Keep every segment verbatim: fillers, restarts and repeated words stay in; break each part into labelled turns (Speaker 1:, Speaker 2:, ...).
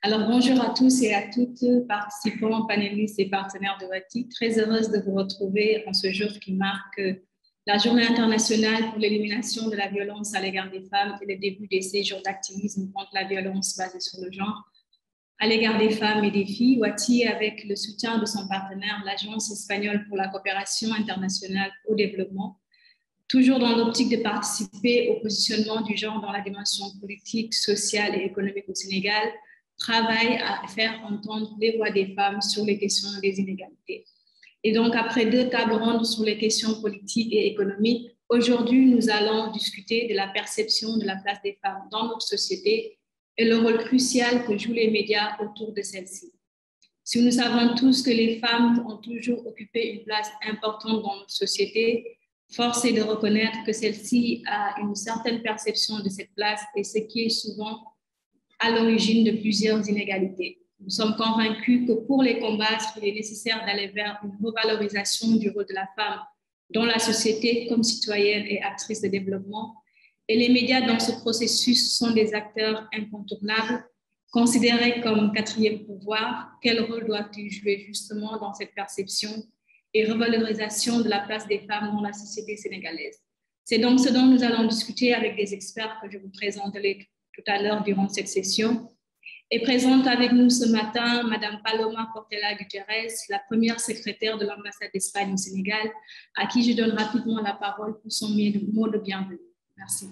Speaker 1: Alors, bonjour à tous et à toutes, participants, panélistes et partenaires de Wati. Très heureuse de vous retrouver en ce jour qui marque la Journée internationale pour l'élimination de la violence à l'égard des femmes et le début des séjours d'activisme contre la violence basée sur le genre à l'égard des femmes et des filles. Wati, avec le soutien de son partenaire, l'Agence espagnole pour la coopération internationale au développement, toujours dans l'optique de participer au positionnement du genre dans la dimension politique, sociale et économique au Sénégal, travaille à faire entendre les voix des femmes sur les questions des inégalités. Et donc, après deux tables rondes sur les questions politiques et économiques, aujourd'hui, nous allons discuter de la perception de la place des femmes dans notre société et le rôle crucial que jouent les médias autour de celle-ci. Si nous savons tous que les femmes ont toujours occupé une place importante dans notre société, force est de reconnaître que celle-ci a une certaine perception de cette place et ce qui est souvent à l'origine de plusieurs inégalités. Nous sommes convaincus que pour les combattre, il est nécessaire d'aller vers une revalorisation du rôle de la femme dans la société comme citoyenne et actrice de développement. Et les médias dans ce processus sont des acteurs incontournables, considérés comme quatrième pouvoir. Quel rôle doivent-ils jouer justement dans cette perception et revalorisation de la place des femmes dans la société sénégalaise? C'est donc ce dont nous allons discuter avec des experts que je vous présenterai tout à l'heure durant cette session. Et présente avec nous ce matin Madame Paloma Portela Gutiérrez, la première secrétaire de l'ambassade d'Espagne au Sénégal, à qui je donne rapidement la parole pour son mot de bienvenue. Merci.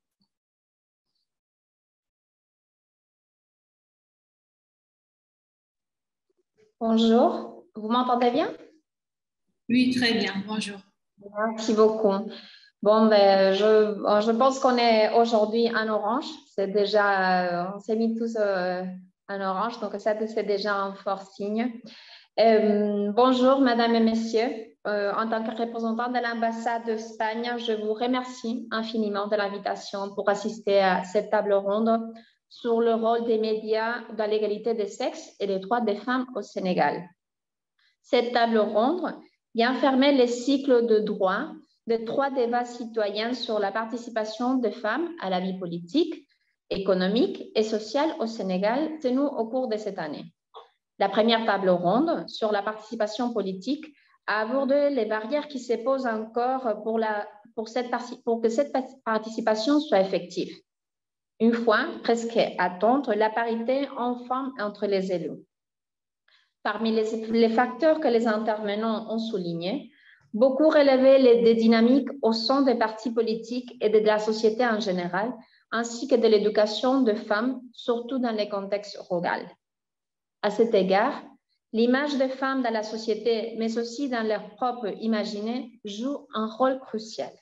Speaker 2: Bonjour, vous m'entendez bien?
Speaker 1: Oui, très bien, bonjour.
Speaker 2: Merci beaucoup. Bon, ben, je, je pense qu'on est aujourd'hui en orange. C'est déjà, on s'est mis tous euh, en orange, donc ça, c'est déjà un fort signe. Euh, bonjour, mesdames et messieurs. Euh, en tant que représentante de l'ambassade d'Espagne, je vous remercie infiniment de l'invitation pour assister à cette table ronde sur le rôle des médias dans l'égalité des sexes et les droits des femmes au Sénégal. Cette table ronde vient fermer les cycles de droit de trois débats citoyens sur la participation des femmes à la vie politique, économique et sociale au Sénégal tenus au cours de cette année. La première table ronde sur la participation politique a abordé les barrières qui se posent encore pour, la, pour, cette, pour que cette participation soit effective. Une fois presque atteinte la parité homme-femme entre les élus. Parmi les, les facteurs que les intervenants ont soulignés, beaucoup relevaient les, des dynamiques au sein des partis politiques et de la société en général, ainsi que de l'éducation de femmes, surtout dans les contextes ruraux. À cet égard, l'image des femmes dans la société, mais aussi dans leur propre imaginaire, joue un rôle crucial.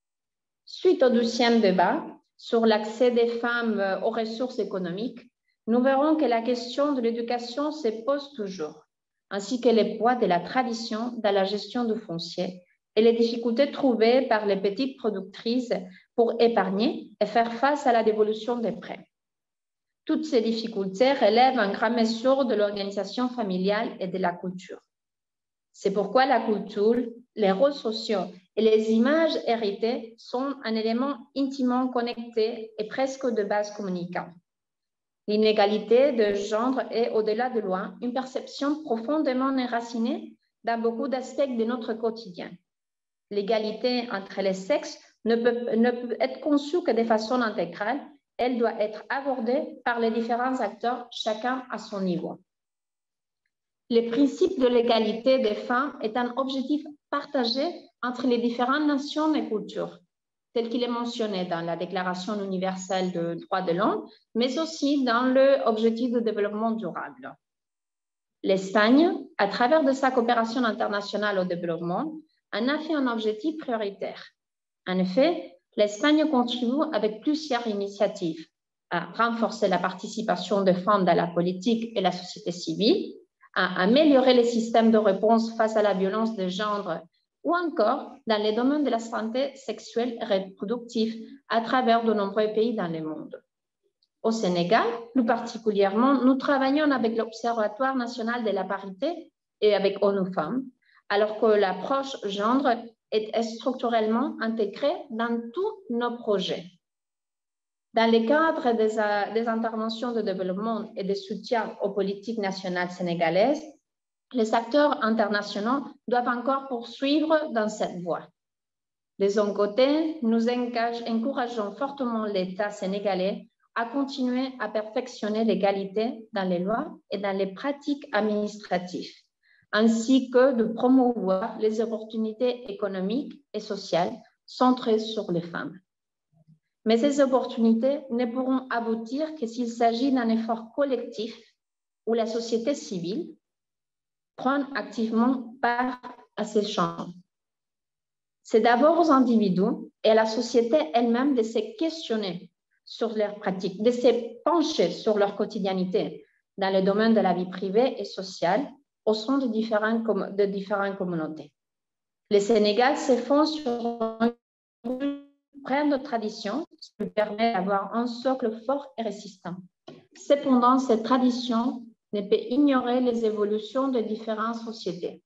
Speaker 2: Suite au douzième débat sur l'accès des femmes aux ressources économiques, nous verrons que la question de l'éducation se pose toujours, ainsi que les poids de la tradition dans la gestion du foncier et les difficultés trouvées par les petites productrices pour épargner et faire face à la dévolution des prêts. Toutes ces difficultés relèvent en grande mesure de l'organisation familiale et de la culture. C'est pourquoi la culture, les rôles sociaux et les images héritées sont un élément intimement connecté et presque de base communicante. L'inégalité de genre est, au-delà de loin, une perception profondément enracinée dans beaucoup d'aspects de notre quotidien. L'égalité entre les sexes ne peut, ne peut être conçue que de façon intégrale. Elle doit être abordée par les différents acteurs, chacun à son niveau. Le principe de l'égalité des femmes est un objectif partagé entre les différentes nations et cultures, tel qu'il est mentionné dans la Déclaration universelle des droits de l'homme, mais aussi dans l'objectif de développement durable. L'Espagne, à travers de sa coopération internationale au développement, en a fait un objectif prioritaire. En effet, l'Espagne contribue avec plusieurs initiatives à renforcer la participation des femmes dans la politique et la société civile, à améliorer les systèmes de réponse face à la violence de genre ou encore dans les domaines de la santé sexuelle et reproductive à travers de nombreux pays dans le monde. Au Sénégal, plus particulièrement, nous travaillons avec l'Observatoire national de la parité et avec ONU Femmes, alors que l'approche genre est structurellement intégrée dans tous nos projets. Dans le cadre des, euh, des interventions de développement et de soutien aux politiques nationales sénégalaises, les acteurs internationaux doivent encore poursuivre dans cette voie. De son côté, nous encourageons fortement l'État sénégalais à continuer à perfectionner l'égalité dans les lois et dans les pratiques administratives, ainsi que de promouvoir les opportunités économiques et sociales centrées sur les femmes. Mais ces opportunités ne pourront aboutir que s'il s'agit d'un effort collectif où la société civile prend activement part à ces changements. C'est d'abord aux individus et à la société elle-même de se questionner sur leurs pratiques, de se pencher sur leur quotidiennité dans le domaine de la vie privée et sociale au sein de différentes, de différentes communautés. Le Sénégal se fonde sur une grande tradition qui lui permet d'avoir un socle fort et résistant. Cependant, cette tradition ne peut ignorer les évolutions de différentes sociétés.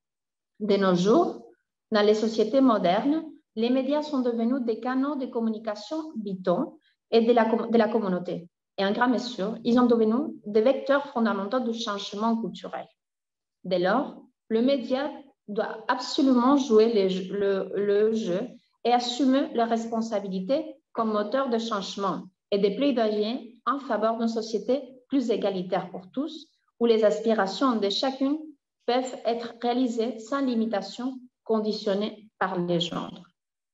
Speaker 2: De nos jours, dans les sociétés modernes, les médias sont devenus des canaux de communication vitaux et de la, de la communauté. Et en grande mesure, ils sont devenus des vecteurs fondamentaux du changement culturel. Dès lors, le média doit absolument jouer le, le, le jeu et assumer leurs responsabilités comme moteur de changement et de plaidoyer en faveur d'une société plus égalitaire pour tous, où les aspirations de chacune peuvent être réalisées sans limitation conditionnée par les genres.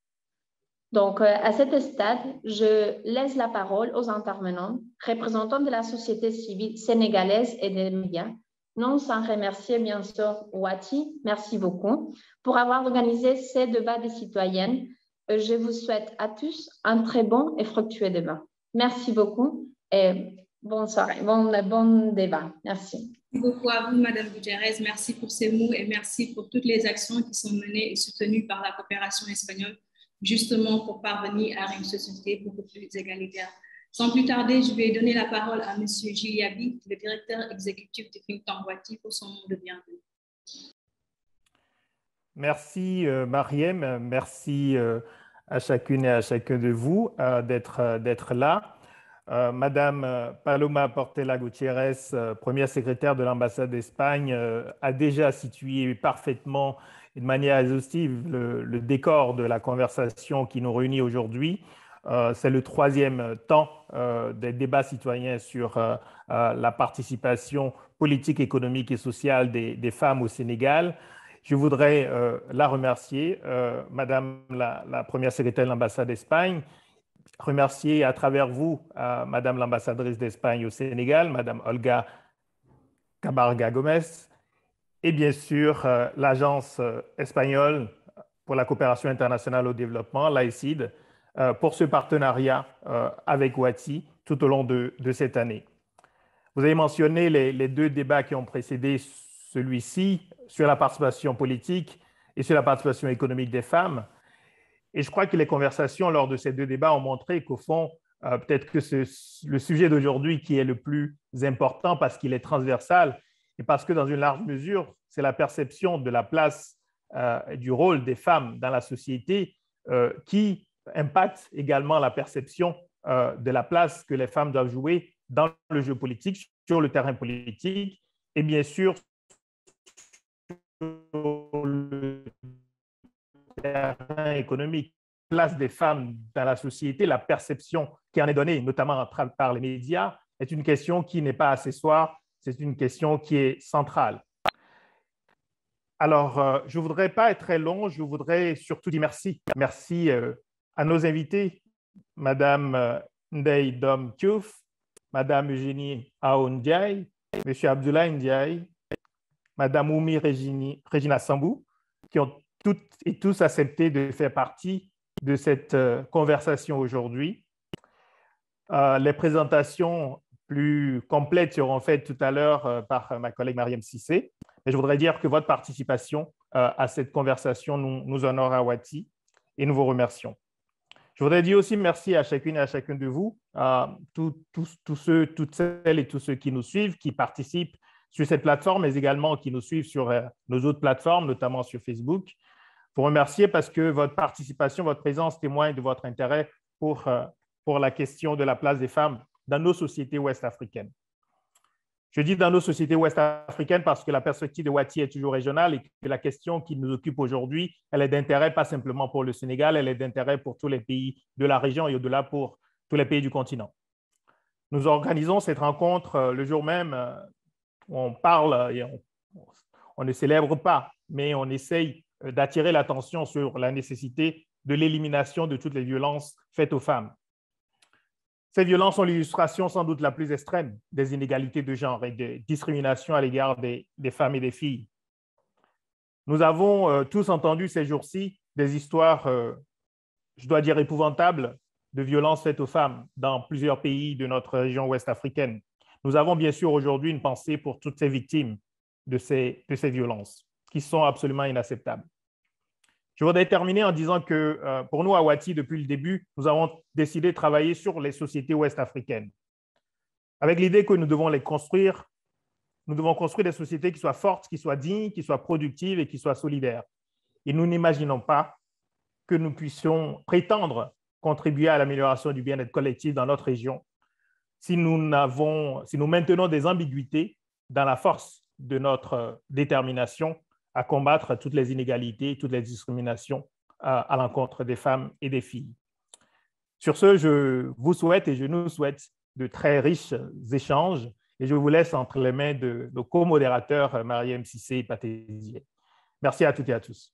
Speaker 2: Donc, à cet stade, je laisse la parole aux intervenants, représentants de la société civile sénégalaise et des médias, non sans remercier bien sûr Wati, merci beaucoup, pour avoir organisé ces débats des citoyennes. Je vous souhaite à tous un très bon et fructueux débat. Merci beaucoup et bonne soirée, bon, bon débat. Merci.
Speaker 1: Merci beaucoup à vous, Madame Gutiérrez. Merci pour ces mots et merci pour toutes les actions qui sont menées et soutenues par la coopération espagnole, justement pour parvenir à une société beaucoup plus égalitaire. Sans plus tarder, je vais donner la parole à M. Gilles Yabi, le directeur exécutif du think tank Wati, pour son mot de bienvenue.
Speaker 3: Merci, euh, Mariem. Merci euh, à chacune et à chacun de vous euh, d'être euh, d'être là. Euh, Madame Paloma Portela Gutiérrez, euh, première secrétaire de l'ambassade d'Espagne, euh, a déjà situé parfaitement et de manière exhaustive le, le décor de la conversation qui nous réunit aujourd'hui. Euh, c'est le troisième temps euh, des débats citoyens sur euh, euh, la participation politique, économique et sociale des, des femmes au Sénégal. Je voudrais euh, la remercier, euh, Madame la, la première secrétaire de l'ambassade d'Espagne, remercier à travers vous euh, Madame l'ambassadrice d'Espagne au Sénégal, Madame Olga Cabarga Gomez, et bien sûr euh, l'Agence euh, espagnole pour la coopération internationale au développement, l'A E C I D, euh, pour ce partenariat euh, avec Wati tout au long de, de cette année. Vous avez mentionné les, les deux débats qui ont précédé celui-ci sur la participation politique et sur la participation économique des femmes. Et je crois que les conversations lors de ces deux débats ont montré qu'au fond, euh, peut-être que ce, le sujet d'aujourd'hui qui est le plus important parce qu'il est transversal et parce que dans une large mesure, c'est la perception de la place euh, et du rôle des femmes dans la société euh, qui impacte également la perception euh, de la place que les femmes doivent jouer dans le jeu politique, sur le terrain politique et bien sûr sur le terrain économique, place des femmes dans la société, la perception qui en est donnée, notamment par les médias, est une question qui n'est pas accessoire, c'est une question qui est centrale. Alors, euh, je ne voudrais pas être très long, je voudrais surtout dire merci. Merci euh, à nos invités, Madame euh, Ndeye Dom Diouf, Madame Eugénie Aoun Ndiaye, Monsieur Abdoulaye Ndiaye, Madame Oumi Regini, Regina Sambou, qui ont toutes et tous accepté de faire partie de cette euh, conversation aujourd'hui. Euh, les présentations plus complètes seront faites tout à l'heure euh, par ma collègue Mariam Cissé. Mais je voudrais dire que votre participation euh, à cette conversation nous, nous honore à Wati et nous vous remercions. Je voudrais dire aussi merci à chacune et à chacun de vous, à tous, tous, tous ceux, toutes celles et tous ceux qui nous suivent, qui participent sur cette plateforme, mais également qui nous suivent sur euh, nos autres plateformes, notamment sur Facebook. Vous remercier parce que votre participation, votre présence témoigne de votre intérêt pour, euh, pour la question de la place des femmes dans nos sociétés ouest-africaines. Je dis dans nos sociétés ouest-africaines parce que la perspective de Wati est toujours régionale et que la question qui nous occupe aujourd'hui, elle est d'intérêt pas simplement pour le Sénégal, elle est d'intérêt pour tous les pays de la région et au-delà pour tous les pays du continent. Nous organisons cette rencontre le jour même où on parle et on, on ne célèbre pas, mais on essaye d'attirer l'attention sur la nécessité de l'élimination de toutes les violences faites aux femmes. Ces violences sont l'illustration sans doute la plus extrême des inégalités de genre et de discrimination à l'égard des, des femmes et des filles. Nous avons euh, tous entendu ces jours-ci des histoires, euh, je dois dire épouvantables, de violences faites aux femmes dans plusieurs pays de notre région ouest-africaine. Nous avons bien sûr aujourd'hui une pensée pour toutes ces victimes de ces, de ces violences qui sont absolument inacceptables. Je voudrais terminer en disant que euh, pour nous, à Wati, depuis le début, nous avons décidé de travailler sur les sociétés ouest-africaines, avec l'idée que nous devons les construire. Nous devons construire des sociétés qui soient fortes, qui soient dignes, qui soient productives et qui soient solidaires. Et nous n'imaginons pas que nous puissions prétendre contribuer à l'amélioration du bien-être collectif dans notre région si nous, n'avons, si nous maintenons des ambiguïtés dans la force de notre détermination à combattre toutes les inégalités, toutes les discriminations à, à l'encontre des femmes et des filles. Sur ce, je vous souhaite et je nous souhaite de très riches échanges et je vous laisse entre les mains de nos co-modérateurs Mariam Cissé et Patésier. Merci à toutes et à tous.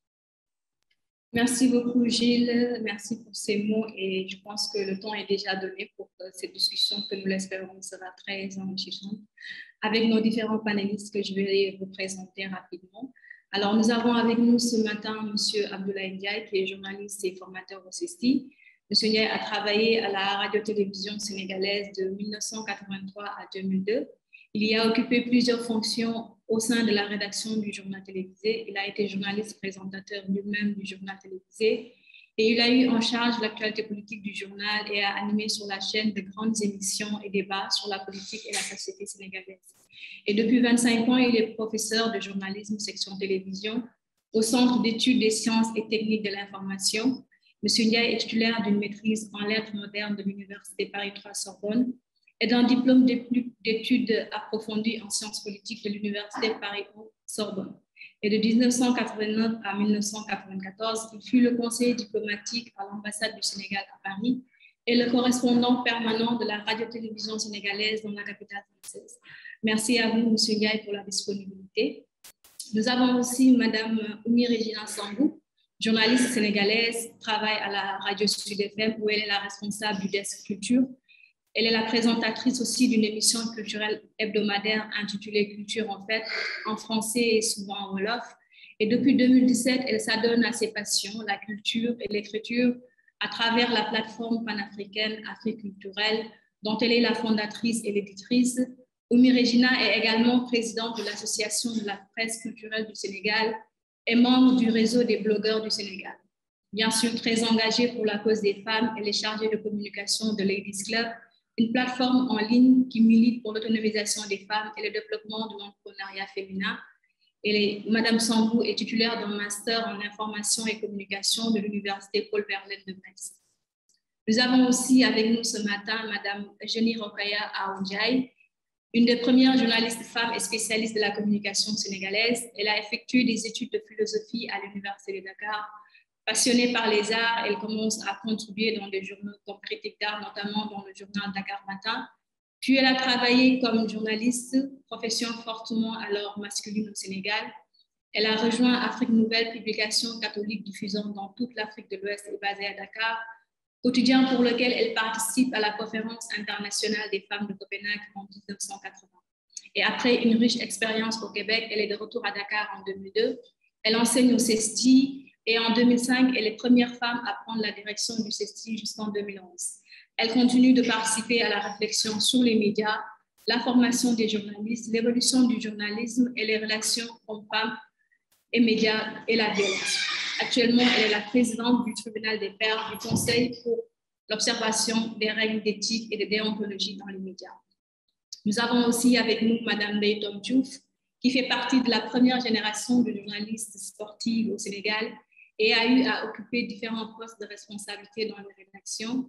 Speaker 1: Merci beaucoup, Gilles. Merci pour ces mots et je pense que le temps est déjà donné pour cette discussion que nous l'espérons sera très enrichissante avec nos différents panélistes que je vais vous présenter rapidement. Alors, nous avons avec nous ce matin M. Abdoulaye Ndiaye, qui est journaliste et formateur au CESTI. M. Ndiaye a travaillé à la radio-télévision sénégalaise de mille neuf cent quatre-vingt-trois à deux mille deux. Il y a occupé plusieurs fonctions au sein de la rédaction du journal télévisé. Il a été journaliste présentateur lui-même du journal télévisé et il a eu en charge l'actualité politique du journal et a animé sur la chaîne de grandes émissions et débats sur la politique et la société sénégalaise. Et depuis vingt-cinq ans, il est professeur de journalisme section télévision au Centre d'études des sciences et techniques de l'information. M. Ndiaye est titulaire d'une maîtrise en lettres modernes de l'Université Paris trois Sorbonne et d'un diplôme d'études approfondies en sciences politiques de l'Université Paris Sorbonne. Et de mille neuf cent quatre-vingt-neuf à mille neuf cent quatre-vingt-quatorze, il fut le conseiller diplomatique à l'ambassade du Sénégal à Paris et le correspondant permanent de la radio-télévision sénégalaise dans la capitale française. Merci à vous, M. Ndiaye, pour la disponibilité. Nous avons aussi Mme Oumi Regina Sambou, journaliste sénégalaise, travaille à la radio Sud F M où elle est la responsable du desk culture. Elle est la présentatrice aussi d'une émission culturelle hebdomadaire intitulée Culture en fait, en français et souvent en wolof. Et depuis deux mille dix-sept, elle s'adonne à ses passions, la culture et l'écriture, à travers la plateforme panafricaine Afrique culturelle, dont elle est la fondatrice et l'éditrice. Oumi Regina est également présidente de l'Association de la presse culturelle du Sénégal et membre du réseau des blogueurs du Sénégal. Bien sûr, très engagée pour la cause des femmes, elle est chargée de communication de Ladies Club, une plateforme en ligne qui milite pour l'autonomisation des femmes et le développement de l'entrepreneuriat féminin. Et Madame Sambou est titulaire d'un master en information et communication de l'Université Paul Verlaine de Metz. Nous avons aussi avec nous ce matin Madame Eugénie Rokhaya Aoudjaï, une des premières journalistes femmes et spécialistes de la communication sénégalaise. Elle a effectué des études de philosophie à l'Université de Dakar. Passionnée par les arts, elle commence à contribuer dans des journaux comme Critique d'art, notamment dans le journal Dakar Matin. Puis elle a travaillé comme journaliste, profession fortement alors masculine au Sénégal. Elle a rejoint Afrique Nouvelle, publication catholique diffusant dans toute l'Afrique de l'Ouest et basée à Dakar, quotidien pour lequel elle participe à la conférence internationale des femmes de Copenhague en mille neuf cent quatre-vingts. Et après une riche expérience au Québec, elle est de retour à Dakar en deux mille deux. Elle enseigne au CESTI. Et en deux mille cinq, elle est la première femme à prendre la direction du CESTI jusqu'en deux mille onze. Elle continue de participer à la réflexion sur les médias, la formation des journalistes, l'évolution du journalisme et les relations hommes-femmes et médias et la violence. Actuellement, elle est la présidente du tribunal des pairs du Conseil pour l'observation des règles d'éthique et de déontologie dans les médias. Nous avons aussi avec nous Mme Ndeye Diouf, qui fait partie de la première génération de journalistes sportifs au Sénégal et a eu à occuper différents postes de responsabilité dans les rédactions,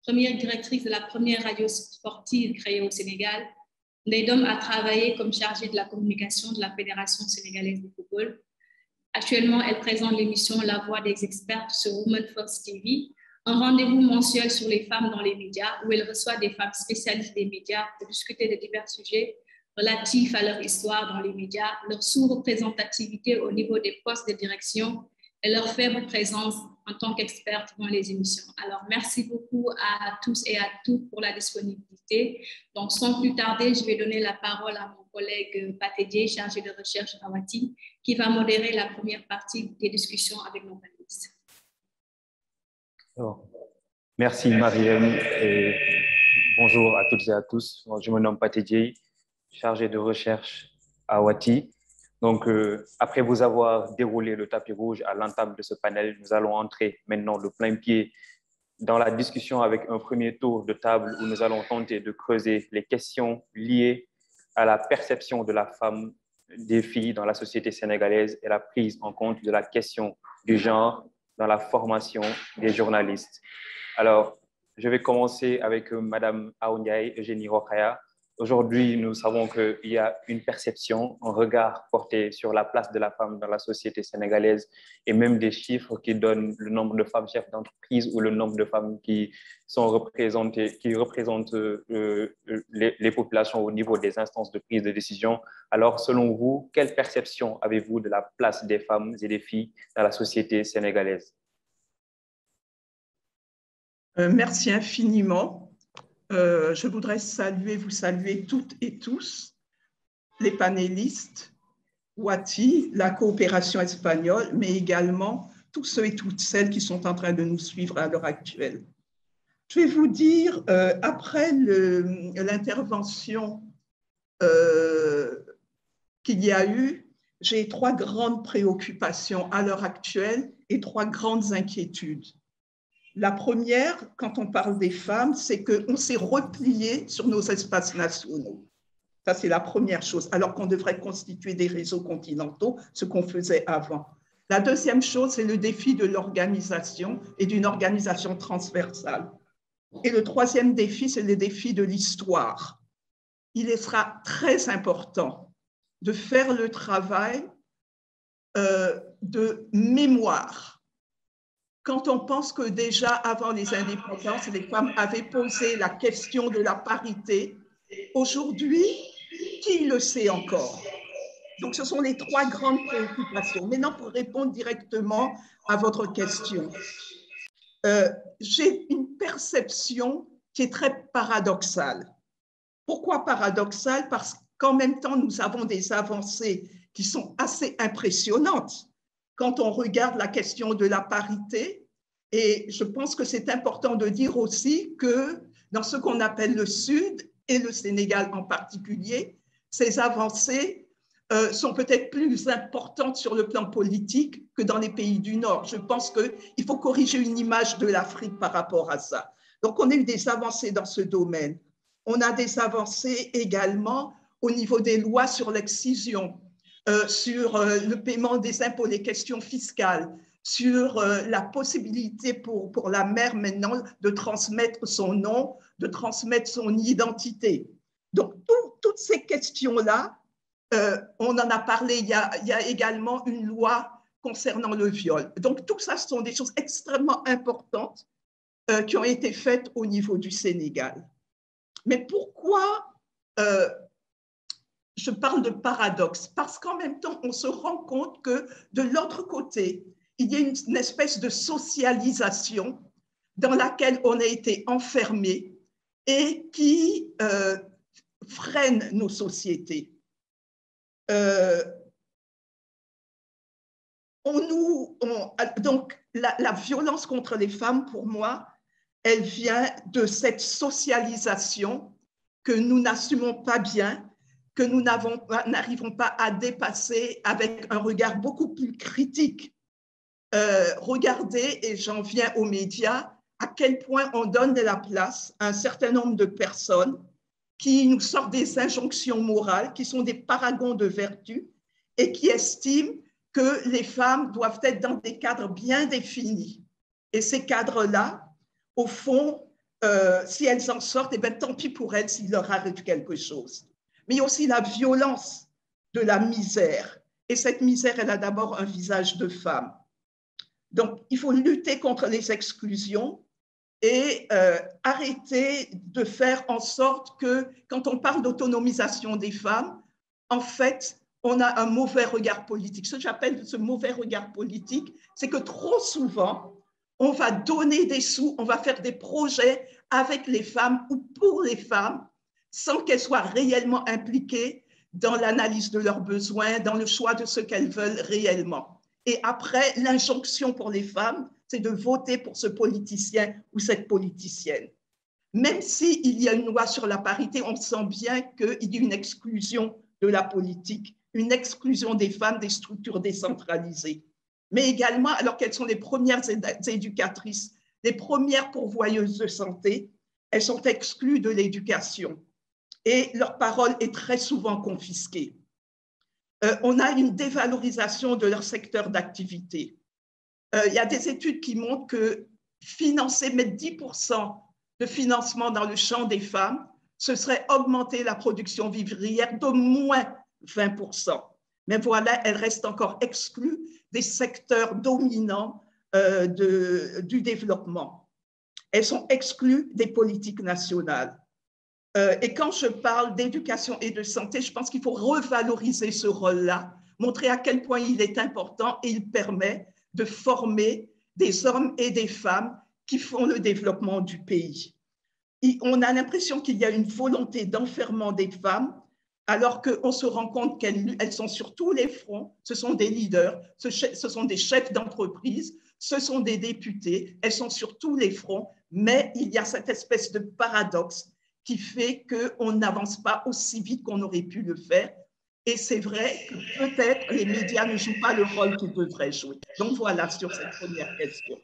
Speaker 1: première directrice de la première radio sportive créée au Sénégal, Ndeye a travaillé comme chargée de la communication de la Fédération sénégalaise de football. Actuellement, elle présente l'émission La Voix des experts sur Women First T V, un rendez-vous mensuel sur les femmes dans les médias où elle reçoit des femmes spécialistes des médias pour discuter de divers sujets relatifs à leur histoire dans les médias, leur sous-représentativité au niveau des postes de direction et leur faible présence en tant qu'expertes dans les émissions. Alors, merci beaucoup à tous et à toutes pour la disponibilité. Donc, sans plus tarder, je vais donner la parole à mon collègue Patédié, chargé de recherche à Wati, qui va modérer la première partie des discussions avec nos panélistes.
Speaker 4: Oh. Merci Mariam et bonjour à toutes et à tous. Je me nomme Patédié, chargé de recherche à Wati. Donc, euh, après vous avoir déroulé le tapis rouge à l'entame de ce panel, nous allons entrer maintenant de plein pied dans la discussion avec un premier tour de table où nous allons tenter de creuser les questions liées à la perception de la femme, des filles dans la société sénégalaise et la prise en compte de la question du genre dans la formation des journalistes. Alors, je vais commencer avec euh, Madame Aouniaï Eugénie Rokhaya. Aujourd'hui, nous savons qu'il y a une perception, un regard porté sur la place de la femme dans la société sénégalaise et même des chiffres qui donnent le nombre de femmes chefs d'entreprise ou le nombre de femmes qui sont représentées, qui représentent euh, les, les populations au niveau des instances de prise de décision. Alors, selon vous, quelle perception avez-vous de la place des femmes et des filles dans la société sénégalaise?
Speaker 5: Euh, merci infiniment. Euh, je voudrais saluer, vous saluer toutes et tous, les panélistes, Wati, la coopération espagnole, mais également tous ceux et toutes celles qui sont en train de nous suivre à l'heure actuelle. Je vais vous dire, euh, après l'intervention euh, qu'il y a eu, j'ai trois grandes préoccupations à l'heure actuelle et trois grandes inquiétudes. La première, quand on parle des femmes, c'est qu'on s'est replié sur nos espaces nationaux. Ça, c'est la première chose, alors qu'on devrait constituer des réseaux continentaux, ce qu'on faisait avant. La deuxième chose, c'est le défi de l'organisation et d'une organisation transversale. Et le troisième défi, c'est le défi de l'histoire. Il sera très important de faire le travail euh, de mémoire. Quand on pense que déjà avant les indépendances, les femmes avaient posé la question de la parité, aujourd'hui, qui le sait encore? Donc, ce sont les trois grandes préoccupations. Maintenant, pour répondre directement à votre question, euh, j'ai une perception qui est très paradoxale. Pourquoi paradoxale? Parce qu'en même temps, nous avons des avancées qui sont assez impressionnantes quand on regarde la question de la parité. Et je pense que c'est important de dire aussi que dans ce qu'on appelle le Sud, et le Sénégal en particulier, ces avancées euh, sont peut-être plus importantes sur le plan politique que dans les pays du Nord. Je pense qu'il faut corriger une image de l'Afrique par rapport à ça. Donc, on a eu des avancées dans ce domaine. On a des avancées également au niveau des lois sur l'excision, euh, sur euh, le paiement des impôts, les questions fiscales, sur euh, la possibilité pour, pour la mère maintenant de transmettre son nom, de transmettre son identité. Donc, tout, toutes ces questions-là, euh, on en a parlé, il y a, il y a également une loi concernant le viol. Donc, tout ça, ce sont des choses extrêmement importantes euh, qui ont été faites au niveau du Sénégal. Mais pourquoi euh, je parle de paradoxe? Parce qu'en même temps, on se rend compte que de l'autre côté, il y a une, une espèce de socialisation dans laquelle on a été enfermé et qui euh, freine nos sociétés. Euh, on nous, on, donc, la, la violence contre les femmes, pour moi, elle vient de cette socialisation que nous n'assumons pas bien, que nous n'arrivons pas à dépasser avec un regard beaucoup plus critique. Euh, regardez, et j'en viens aux médias, à quel point on donne de la place à un certain nombre de personnes qui nous sortent des injonctions morales, qui sont des paragons de vertu et qui estiment que les femmes doivent être dans des cadres bien définis. Et ces cadres-là, au fond, euh, si elles en sortent, eh bien, tant pis pour elles s'il leur arrive quelque chose. Mais il y a aussi la violence de la misère. Et cette misère, elle a d'abord un visage de femme. Donc, il faut lutter contre les exclusions et euh, arrêter de faire en sorte que, quand on parle d'autonomisation des femmes, en fait, on a un mauvais regard politique. Ce que j'appelle ce mauvais regard politique, c'est que trop souvent, on va donner des sous, on va faire des projets avec les femmes ou pour les femmes, sans qu'elles soient réellement impliquées dans l'analyse de leurs besoins, dans le choix de ce qu'elles veulent réellement. Et après, l'injonction pour les femmes, c'est de voter pour ce politicien ou cette politicienne. Même s'il y a une loi sur la parité, on sent bien qu'il y a une exclusion de la politique, une exclusion des femmes des structures décentralisées. Mais également, alors qu'elles sont les premières éducatrices, les premières pourvoyeuses de santé, elles sont exclues de l'éducation et leur parole est très souvent confisquée. Euh, on a une dévalorisation de leur secteur d'activité. Euh, il y a des études qui montrent que financer, mettre dix pour cent de financement dans le champ des femmes, ce serait augmenter la production vivrière d'au moins vingt pour cent. Mais voilà, elles restent encore exclues des secteurs dominants euh, de, du développement. Elles sont exclues des politiques nationales. Euh, et quand je parle d'éducation et de santé, je pense qu'il faut revaloriser ce rôle-là, montrer à quel point il est important et il permet de former des hommes et des femmes qui font le développement du pays. Et on a l'impression qu'il y a une volonté d'enfermement des femmes, alors qu'on se rend compte qu'elles elles sont sur tous les fronts, ce sont des leaders, ce, ce sont des chefs d'entreprise, ce sont des députés, elles sont sur tous les fronts, mais il y a cette espèce de paradoxe qui fait qu'on n'avance pas aussi vite qu'on aurait pu le faire. Et c'est vrai que peut-être les médias ne jouent pas le rôle qu'ils devraient jouer. Donc voilà sur cette première question.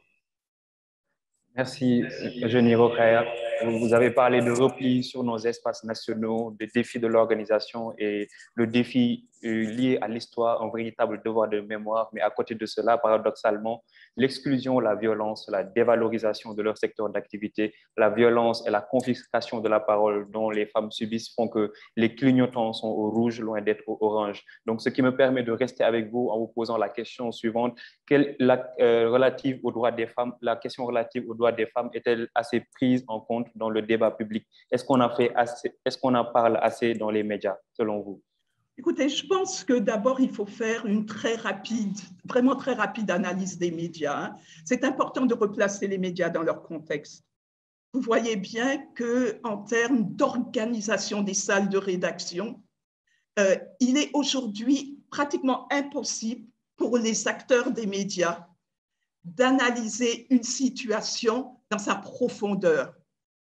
Speaker 4: Merci, Eugénie Rokhaya. Vous avez parlé de repli sur nos espaces nationaux, des défis de l'organisation et le défi lié à l'histoire, un véritable devoir de mémoire. Mais à côté de cela, paradoxalement, l'exclusion, la violence, la dévalorisation de leur secteur d'activité, la violence et la confiscation de la parole dont les femmes subissent font que les clignotants sont au rouge, loin d'être au orange. Donc, ce qui me permet de rester avec vous en vous posant la question suivante. Quelle, la, euh, relative aux droits des femmes, la question relative aux droits des femmes est-elle assez prise en compte dans le débat public? Est-ce qu'on en fait assez, est-ce qu'on en parle assez dans les médias, selon vous?
Speaker 5: Écoutez, je pense que d'abord, il faut faire une très rapide, vraiment très rapide analyse des médias. Hein. C'est important de replacer les médias dans leur contexte. Vous voyez bien qu'en termes d'organisation des salles de rédaction, euh, il est aujourd'hui pratiquement impossible pour les acteurs des médias d'analyser une situation dans sa profondeur.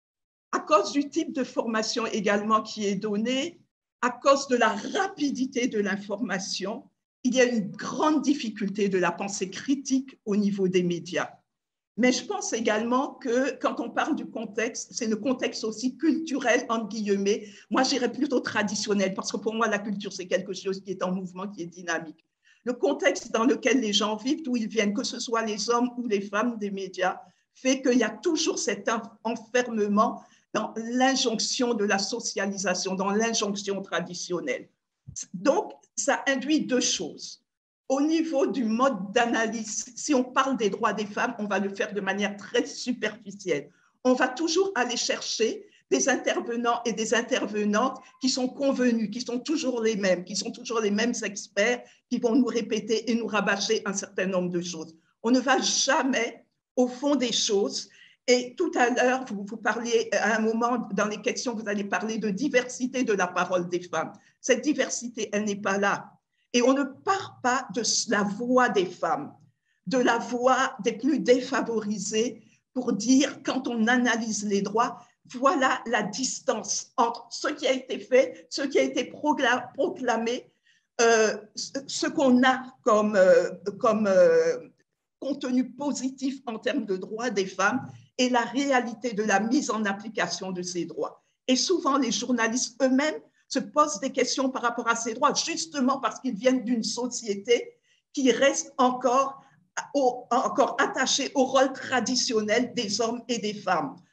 Speaker 5: À cause du type de formation également qui est donné, à cause de la rapidité de l'information, il y a une grande difficulté de la pensée critique au niveau des médias. Mais je pense également que quand on parle du contexte, c'est le contexte aussi culturel, entre guillemets. Moi, j'irais plutôt traditionnel, parce que pour moi, la culture, c'est quelque chose qui est en mouvement, qui est dynamique. Le contexte dans lequel les gens vivent, d'où ils viennent, que ce soit les hommes ou les femmes des médias, fait qu'il y a toujours cet enfermement dans l'injonction de la socialisation, dans l'injonction traditionnelle. Donc, ça induit deux choses. Au niveau du mode d'analyse, si on parle des droits des femmes, on va le faire de manière très superficielle. On va toujours aller chercher des intervenants et des intervenantes qui sont convenus, qui sont toujours les mêmes, qui sont toujours les mêmes experts, qui vont nous répéter et nous rabâcher un certain nombre de choses. On ne va jamais au fond des choses. Et tout à l'heure, vous, vous parliez à un moment dans les questions, vous allez parler de diversité de la parole des femmes. Cette diversité, elle n'est pas là. Et on ne part pas de la voix des femmes, de la voix des plus défavorisés pour dire, quand on analyse les droits, voilà la distance entre ce qui a été fait, ce qui a été proclamé, euh, ce qu'on a comme, euh, comme euh, contenu positif en termes de droits des femmes et la réalité de la mise en application de ces droits. Et souvent, les journalistes eux-mêmes se posent des questions par rapport à ces droits, justement parce qu'ils viennent d'une société qui reste encore, au, encore attachée au rôle traditionnel des hommes et des femmes.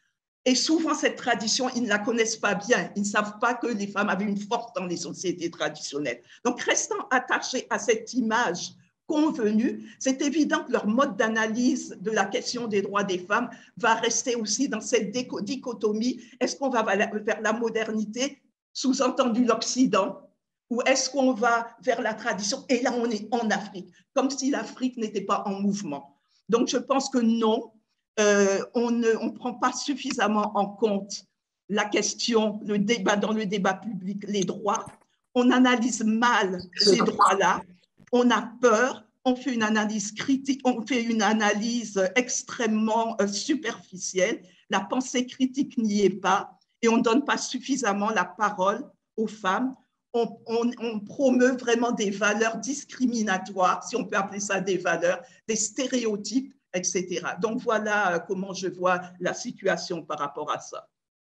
Speaker 5: Et souvent, cette tradition, ils ne la connaissent pas bien. Ils ne savent pas que les femmes avaient une force dans les sociétés traditionnelles. Donc, restant attachés à cette image convenue, c'est évident que leur mode d'analyse de la question des droits des femmes va rester aussi dans cette dichotomie. Est-ce qu'on va vers la modernité, sous-entendu l'Occident, ou est-ce qu'on va vers la tradition? Et là, on est en Afrique, comme si l'Afrique n'était pas en mouvement. Donc, je pense que non, euh, on ne on prend pas suffisamment en compte la question, le débat dans le débat public, les droits. On analyse mal ces droits-là. On a peur, on fait une analyse critique, on fait une analyse extrêmement euh, superficielle. La pensée critique n'y est pas et on ne donne pas suffisamment la parole aux femmes. On, on, on promeut vraiment des valeurs discriminatoires, si on peut appeler ça des valeurs, des stéréotypes, et cetera. Donc voilà comment je vois la situation par rapport à ça.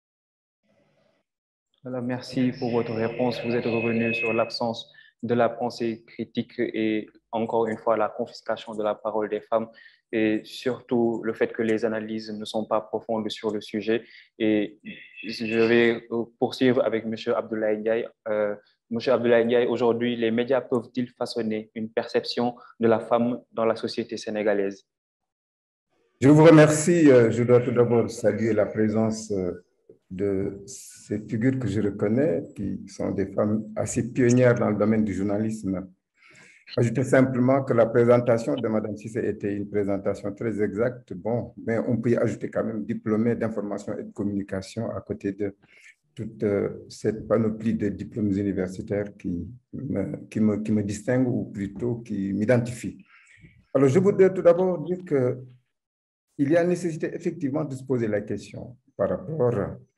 Speaker 4: Voilà, merci pour votre réponse. Vous êtes revenu sur l'absence de la pensée critique et encore une fois la confiscation de la parole des femmes et surtout le fait que les analyses ne sont pas profondes sur le sujet. Et je vais poursuivre avec M. Abdoulaye Ndiaye. Euh, M. Abdoulaye Ndiaye, aujourd'hui, les médias peuvent-ils façonner une perception de la femme dans la société sénégalaise?
Speaker 6: Je vous remercie. Je dois tout d'abord saluer la présence de ces figures que je reconnais, qui sont des femmes assez pionnières dans le domaine du journalisme. Ajouter simplement que la présentation de Mme Cissé était une présentation très exacte, bon, mais on peut y ajouter quand même diplômée d'information et de communication à côté de toute cette panoplie de diplômes universitaires qui me, qui me, qui me distinguent ou plutôt qui m'identifient. Alors, je voudrais tout d'abord dire qu'il y a nécessité effectivement de se poser la question par rapport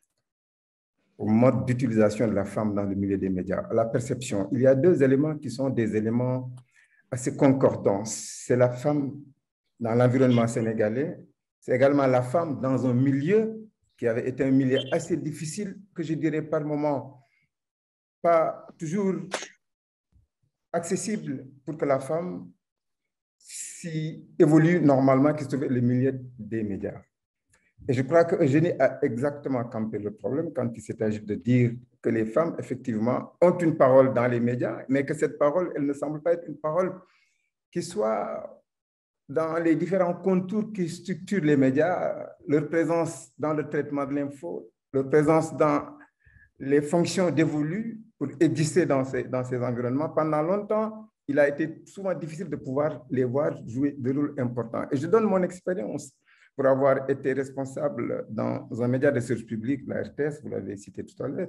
Speaker 6: au mode d'utilisation de la femme dans le milieu des médias, à la perception. Il y a deux éléments qui sont des éléments assez concordants. C'est la femme dans l'environnement sénégalais, c'est également la femme dans un milieu qui avait été un milieu assez difficile, que je dirais par moments pas toujours accessible pour que la femme s'y évolue normalement, qui se trouve le milieu des médias. Et je crois que Eugénie a exactement campé le problème quand il s'agit de dire que les femmes, effectivement, ont une parole dans les médias, mais que cette parole, elle ne semble pas être une parole qui soit dans les différents contours qui structurent les médias, leur présence dans le traitement de l'info, leur présence dans les fonctions dévolues pour exister dans ces, dans ces environnements. Pendant longtemps, il a été souvent difficile de pouvoir les voir jouer des rôles importants. Et je donne mon expérience pour avoir été responsable dans un média de service public, la R T S, vous l'avez cité tout à l'heure.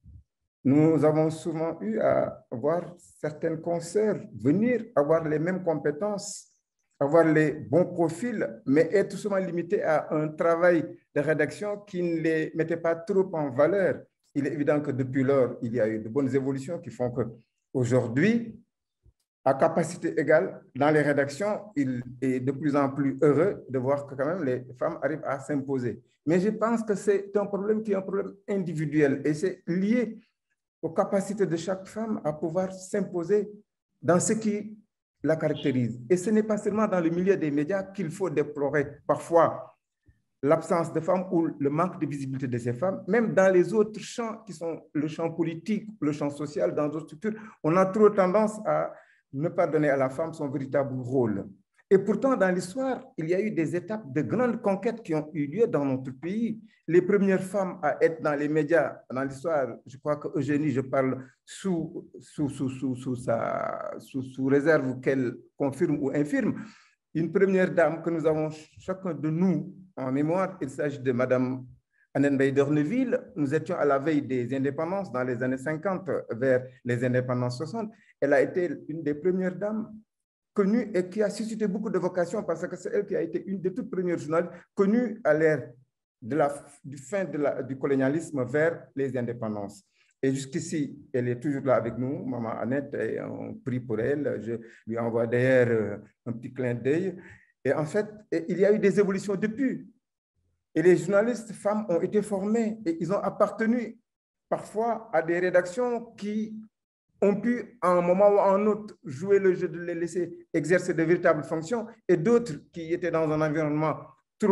Speaker 6: Nous avons souvent eu à voir certaines consoeurs venir avoir les mêmes compétences, avoir les bons profils, mais être souvent limité à un travail de rédaction qui ne les mettait pas trop en valeur. Il est évident que depuis lors, il y a eu de bonnes évolutions qui font qu'aujourd'hui, à capacité égale, dans les rédactions, il est de plus en plus heureux de voir que quand même les femmes arrivent à s'imposer. Mais je pense que c'est un problème qui est un problème individuel et c'est lié aux capacités de chaque femme à pouvoir s'imposer dans ce qui la caractérise. Et ce n'est pas seulement dans le milieu des médias qu'il faut déplorer parfois l'absence de femmes ou le manque de visibilité de ces femmes, même dans les autres champs qui sont le champ politique, le champ social, dans d'autres structures, on a trop tendance à ne pas donner à la femme son véritable rôle. Et pourtant, dans l'histoire, il y a eu des étapes de grandes conquêtes qui ont eu lieu dans notre pays. Les premières femmes à être dans les médias, dans l'histoire, je crois que Eugénie, je parle sous, sous, sous, sous, sous, sa, sous, sous réserve qu'elle confirme ou infirme, une première dame que nous avons chacun de nous en mémoire, il s'agit de Madame Annette Mbaye d'Orneville. Nous étions à la veille des indépendances dans les années cinquante vers les indépendances soixante. Elle a été une des premières dames connues et qui a suscité beaucoup de vocations parce que c'est elle qui a été une des toutes premières journalistes connues à l'ère de la du fin de la, du colonialisme vers les indépendances. Et jusqu'ici, elle est toujours là avec nous, maman Annette, et on prie pour elle. Je lui envoie d'ailleurs un petit clin d'œil. Et en fait, il y a eu des évolutions depuis. Et les journalistes femmes ont été formés et ils ont appartenu parfois à des rédactions qui ont pu, à un moment ou à un autre, jouer le jeu de les laisser exercer de véritables fonctions et d'autres qui étaient dans un environnement trop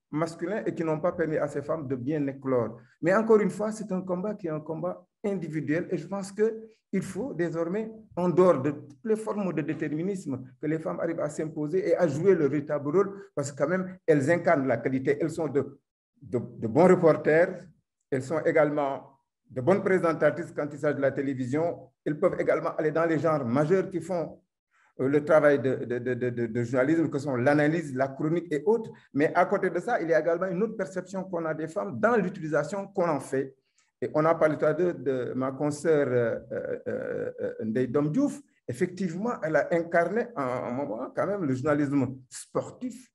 Speaker 6: masculins et qui n'ont pas permis à ces femmes de bien éclore. Mais encore une fois, c'est un combat qui est un combat individuel et je pense qu'il faut désormais, en dehors de toutes les formes de déterminisme, que les femmes arrivent à s'imposer et à jouer leur véritable rôle parce que quand même, elles incarnent la qualité. Elles sont de, de, de bons reporters, elles sont également de bonnes présentatrices quand il s'agit de la télévision. Elles peuvent également aller dans les genres majeurs qui font le travail de, de, de, de, de journalisme, que sont l'analyse, la chronique et autres. Mais à côté de ça, il y a également une autre perception qu'on a des femmes dans l'utilisation qu'on en fait. Et on a parlé tout à l'heure de ma consoeur euh, euh, euh, Ndeye Dom Diouf. Effectivement, elle a incarné à un moment quand même le journalisme sportif.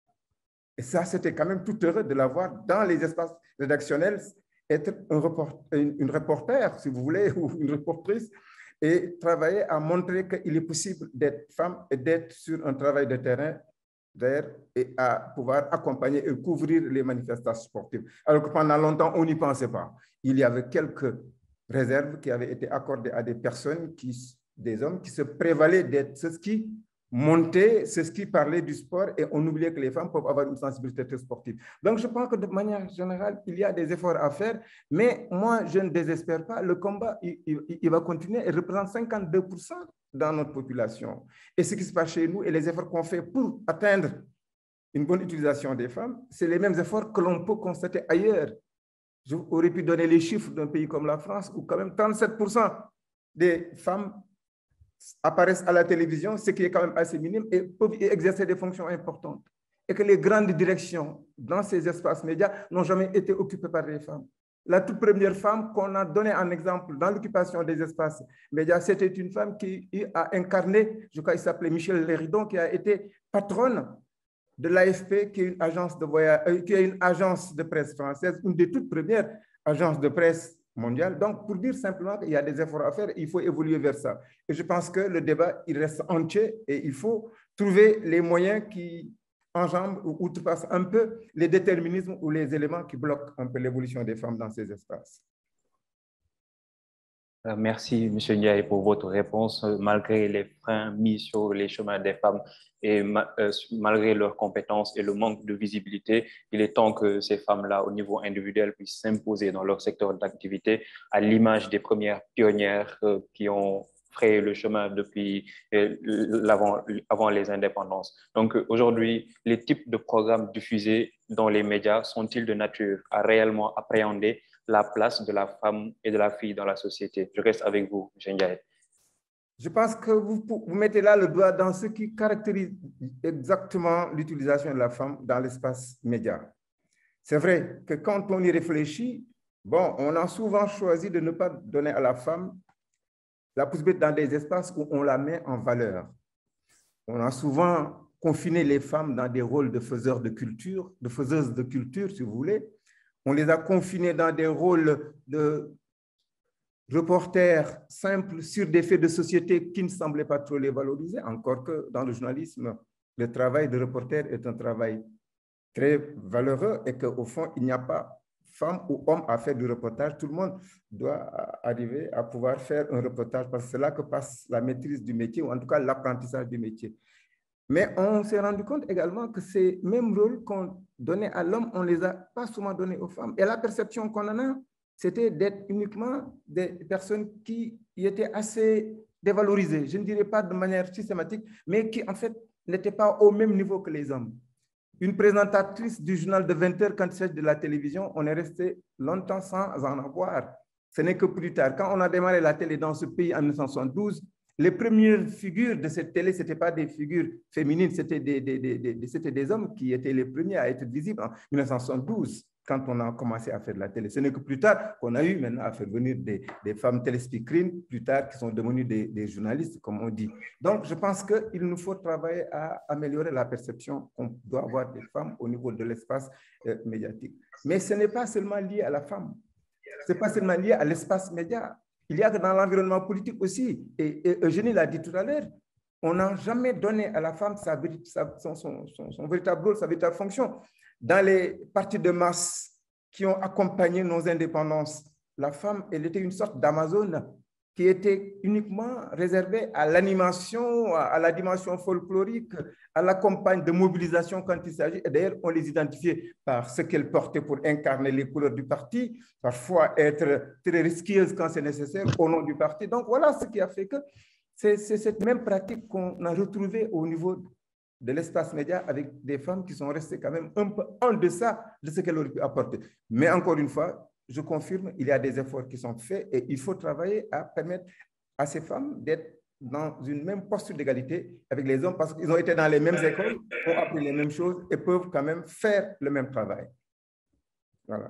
Speaker 6: Et ça, c'était quand même tout heureux de la voir dans les espaces rédactionnels, être un report, une, une reporter, si vous voulez, ou une reportrice, et travailler à montrer qu'il est possible d'être femme et d'être sur un travail de terrain d'air et à pouvoir accompagner et couvrir les manifestations sportives. Alors que pendant longtemps, on n'y pensait pas. Il y avait quelques réserves qui avaient été accordées à des personnes, qui, des hommes qui se prévalaient d'être ceux qui montaient, ceux qui parlaient du sport et on oubliait que les femmes peuvent avoir une sensibilité très sportive. Donc, je pense que de manière générale, il y a des efforts à faire, mais moi, je ne désespère pas. Le combat, il, il, il va continuer et représente cinquante-deux pour cent dans notre population. Et ce qui se passe chez nous et les efforts qu'on fait pour atteindre une bonne utilisation des femmes, c'est les mêmes efforts que l'on peut constater ailleurs. J'aurais pu donner les chiffres d'un pays comme la France où quand même trente-sept pour cent des femmes apparaissent à la télévision, ce qui est quand même assez minime, et peuvent exercer des fonctions importantes. Et que les grandes directions dans ces espaces médias n'ont jamais été occupées par les femmes. La toute première femme qu'on a donnée en exemple dans l'occupation des espaces médias, c'était une femme qui a incarné, je crois qu'il s'appelait Michel Léridon, qui a été patronne de l'A F P, qui est une agence de voyage, qui est une agence de presse française, une des toutes premières agences de presse mondiale. Donc, pour dire simplement qu'il y a des efforts à faire, il faut évoluer vers ça. Et je pense que le débat, il reste entier et il faut trouver les moyens qui enjambent ou outrepassent un peu les déterminismes ou les éléments qui bloquent un peu l'évolution des femmes dans ces espaces.
Speaker 4: Merci, M. Ndiaye, pour votre réponse. Malgré les freins mis sur les chemins des femmes et ma, euh, malgré leurs compétences et le manque de visibilité, il est temps que ces femmes-là, au niveau individuel, puissent s'imposer dans leur secteur d'activité à l'image des premières pionnières euh, qui ont frayé le chemin depuis euh, l'avant, avant les indépendances. Donc aujourd'hui, les types de programmes diffusés dans les médias sont-ils de nature à réellement appréhender la place de la femme et de la fille dans la société? Je reste avec vous, M. Ndiaye.
Speaker 6: Je pense que vous, vous mettez là le doigt dans ce qui caractérise exactement l'utilisation de la femme dans l'espace média. C'est vrai que quand on y réfléchit, bon, on a souvent choisi de ne pas donner à la femme la possibilité dans des espaces où on la met en valeur. On a souvent confiné les femmes dans des rôles de faiseurs de culture, de faiseuses de culture, si vous voulez. On les a confinés dans des rôles de reporters simples sur des faits de société qui ne semblaient pas trop les valoriser, encore que dans le journalisme, le travail de reporter est un travail très valeureux et qu'au fond, il n'y a pas femme ou homme à faire du reportage. Tout le monde doit arriver à pouvoir faire un reportage parce que c'est là que passe la maîtrise du métier ou en tout cas l'apprentissage du métier. Mais on s'est rendu compte également que ces mêmes rôles qu'on donnait à l'homme, on ne les a pas souvent donnés aux femmes. Et la perception qu'on en a, c'était d'être uniquement des personnes qui y étaient assez dévalorisées. Je ne dirais pas de manière systématique, mais qui en fait n'étaient pas au même niveau que les hommes. Une présentatrice du journal de vingt heures, quand il s'agit de la télévision, on est resté longtemps sans en avoir. Ce n'est que plus tard. Quand on a démarré la télé dans ce pays en mille neuf cent soixante-douze, les premières figures de cette télé, ce n'étaient pas des figures féminines, c'était des, des, des, des, c'était des hommes qui étaient les premiers à être visibles en mille neuf cent soixante-douze, quand on a commencé à faire de la télé. Ce n'est que plus tard qu'on a eu maintenant à faire venir des, des femmes téléspeakerines, plus tard qui sont devenues des, des journalistes, comme on dit. Donc, je pense qu'il nous faut travailler à améliorer la perception qu'on doit avoir des femmes au niveau de l'espace euh, médiatique. Mais ce n'est pas seulement lié à la femme, ce n'est pas seulement lié à l'espace média. Il y a que dans l'environnement politique aussi, et, et Eugénie l'a dit tout à l'heure, on n'a jamais donné à la femme sa, sa, son, son, son, son véritable rôle, sa véritable fonction. Dans les partis de masse qui ont accompagné nos indépendances, la femme, elle était une sorte d'Amazone qui était uniquement réservé à l'animation, à la dimension folklorique, à la campagne de mobilisation quand il s'agit. Et d'ailleurs, on les identifiait par ce qu'elles portaient pour incarner les couleurs du parti, parfois être très risqueuses quand c'est nécessaire au nom du parti. Donc voilà ce qui a fait que c'est cette même pratique qu'on a retrouvée au niveau de l'espace média avec des femmes qui sont restées quand même un peu en deçà de ce qu'elles auraient pu apporter. Mais encore une fois, je confirme, il y a des efforts qui sont faits et il faut travailler à permettre à ces femmes d'être dans une même posture d'égalité avec les hommes parce qu'ils ont été dans les mêmes écoles, ont appris les mêmes choses et peuvent quand même faire le même travail. Voilà.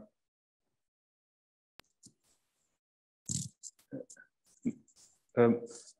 Speaker 4: Euh,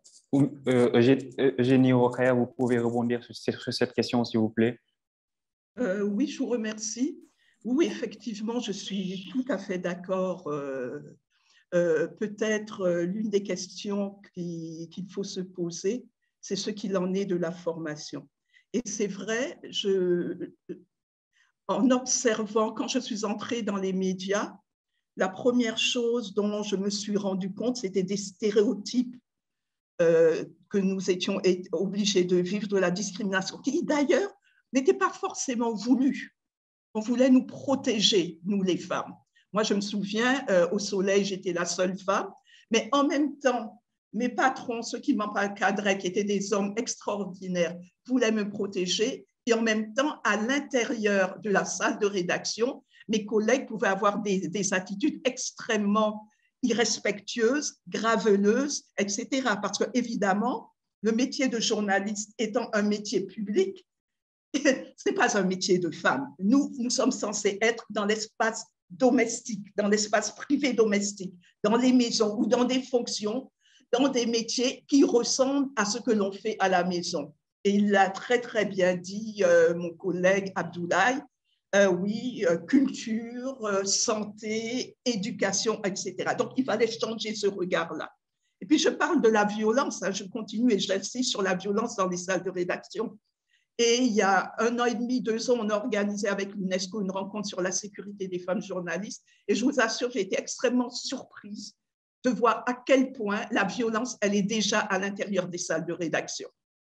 Speaker 4: Eugénie Rokhaya, vous pouvez rebondir sur, sur cette question, s'il vous plaît.
Speaker 5: Euh, oui, je vous remercie. Oui, effectivement, je suis tout à fait d'accord. Euh, euh, Peut-être euh, l'une des questions qu'il qu'il faut se poser, c'est ce qu'il en est de la formation. Et c'est vrai, je, en observant, quand je suis entrée dans les médias, la première chose dont je me suis rendu compte, c'était des stéréotypes euh, que nous étions obligés de vivre, de la discrimination, qui d'ailleurs n'était pas forcément voulue. On voulait nous protéger, nous les femmes. Moi, je me souviens, euh, au Soleil, j'étais la seule femme, mais en même temps, mes patrons, ceux qui m'encadraient, qui étaient des hommes extraordinaires, voulaient me protéger. Et en même temps, à l'intérieur de la salle de rédaction, mes collègues pouvaient avoir des, des attitudes extrêmement irrespectueuses, graveleuses, et cetera. Parce que, évidemment, le métier de journaliste étant un métier public, ce n'est pas un métier de femme. Nous, nous sommes censés être dans l'espace domestique, dans l'espace privé domestique, dans les maisons ou dans des fonctions, dans des métiers qui ressemblent à ce que l'on fait à la maison. Et il l'a très, très bien dit, euh, mon collègue Abdoulaye, euh, oui, euh, culture, euh, santé, éducation, et cetera. Donc, il fallait changer ce regard-là. Et puis, je parle de la violence, hein, je continue et j'insiste sur la violence dans les salles de rédaction. Et il y a un an et demi, deux ans, on a organisé avec l'UNESCO une rencontre sur la sécurité des femmes journalistes. Et je vous assure, j'ai été extrêmement surprise de voir à quel point la violence, elle est déjà à l'intérieur des salles de rédaction.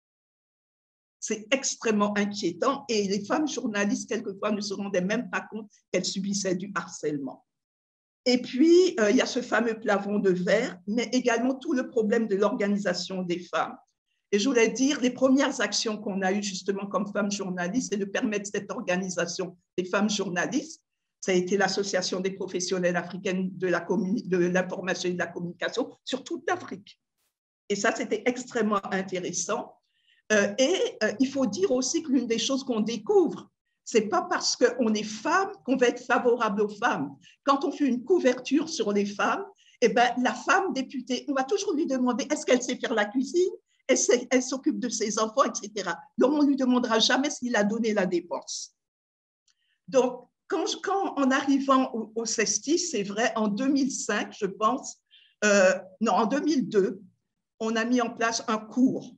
Speaker 5: C'est extrêmement inquiétant et les femmes journalistes, quelquefois, ne se rendaient même pas compte qu'elles subissaient du harcèlement. Et puis, euh, il y a ce fameux plafond de verre, mais également tout le problème de l'organisation des femmes. Et je voulais dire, les premières actions qu'on a eues justement comme femmes journalistes, c'est de permettre cette organisation des femmes journalistes. Ça a été l'Association des professionnelles africaines de l'information et de la communication sur toute l'Afrique. Et ça, c'était extrêmement intéressant. Euh, et euh, il faut dire aussi que l'une des choses qu'on découvre, ce n'est pas parce qu'on est femme qu'on va être favorable aux femmes. Quand on fait une couverture sur les femmes, eh ben, la femme députée, on va toujours lui demander est-ce qu'elle sait faire la cuisine, elle s'occupe de ses enfants, et cetera. Donc, on ne lui demandera jamais s'il a donné la dépense. Donc, quand, quand en arrivant au, au CESTI, c'est vrai, en deux mille cinq, je pense, euh, non, en deux mille deux, on a mis en place un cours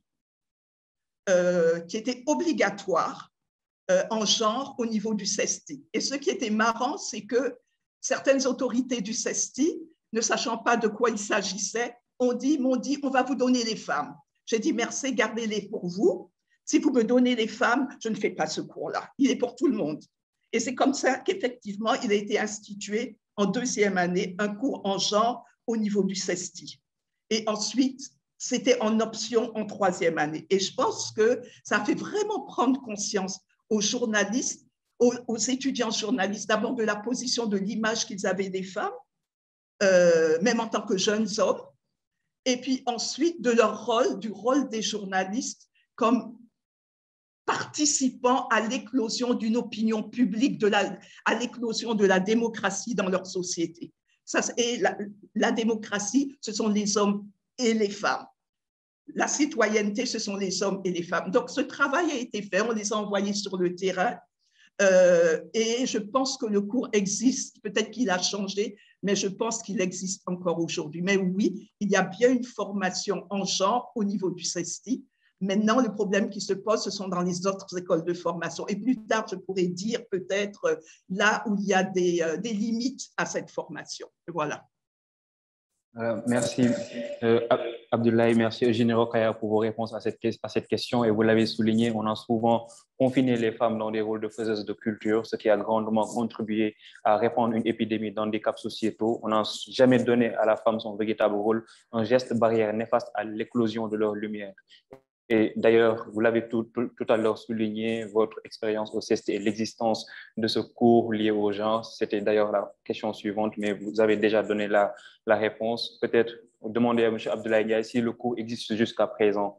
Speaker 5: euh, qui était obligatoire euh, en genre au niveau du CESTI. Et ce qui était marrant, c'est que certaines autorités du CESTI, ne sachant pas de quoi il s'agissait, ont dit, m'ont dit, on va vous donner les femmes. J'ai dit, merci, gardez-les pour vous. Si vous me donnez les femmes, je ne fais pas ce cours-là. Il est pour tout le monde. Et c'est comme ça qu'effectivement, il a été institué en deuxième année, un cours en genre au niveau du CESTI. Et ensuite, c'était en option en troisième année. Et je pense que ça fait vraiment prendre conscience aux journalistes, aux, aux étudiants journalistes, d'abord de la position, de l'image qu'ils avaient des femmes, euh, même en tant que jeunes hommes, et puis ensuite de leur rôle, du rôle des journalistes comme participant à l'éclosion d'une opinion publique, de la, à l'éclosion de la démocratie dans leur société. Ça, et la, la démocratie, ce sont les hommes et les femmes. La citoyenneté, ce sont les hommes et les femmes. Donc, ce travail a été fait, on les a envoyés sur le terrain. Euh, et je pense que le cours existe, peut-être qu'il a changé, mais je pense qu'il existe encore aujourd'hui. Mais oui, il y a bien une formation en genre au niveau du CESTI. Maintenant, le problème qui se pose, ce sont dans les autres écoles de formation. Et plus tard, je pourrais dire peut-être là où il y a des, des limites à cette formation. Voilà.
Speaker 4: Euh, merci, euh, Abdoulaye, merci Eugénie Rokhaya pour vos réponses à cette, à cette question. Et vous l'avez souligné, on a souvent confiné les femmes dans des rôles de faiseuses de culture, ce qui a grandement contribué à répandre une épidémie d'handicaps sociétaux. On n'a jamais donné à la femme son véritable rôle, un geste barrière néfaste à l'éclosion de leur lumière. Et d'ailleurs, vous l'avez tout, tout, tout à l'heure souligné, votre expérience au C S T et l'existence de ce cours lié au genre. C'était d'ailleurs la question suivante, mais vous avez déjà donné la, la réponse. Peut-être demander à M. Abdoulaye Ndiaye si le cours existe jusqu'à présent.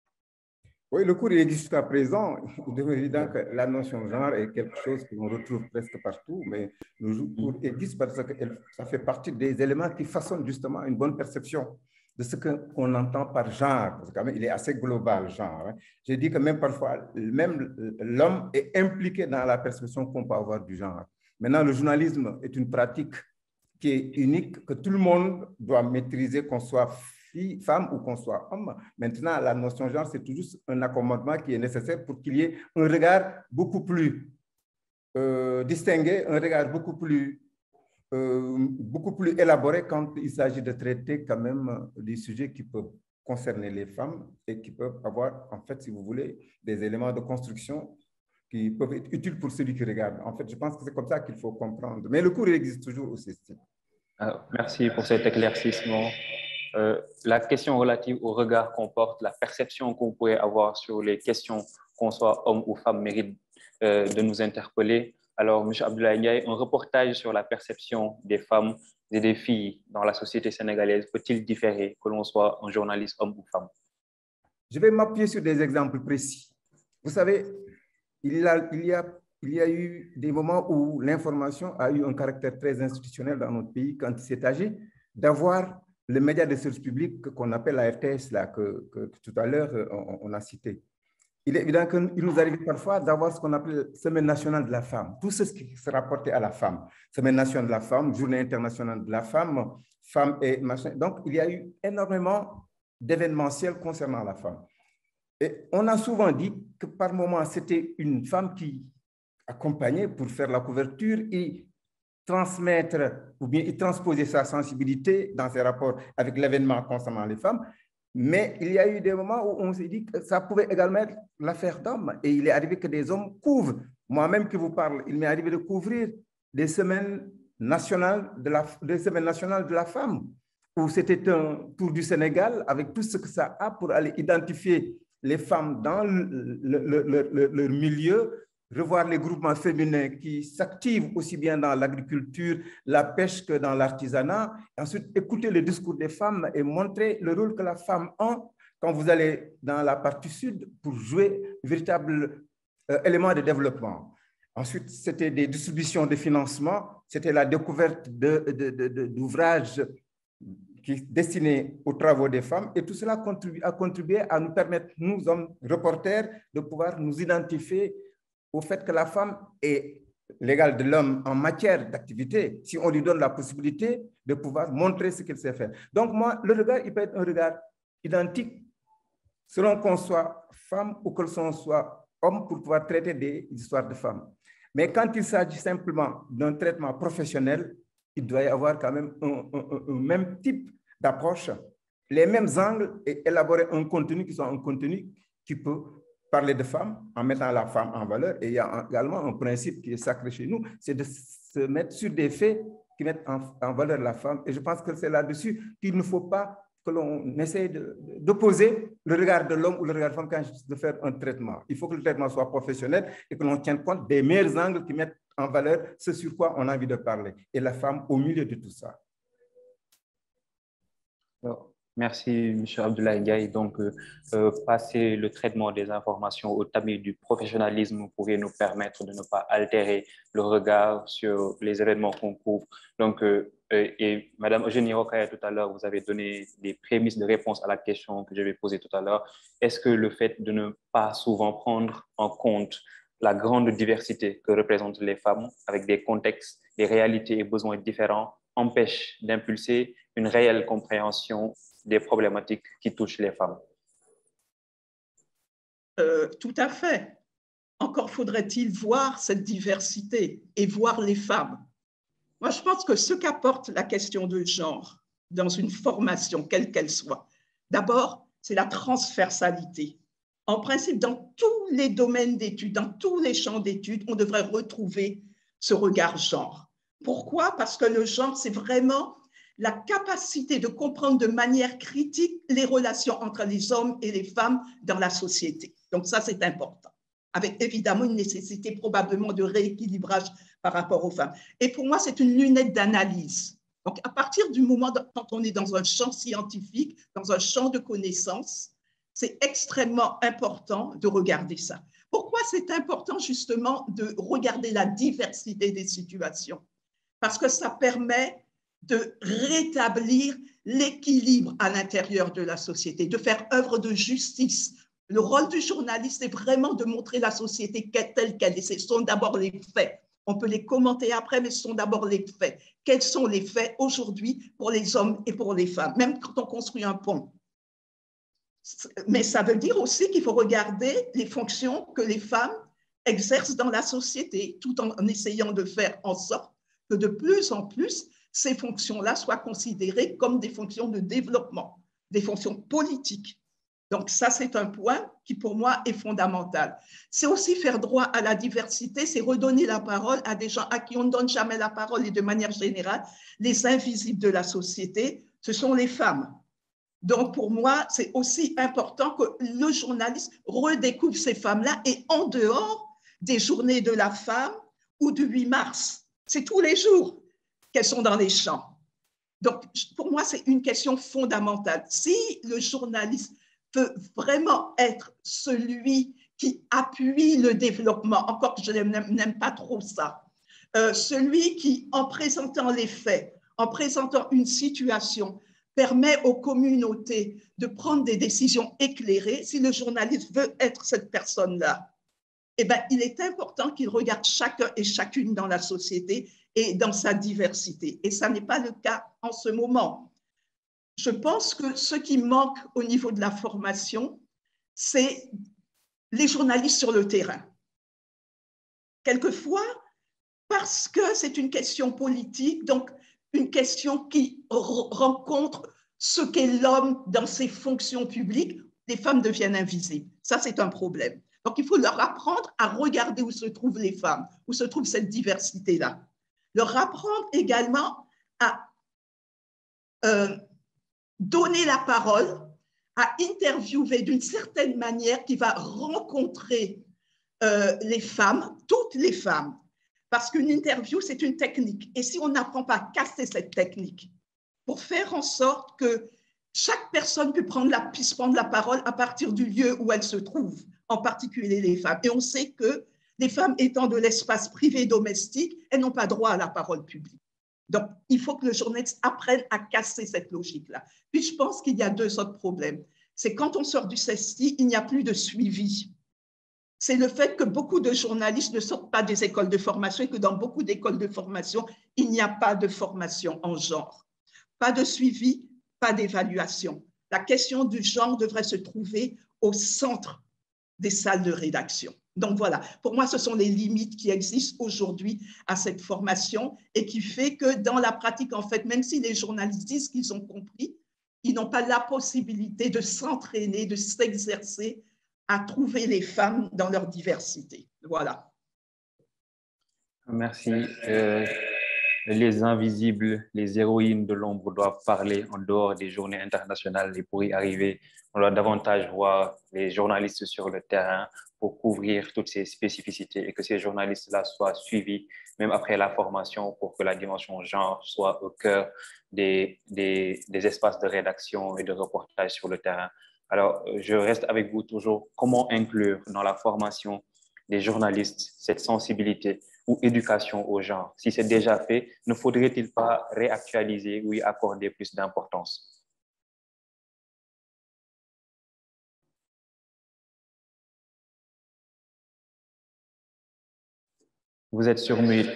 Speaker 6: Oui, le cours existe jusqu'à présent. Il est évident que la notion de genre est quelque chose qu'on retrouve presque partout, mais le cours existe parce que ça fait partie des éléments qui façonnent justement une bonne perception de ce qu'on entend par genre, parce qu'il est assez global, genre. J'ai dit que même parfois, même l'homme est impliqué dans la perception qu'on peut avoir du genre. Maintenant, le journalisme est une pratique qui est unique, que tout le monde doit maîtriser, qu'on soit fille, femme ou qu'on soit homme. Maintenant, la notion de genre, c'est toujours un accommodement qui est nécessaire pour qu'il y ait un regard beaucoup plus euh, distingué, un regard beaucoup plus Euh, beaucoup plus élaboré quand il s'agit de traiter quand même des sujets qui peuvent concerner les femmes et qui peuvent avoir, en fait, si vous voulez, des éléments de construction qui peuvent être utiles pour celui qui regarde. En fait, je pense que c'est comme ça qu'il faut comprendre. Mais le cours existe toujours au C S T.
Speaker 4: Euh, merci pour cet éclaircissement. Euh, la question relative au regard qu'on porte, la perception qu'on pourrait avoir sur les questions, qu'on soit homme ou femme, mérite euh, de nous interpeller. Alors, M. Abdoulaye Ndiaye, un reportage sur la perception des femmes et des filles dans la société sénégalaise peut-il différer que l'on soit un journaliste homme ou femme?
Speaker 6: Je vais m'appuyer sur des exemples précis. Vous savez, il y a, il y a, il y a eu des moments où l'information a eu un caractère très institutionnel dans notre pays quand il s'est agi d'avoir le média de service public qu'on appelle la R T S, là, que, que, que tout à l'heure on, on a cité. Il est évident qu'il nous arrive parfois d'avoir ce qu'on appelle Semaine nationale de la femme, tout ce qui se rapportait à la femme. Semaine nationale de la femme, Journée internationale de la femme, femme et machin. Donc, il y a eu énormément d'événementiels concernant la femme. Et on a souvent dit que par moment, c'était une femme qui accompagnait pour faire la couverture et transmettre ou bien transposer sa sensibilité dans ses rapports avec l'événement concernant les femmes. Mais il y a eu des moments où on s'est dit que ça pouvait également être l'affaire d'hommes. Et il est arrivé que des hommes couvrent. Moi-même qui vous parle, il m'est arrivé de couvrir des semaines nationales de la, des semaines nationales de la femme, où c'était un tour du Sénégal avec tout ce que ça a pour aller identifier les femmes dans le, le, le, le, le milieu, revoir les groupements féminins qui s'activent aussi bien dans l'agriculture, la pêche que dans l'artisanat. Ensuite, écouter le discours des femmes et montrer le rôle que la femme a quand vous allez dans la partie sud pour jouer un véritable euh, élément de développement. Ensuite, c'était des distributions de financement, c'était la découverte de, de, de, de, d'ouvrages qui destinés aux travaux des femmes. Et tout cela contribue, a contribué à nous permettre, nous, hommes reporters, de pouvoir nous identifier au fait que la femme est l'égale de l'homme en matière d'activité, si on lui donne la possibilité de pouvoir montrer ce qu'il sait faire. Donc, moi, le regard, il peut être un regard identique selon qu'on soit femme ou que l'on soit homme pour pouvoir traiter des histoires de femmes. Mais quand il s'agit simplement d'un traitement professionnel, il doit y avoir quand même un, un, un même type d'approche, les mêmes angles et élaborer un contenu qui soit un contenu qui peut parler de femmes en mettant la femme en valeur. Et il y a également un principe qui est sacré chez nous, c'est de se mettre sur des faits qui mettent en, en valeur la femme. Et je pense que c'est là-dessus qu'il ne faut pas que l'on essaye d'opposer le regard de l'homme ou le regard de la femme quand il s'agit de faire un traitement. Il faut que le traitement soit professionnel et que l'on tienne compte des meilleurs angles qui mettent en valeur ce sur quoi on a envie de parler. Et la femme au milieu de tout ça.
Speaker 4: Alors, merci, M. Abdoulaye Ndiaye. Donc, euh, euh, passer le traitement des informations au tamis du professionnalisme pourrait nous permettre de ne pas altérer le regard sur les événements qu'on couvre. Donc, euh, euh, et Mme Eugénie Rokhaya, tout à l'heure, vous avez donné des prémices de réponse à la question que je vais poser tout à l'heure. Est-ce que le fait de ne pas souvent prendre en compte la grande diversité que représentent les femmes avec des contextes, des réalités et besoins différents empêche d'impulser une réelle compréhension des problématiques qui touchent les femmes?
Speaker 5: Euh, tout à fait. Encore faudrait-il voir cette diversité et voir les femmes. Moi, je pense que ce qu'apporte la question de genre, dans une formation, quelle qu'elle soit. D'abord, c'est la transversalité. En principe, dans tous les domaines d'études, dans tous les champs d'études, on devrait retrouver ce regard genre. Pourquoi? Parce que le genre, c'est vraiment la capacité de comprendre de manière critique les relations entre les hommes et les femmes dans la société. Donc ça, c'est important, avec évidemment une nécessité probablement de rééquilibrage par rapport aux femmes. Et pour moi, c'est une lunette d'analyse. Donc à partir du moment quand on est dans un champ scientifique, dans un champ de connaissances, c'est extrêmement important de regarder ça. Pourquoi c'est important justement de regarder la diversité des situations? Parce que ça permet de rétablir l'équilibre à l'intérieur de la société, de faire œuvre de justice. Le rôle du journaliste est vraiment de montrer la société telle qu'elle est. Ce sont d'abord les faits. On peut les commenter après, mais ce sont d'abord les faits. Quels sont les faits aujourd'hui pour les hommes et pour les femmes, même quand on construit un pont? Mais ça veut dire aussi qu'il faut regarder les fonctions que les femmes exercent dans la société, tout en essayant de faire en sorte que de plus en plus, ces fonctions-là soient considérées comme des fonctions de développement, des fonctions politiques. Donc ça, c'est un point qui, pour moi, est fondamental. C'est aussi faire droit à la diversité, c'est redonner la parole à des gens à qui on ne donne jamais la parole, et de manière générale, les invisibles de la société, ce sont les femmes. Donc, pour moi, c'est aussi important que le journaliste redécouvre ces femmes-là, et en dehors des journées de la femme ou du huit mars. C'est tous les jours qu'elles sont dans les champs. Donc, pour moi, c'est une question fondamentale. Si le journaliste peut vraiment être celui qui appuie le développement, encore que je n'aime pas trop ça, euh, celui qui, en présentant les faits, en présentant une situation, permet aux communautés de prendre des décisions éclairées, si le journaliste veut être cette personne-là, eh bien, il est important qu'il regarde chacun et chacune dans la société et dans sa diversité. Et ça n'est pas le cas en ce moment. Je pense que ce qui manque au niveau de la formation, c'est les journalistes sur le terrain. Quelquefois, parce que c'est une question politique, donc une question qui rencontre ce qu'est l'homme dans ses fonctions publiques, les femmes deviennent invisibles. Ça, c'est un problème. Donc, il faut leur apprendre à regarder où se trouvent les femmes, où se trouve cette diversité-là. Leur apprendre également à euh, donner la parole, à interviewer d'une certaine manière qui va rencontrer euh, les femmes, toutes les femmes. Parce qu'une interview, c'est une technique. Et si on n'apprend pas à casser cette technique pour faire en sorte que chaque personne puisse prendre la, puisse prendre la parole à partir du lieu où elle se trouve, en particulier les femmes. Et on sait que les femmes étant de l'espace privé domestique, elles n'ont pas droit à la parole publique. Donc, il faut que le journaliste apprenne à casser cette logique-là. Puis, je pense qu'il y a deux autres problèmes. C'est quand on sort du C E S T I, il n'y a plus de suivi. C'est le fait que beaucoup de journalistes ne sortent pas des écoles de formation et que dans beaucoup d'écoles de formation, il n'y a pas de formation en genre. Pas de suivi, pas d'évaluation. La question du genre devrait se trouver au centre des salles de rédaction. Donc voilà, pour moi, ce sont les limites qui existent aujourd'hui à cette formation et qui fait que dans la pratique, en fait, même si les journalistes disent qu'ils ont compris, ils n'ont pas la possibilité de s'entraîner, de s'exercer à trouver les femmes dans leur diversité. Voilà.
Speaker 4: Merci. Euh, les invisibles, les héroïnes de l'ombre doivent parler en dehors des journées internationales et pour y arriver, on doit davantage voir les journalistes sur le terrain pour couvrir toutes ces spécificités et que ces journalistes-là soient suivis même après la formation pour que la dimension genre soit au cœur des, des, des espaces de rédaction et de reportage sur le terrain. Alors, je reste avec vous toujours. Comment inclure dans la formation des journalistes cette sensibilité ou éducation au genre? Si c'est déjà fait, ne faudrait-il pas réactualiser ou y accorder plus d'importance? Vous êtes sur mute.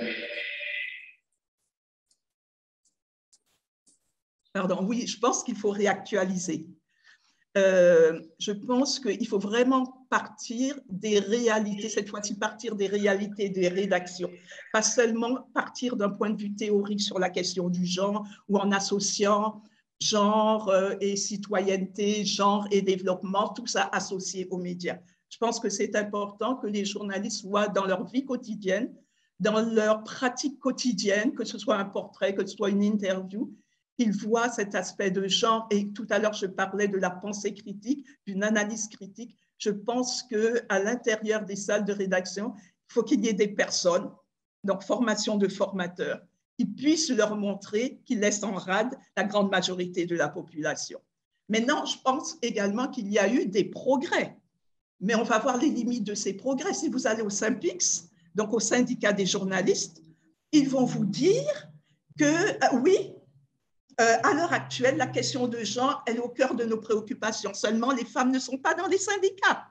Speaker 5: Pardon, oui, je pense qu'il faut réactualiser. Euh, je pense qu'il faut vraiment partir des réalités, cette fois-ci partir des réalités des rédactions, pas seulement partir d'un point de vue théorique sur la question du genre ou en associant genre euh, et citoyenneté, genre et développement, tout ça associé aux médias. Je pense que c'est important que les journalistes voient dans leur vie quotidienne, dans leur pratique quotidienne, que ce soit un portrait, que ce soit une interview, qu'ils voient cet aspect de genre. Et tout à l'heure, je parlais de la pensée critique, d'une analyse critique. Je pense qu'à l'intérieur des salles de rédaction, il faut qu'il y ait des personnes, donc formation de formateurs, qui puissent leur montrer qu'ils laissent en rade la grande majorité de la population. Maintenant, je pense également qu'il y a eu des progrès, mais on va voir les limites de ces progrès. Si vous allez au SYNPICS, donc au syndicat des journalistes, ils vont vous dire que euh, oui, euh, à l'heure actuelle, la question de genre, elle est au cœur de nos préoccupations. Seulement, les femmes ne sont pas dans les syndicats.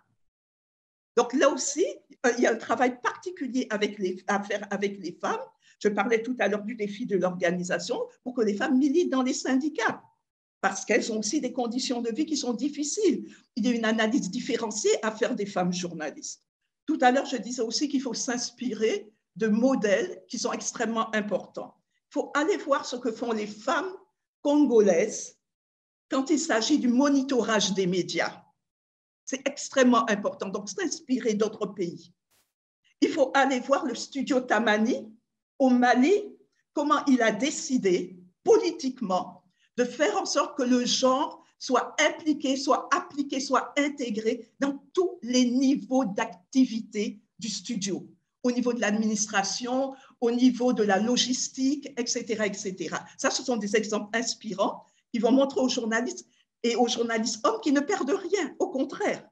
Speaker 5: Donc là aussi, euh, il y a un travail particulier avec les, à faire avec les femmes. Je parlais tout à l'heure du défi de l'organisation pour que les femmes militent dans les syndicats, parce qu'elles ont aussi des conditions de vie qui sont difficiles. Il y a une analyse différenciée à faire des femmes journalistes. Tout à l'heure, je disais aussi qu'il faut s'inspirer de modèles qui sont extrêmement importants. Il faut aller voir ce que font les femmes congolaises quand il s'agit du monitorage des médias. C'est extrêmement important, donc s'inspirer d'autres pays. Il faut aller voir le studio Tamani au Mali, comment il a décidé politiquement de faire en sorte que le genre soit impliqué, soit appliqué, soit intégré dans tous les niveaux d'activité du studio, au niveau de l'administration, au niveau de la logistique, et cetera, et cetera. Ça, ce sont des exemples inspirants qui vont montrer aux journalistes et aux journalistes hommes qui ne perdent rien, au contraire.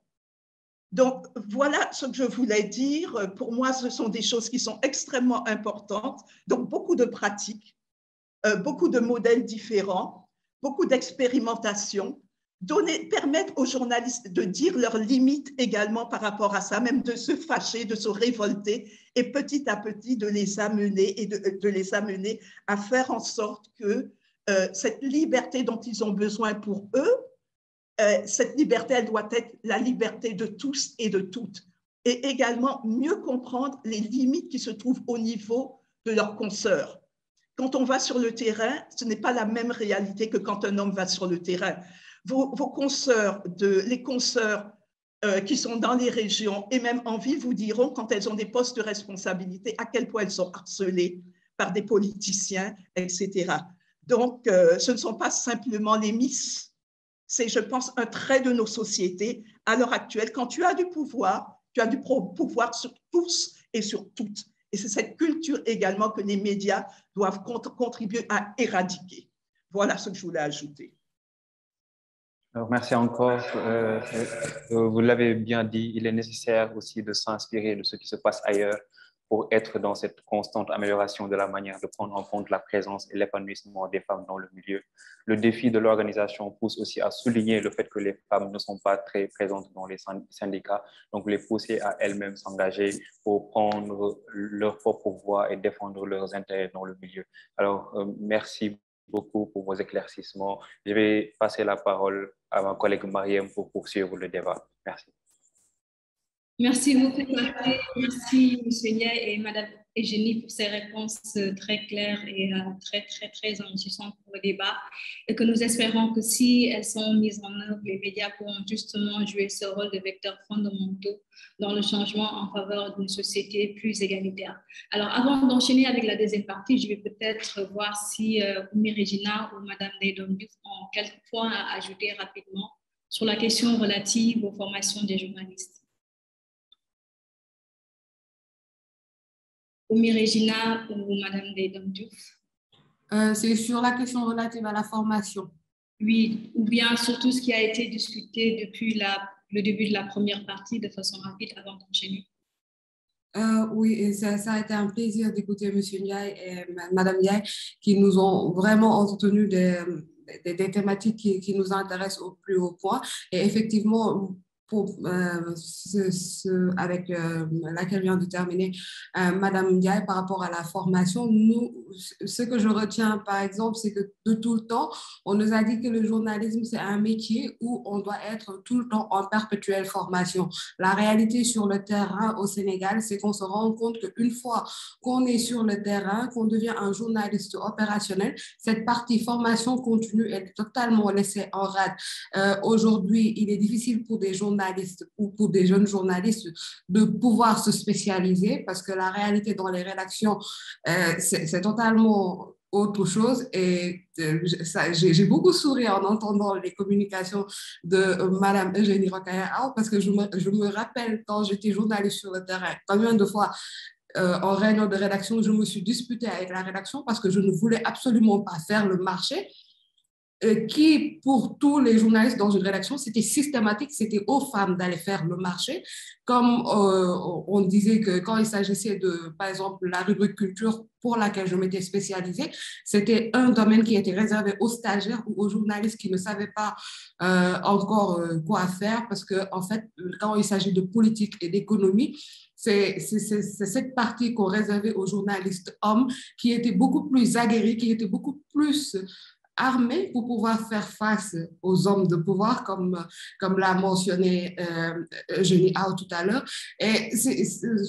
Speaker 5: Donc, voilà ce que je voulais dire. Pour moi, ce sont des choses qui sont extrêmement importantes. Donc, beaucoup de pratiques, euh, beaucoup de modèles différents, beaucoup d'expérimentation, donner, permettre aux journalistes de dire leurs limites également par rapport à ça, même de se fâcher, de se révolter, et petit à petit de les amener, et de, de les amener à faire en sorte que euh, cette liberté dont ils ont besoin pour eux, euh, cette liberté, elle doit être la liberté de tous et de toutes. Et également mieux comprendre les limites qui se trouvent au niveau de leurs consoeurs. Quand on va sur le terrain, ce n'est pas la même réalité que quand un homme va sur le terrain. Vos, vos consoeurs, de, les consoeurs euh, qui sont dans les régions et même en ville vous diront, quand elles ont des postes de responsabilité, à quel point elles sont harcelées par des politiciens, et cetera. Donc, euh, ce ne sont pas simplement les miss, c'est, je pense, un trait de nos sociétés à l'heure actuelle. Quand tu as du pouvoir, tu as du pouvoir sur tous et sur toutes. Et c'est cette culture également que les médias doivent contribuer à éradiquer. Voilà ce que je voulais ajouter.
Speaker 4: Alors, merci encore. Euh, euh, vous l'avez bien dit, il est nécessaire aussi de s'inspirer de ce qui se passe ailleurs pour être dans cette constante amélioration de la manière de prendre en compte la présence et l'épanouissement des femmes dans le milieu. Le défi de l'organisation pousse aussi à souligner le fait que les femmes ne sont pas très présentes dans les syndicats, donc les pousser à elles-mêmes s'engager pour prendre leur propre voix et défendre leurs intérêts dans le milieu. Alors, euh, merci beaucoup pour vos éclaircissements. Je vais passer la parole à ma collègue Mariam pour poursuivre le débat. Merci.
Speaker 1: Merci beaucoup, Patrick. Merci, M. Ndiaye et Mme Eugénie pour ces réponses très claires et très, très, très enrichissantes pour le débat. Et que nous espérons que si elles sont mises en œuvre, les médias pourront justement jouer ce rôle de vecteurs fondamentaux dans le changement en faveur d'une société plus égalitaire. Alors, avant d'enchaîner avec la deuxième partie, je vais peut-être voir si euh, Oumi Regina ou Mme Neydom Diouf ont quelques points à ajouter rapidement sur la question relative aux formations des journalistes. Oumi Regina ou Madame Neydom Diouf?
Speaker 7: euh, C'est sur la question relative à la formation.
Speaker 1: Oui, ou bien sur tout ce qui a été discuté depuis la, le début de la première partie de façon rapide avant d'enchaîner.
Speaker 7: Euh, oui, et ça, ça a été un plaisir d'écouter M. Ndiaye et Mme Ndiaye qui nous ont vraiment entretenu des, des, des thématiques qui, qui nous intéressent au plus haut point. Et effectivement, pour, euh, ce, ce, avec euh, laquelle vient de terminer euh, Madame Ndiaye par rapport à la formation. Nous, ce que je retiens, par exemple, c'est que de tout le temps, on nous a dit que le journalisme, c'est un métier où on doit être tout le temps en perpétuelle formation. La réalité sur le terrain au Sénégal, c'est qu'on se rend compte qu'une fois qu'on est sur le terrain, qu'on devient un journaliste opérationnel, cette partie formation continue est totalement laissée en rade. Euh, aujourd'hui, il est difficile pour des journalistes ou pour des jeunes journalistes de pouvoir se spécialiser parce que la réalité dans les rédactions, euh, c'est totalement autre chose. Et euh, j'ai beaucoup souri en entendant les communications de euh, Madame Eugénie Rokhaya parce que je me, je me rappelle quand j'étais journaliste sur le terrain, combien de fois euh, en réunion de rédaction, je me suis disputée avec la rédaction parce que je ne voulais absolument pas faire le marché. Euh, qui, pour tous les journalistes dans une rédaction, c'était systématique, c'était aux femmes d'aller faire le marché. Comme euh, on disait que quand il s'agissait de, par exemple, la rubrique culture pour laquelle je m'étais spécialisée, c'était un domaine qui était réservé aux stagiaires ou aux journalistes qui ne savaient pas euh, encore euh, quoi faire parce que, en fait, quand il s'agit de politique et d'économie, c'est cette partie qu'on réservait aux journalistes hommes qui étaient beaucoup plus aguerris, qui étaient beaucoup plus armés pour pouvoir faire face aux hommes de pouvoir, comme, comme l'a mentionné euh, Eugénie Ao tout à l'heure. Et c'est,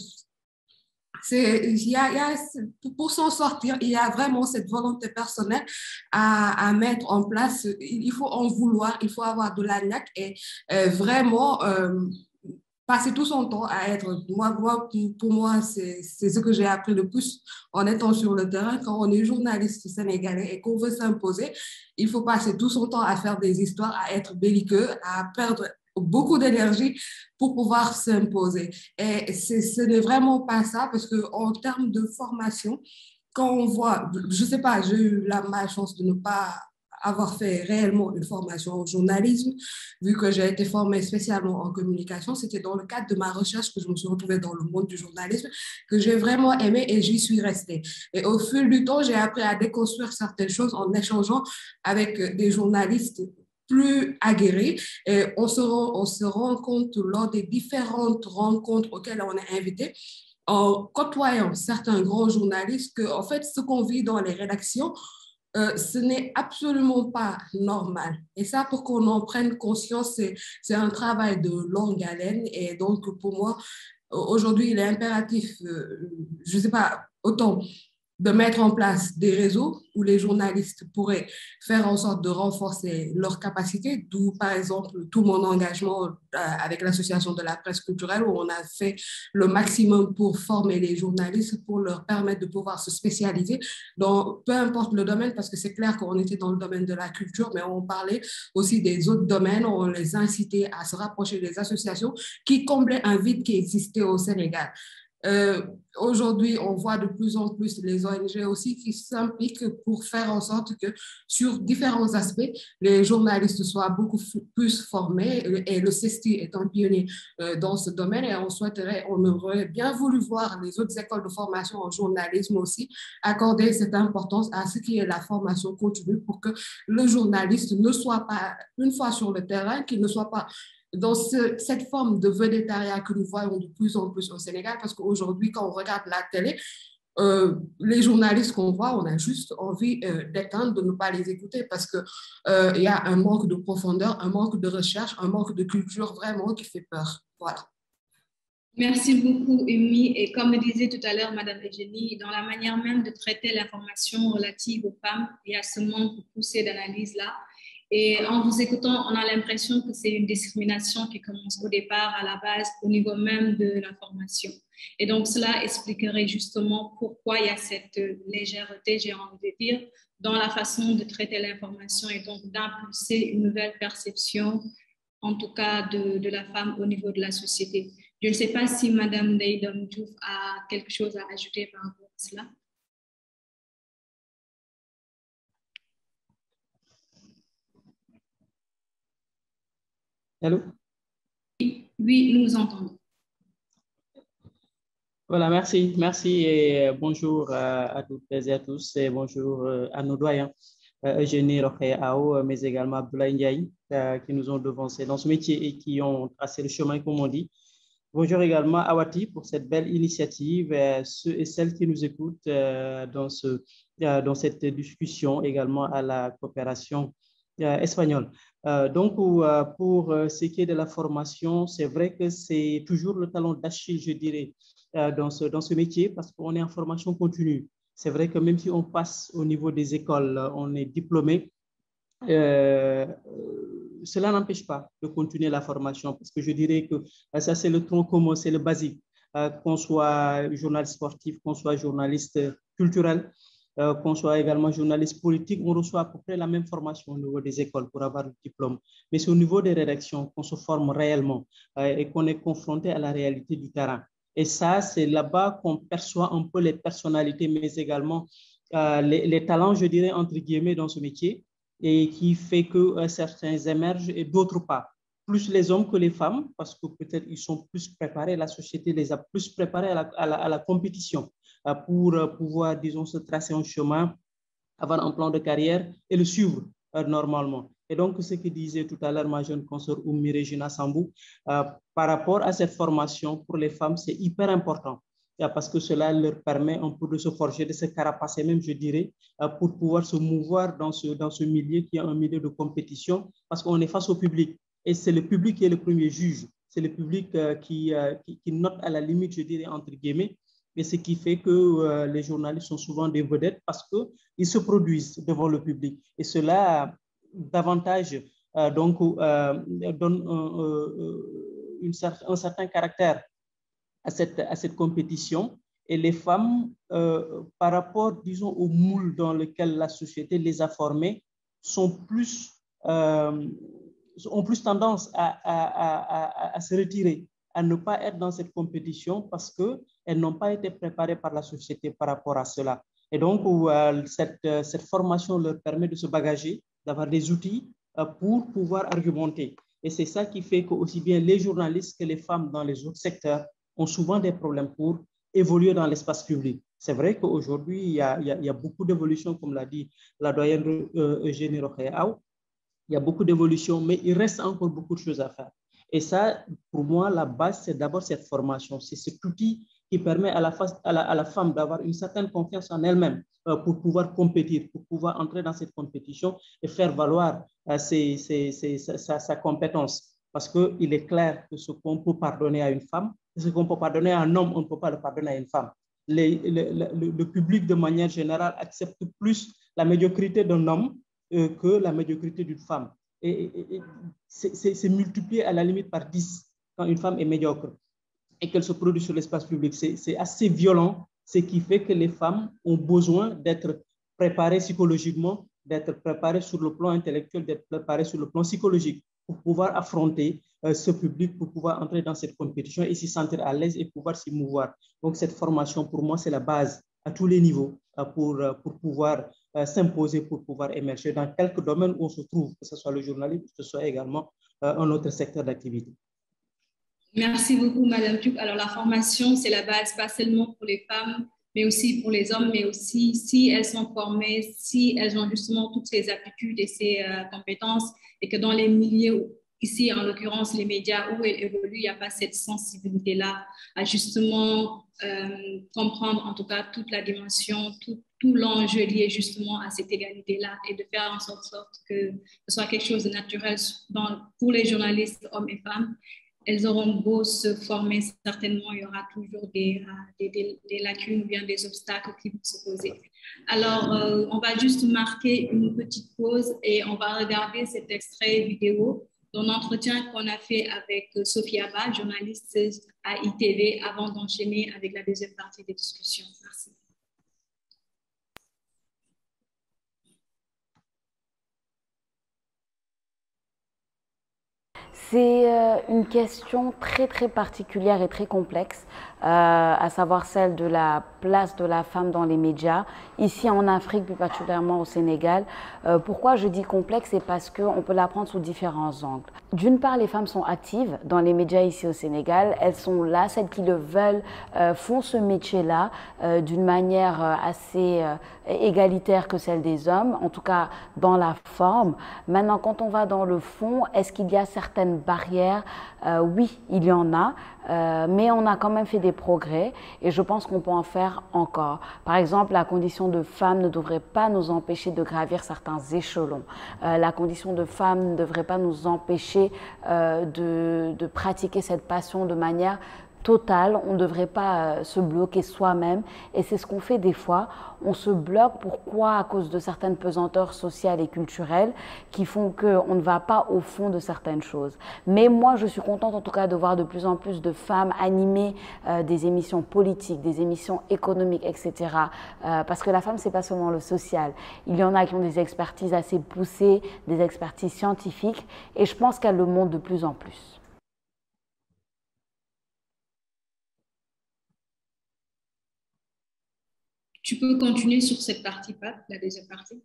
Speaker 7: c'est, y a, y a, pour s'en sortir, il y a vraiment cette volonté personnelle à, à mettre en place. Il faut en vouloir, il faut avoir de la niaque et euh, vraiment... Euh, passer tout son temps à être, moi, moi pour moi, c'est ce que j'ai appris le plus en étant sur le terrain. Quand on est journaliste sénégalais et qu'on veut s'imposer, il faut passer tout son temps à faire des histoires, à être belliqueux, à perdre beaucoup d'énergie pour pouvoir s'imposer. Et ce n'est vraiment pas ça parce qu'en termes de formation, quand on voit, je ne sais pas, j'ai eu la malchance de ne pas avoir fait réellement une formation en journalisme, vu que j'ai été formée spécialement en communication. C'était dans le cadre de ma recherche que je me suis retrouvée dans le monde du journalisme, que j'ai vraiment aimé et j'y suis restée. Et au fil du temps, j'ai appris à déconstruire certaines choses en échangeant avec des journalistes plus aguerris. Et on se rend, on se rend compte lors des différentes rencontres auxquelles on est invité, en côtoyant certains grands journalistes, que en fait, ce qu'on vit dans les rédactions, Euh, ce n'est absolument pas normal. Et ça, pour qu'on en prenne conscience, c'est un travail de longue haleine. Et donc, pour moi, aujourd'hui, il est impératif, euh, je ne sais pas, autant de mettre en place des réseaux où les journalistes pourraient faire en sorte de renforcer leurs capacités, d'où par exemple tout mon engagement avec l'association de la presse culturelle où on a fait le maximum pour former les journalistes, pour leur permettre de pouvoir se spécialiser dans peu importe le domaine, parce que c'est clair qu'on était dans le domaine de la culture, mais on parlait aussi des autres domaines, on les incitait à se rapprocher des associations qui comblaient un vide qui existait au Sénégal. Euh, Aujourd'hui, on voit de plus en plus les O N G aussi qui s'impliquent pour faire en sorte que sur différents aspects, les journalistes soient beaucoup plus formés et le C E S T I est un pionnier euh, dans ce domaine et on souhaiterait, on aurait bien voulu voir les autres écoles de formation en journalisme aussi accorder cette importance à ce qui est la formation continue pour que le journaliste ne soit pas, une fois sur le terrain, qu'il ne soit pas dans ce, cette forme de vedettariat que nous voyons de plus en plus au Sénégal, parce qu'aujourd'hui, quand on regarde la télé, euh, les journalistes qu'on voit, on a juste envie euh, d'éteindre, de ne pas les écouter, parce qu'il euh, y a un manque de profondeur, un manque de recherche, un manque de culture vraiment qui fait peur. Voilà.
Speaker 1: Merci beaucoup, Umi. Et comme le disait tout à l'heure Madame Eugénie, dans la manière même de traiter l'information relative aux femmes, il y a ce manque poussé d'analyse-là. Et en vous écoutant, on a l'impression que c'est une discrimination qui commence au départ, à la base, au niveau même de l'information. Et donc, cela expliquerait justement pourquoi il y a cette légèreté, j'ai envie de dire, dans la façon de traiter l'information et donc d'impulser une nouvelle perception, en tout cas de, de la femme au niveau de la société. Je ne sais pas si Madame Deydom Diouf a quelque chose à ajouter par rapport à cela.
Speaker 8: Allô?
Speaker 1: Oui, oui, nous vous entendons.
Speaker 8: Voilà, merci. Merci et bonjour à, à toutes et à tous et bonjour à nos doyens. euh, Eugénie Rokhaya-Ao, mais également Abdoulaye Ndiaye, euh, qui nous ont devancés dans ce métier et qui ont tracé le chemin, comme on dit. Bonjour également à Wati pour cette belle initiative, et ceux et celles qui nous écoutent euh, dans, ce, euh, dans cette discussion, également à la coopération euh, espagnole. Euh, donc, euh, pour euh, ce qui est de la formation, c'est vrai que c'est toujours le talon d'Achille, je dirais, euh, dans, ce, dans ce métier, parce qu'on est en formation continue. C'est vrai que même si on passe au niveau des écoles, on est diplômé, euh, cela n'empêche pas de continuer la formation, parce que je dirais que ça, c'est le tronc commun, c'est le basique. Euh, qu'on soit journaliste sportif, qu'on soit journaliste culturel, euh, qu'on soit également journaliste politique, on reçoit à peu près la même formation au niveau des écoles pour avoir le diplôme. Mais c'est au niveau des rédactions qu'on se forme réellement euh, et qu'on est confronté à la réalité du terrain. Et ça, c'est là-bas qu'on perçoit un peu les personnalités, mais également euh, les, les talents, je dirais, entre guillemets, dans ce métier, et qui fait que euh, certains émergent et d'autres pas. Plus les hommes que les femmes, parce que peut-être ils sont plus préparés, la société les a plus préparés à la, à la, à la compétition euh, pour euh, pouvoir, disons, se tracer un chemin, avoir un plan de carrière et le suivre euh, normalement. Et donc, ce que disait tout à l'heure ma jeune consoeur Oumi Regina Sambou, euh, par rapport à cette formation pour les femmes, c'est hyper important parce que cela leur permet un peu de se forger, de se carapacer même, je dirais, pour pouvoir se mouvoir dans ce, dans ce milieu qui est un milieu de compétition, parce qu'on est face au public. Et c'est le public qui est le premier juge. C'est le public euh, qui, euh, qui, qui note à la limite, je dirais, entre guillemets, et ce qui fait que euh, les journalistes sont souvent des vedettes parce qu'ils se produisent devant le public. Et cela, davantage, euh, donc, euh, donne un, euh, une, un certain caractère à cette, à cette compétition. Et les femmes, euh, par rapport, disons, au moule dans lequel la société les a formées, sont plus, euh, ont plus tendance à, à, à, à se retirer, à ne pas être dans cette compétition parce qu'elles n'ont pas été préparées par la société par rapport à cela. Et donc, euh, cette, cette formation leur permet de se bagager, d'avoir des outils euh, pour pouvoir argumenter. Et c'est ça qui fait que aussi bien les journalistes que les femmes dans les autres secteurs ont souvent des problèmes pour évoluer dans l'espace public. C'est vrai qu'aujourd'hui, il, il, il y a beaucoup d'évolutions, comme l'a dit la doyenne euh, Eugénie Rokhaya-Ao. Il y a beaucoup d'évolutions, mais il reste encore beaucoup de choses à faire. Et ça, pour moi, la base, c'est d'abord cette formation. C'est cet outil qui permet à la, à la, à la femme d'avoir une certaine confiance en elle-même euh, pour pouvoir compétir, pour pouvoir entrer dans cette compétition et faire valoir euh, ses, ses, ses, sa, sa compétence. Parce qu'il est clair que ce qu'on peut pardonner à une femme, ce qu'on peut pardonner à un homme, on ne peut pas le pardonner à une femme. Les, le, le, le public, de manière générale, accepte plus la médiocrité d'un homme euh, que la médiocrité d'une femme. Et, et, et c'est multiplié à la limite par dix quand une femme est médiocre et qu'elle se produit sur l'espace public. C'est assez violent, ce qui fait que les femmes ont besoin d'être préparées psychologiquement, d'être préparées sur le plan intellectuel, d'être préparées sur le plan psychologique pour pouvoir affronter euh, ce public, pour pouvoir entrer dans cette compétition et s'y sentir à l'aise et pouvoir s'y mouvoir. Donc, cette formation, pour moi, c'est la base à tous les niveaux euh, pour, euh, pour pouvoir euh, s'imposer, pour pouvoir émerger dans quelques domaines où on se trouve, que ce soit le journalisme, que ce soit également euh, un autre secteur d'activité.
Speaker 1: Merci beaucoup, Madame Duc. Alors, la formation, c'est la base, pas seulement pour les femmes, mais aussi pour les hommes, mais aussi si elles sont formées, si elles ont justement toutes ces aptitudes et ces euh, compétences, et que dans les milieux, ici en l'occurrence les médias où elles évoluent, il n'y a pas cette sensibilité-là à justement euh, comprendre en tout cas toute la dimension, tout, tout l'enjeu lié justement à cette égalité-là et de faire en sorte, sorte que ce soit quelque chose de naturel dans, pour les journalistes, hommes et femmes. Elles auront beau se former, certainement, il y aura toujours des, des, des, des lacunes ou bien des obstacles qui vont se poser. Alors, euh, on va juste marquer une petite pause et on va regarder cet extrait vidéo d'un entretien qu'on a fait avec Sophie Abba, journaliste à I T V, avant d'enchaîner avec la deuxième partie des discussions. Merci.
Speaker 9: C'est euh, une question très très particulière et très complexe, euh, à savoir celle de la place de la femme dans les médias, ici en Afrique, plus particulièrement au Sénégal. Euh, pourquoi je dis complexe? C'est parce qu'on peut la prendre sous différents angles. D'une part, les femmes sont actives dans les médias ici au Sénégal. Elles sont là, celles qui le veulent euh, font ce métier-là euh, d'une manière euh, assez euh, égalitaire que celle des hommes, en tout cas dans la forme. Maintenant, quand on va dans le fond, est-ce qu'il y a certaines barrières? euh, Oui, il y en a, euh, mais on a quand même fait des progrès et je pense qu'on peut en faire encore. Par exemple, la condition de femme ne devrait pas nous empêcher de gravir certains échelons. Euh, la condition de femme ne devrait pas nous empêcher euh, de, de pratiquer cette passion de manière totale. On ne devrait pas euh, se bloquer soi-même et c'est ce qu'on fait des fois. On se bloque, pourquoi? À cause de certaines pesanteurs sociales et culturelles qui font qu'on ne va pas au fond de certaines choses. Mais moi, je suis contente en tout cas de voir de plus en plus de femmes animer euh, des émissions politiques, des émissions économiques, et cetera. Euh, parce que la femme, c'est pas seulement le social. Il y en a qui ont des expertises assez poussées, des expertises scientifiques et je pense qu'elles le montrent de plus en plus.
Speaker 1: Tu peux continuer sur cette partie, Pat, la deuxième partie.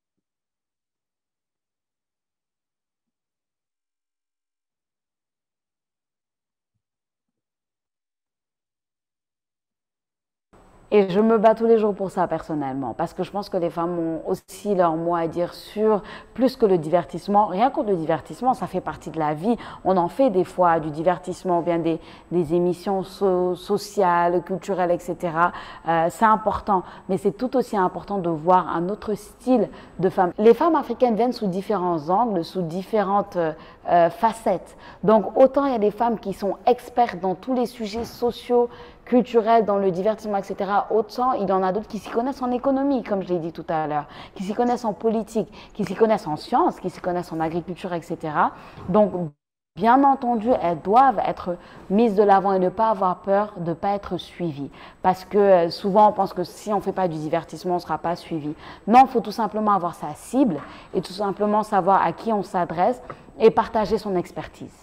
Speaker 9: Et je me bats tous les jours pour ça personnellement, parce que je pense que les femmes ont aussi leur mot à dire sur plus que le divertissement. Rien contre le divertissement, ça fait partie de la vie. On en fait des fois du divertissement, ou bien des, des émissions so sociales, culturelles, et cetera. Euh, c'est important, mais c'est tout aussi important de voir un autre style de femmes. Les femmes africaines viennent sous différents angles, sous différentes euh, facettes. Donc autant il y a des femmes qui sont expertes dans tous les sujets sociaux, culturels, dans le divertissement, et cetera. Autant il y en a d'autres qui s'y connaissent en économie, comme je l'ai dit tout à l'heure, qui s'y connaissent en politique, qui s'y connaissent en sciences, qui s'y connaissent en agriculture, et cetera. Donc, bien entendu, elles doivent être mises de l'avant et ne pas avoir peur de ne pas être suivies. Parce que souvent, on pense que si on ne fait pas du divertissement, on ne sera pas suivi. Non, il faut tout simplement avoir sa cible et tout simplement savoir à qui on s'adresse et partager son expertise.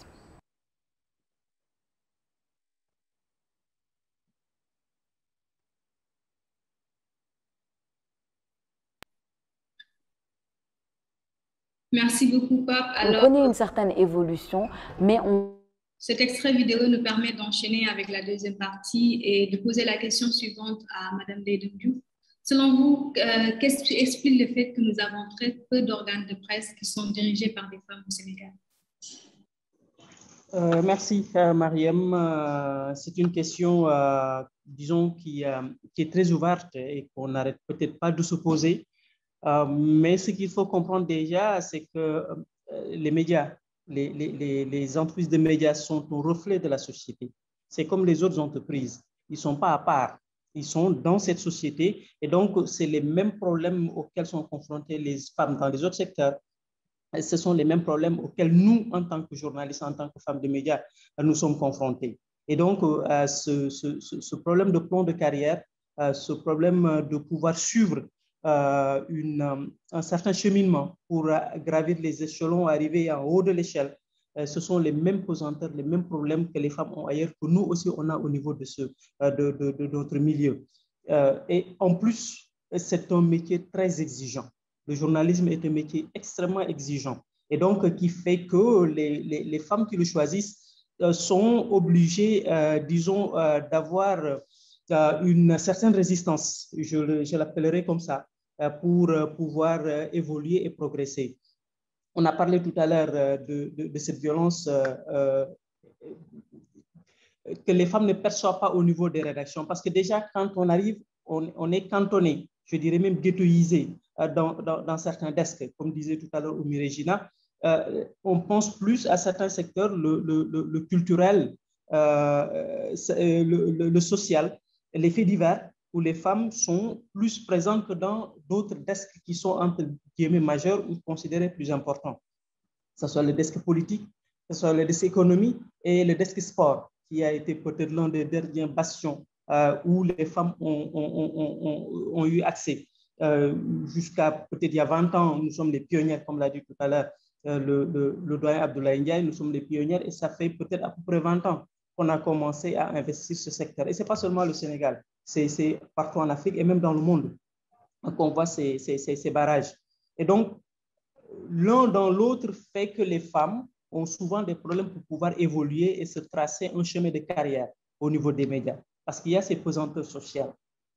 Speaker 1: Merci beaucoup, Pape.
Speaker 9: Alors, on connaît une certaine évolution, mais on...
Speaker 1: Cet extrait vidéo nous permet d'enchaîner avec la deuxième partie et de poser la question suivante à Madame Dieudonne. Selon vous, euh, qu'est-ce qui explique le fait que nous avons très peu d'organes de presse qui sont dirigés par des femmes au Sénégal?
Speaker 8: Euh, merci, Mariam. Euh, c'est une question, euh, disons, qui, euh, qui est très ouverte et qu'on n'arrête peut-être pas de se poser. Euh, mais ce qu'il faut comprendre déjà, c'est que euh, les médias, les, les, les entreprises de médias sont un reflet de la société. C'est comme les autres entreprises. Ils ne sont pas à part. Ils sont dans cette société. Et donc, c'est les mêmes problèmes auxquels sont confrontées les femmes dans les autres secteurs. Ce sont les mêmes problèmes auxquels nous, en tant que journalistes, en tant que femmes de médias, nous sommes confrontés. Et donc, euh, ce, ce, ce problème de plan de carrière, euh, ce problème de pouvoir suivre Euh, une, un certain cheminement pour euh, gravir les échelons, arriver en haut de l'échelle. Euh, ce sont les mêmes pesanteurs, les mêmes problèmes que les femmes ont ailleurs, que nous aussi on a au niveau de, ce, euh, de, de, de notre milieu. Euh, et en plus, c'est un métier très exigeant. Le journalisme est un métier extrêmement exigeant. Et donc, qui fait que les, les, les femmes qui le choisissent euh, sont obligées, euh, disons, euh, d'avoir une certaine résistance, je, je l'appellerai comme ça, pour pouvoir évoluer et progresser. On a parlé tout à l'heure de, de, de cette violence euh, que les femmes ne perçoivent pas au niveau des rédactions, parce que déjà, quand on arrive, on, on est cantonné, je dirais même ghettoisé dans, dans, dans certains desks, comme disait tout à l'heure Oumi Regina. Euh, on pense plus à certains secteurs, le, le, le, le culturel, euh, le, le, le social, les faits divers, où les femmes sont plus présentes que dans d'autres desks qui sont entre guillemets majeurs ou considérés plus importants. Que ce soit le desk politique, que ce soit le desk économie et le desk sport, qui a été peut-être l'un des derniers bastions euh, où les femmes ont, ont, ont, ont, ont eu accès. Euh, Jusqu'à peut-être il y a vingt ans, nous sommes les pionnières, comme l'a dit tout à l'heure euh, le, le, le doyen Abdoulaye Ndiaye, nous sommes les pionnières et ça fait peut-être à peu près vingt ans qu'on a commencé à investir ce secteur. Et ce n'est pas seulement le Sénégal, c'est partout en Afrique et même dans le monde qu'on voit ces, ces, ces, ces barrages. Et donc, l'un dans l'autre fait que les femmes ont souvent des problèmes pour pouvoir évoluer et se tracer un chemin de carrière au niveau des médias, parce qu'il y a ces pesanteurs sociales.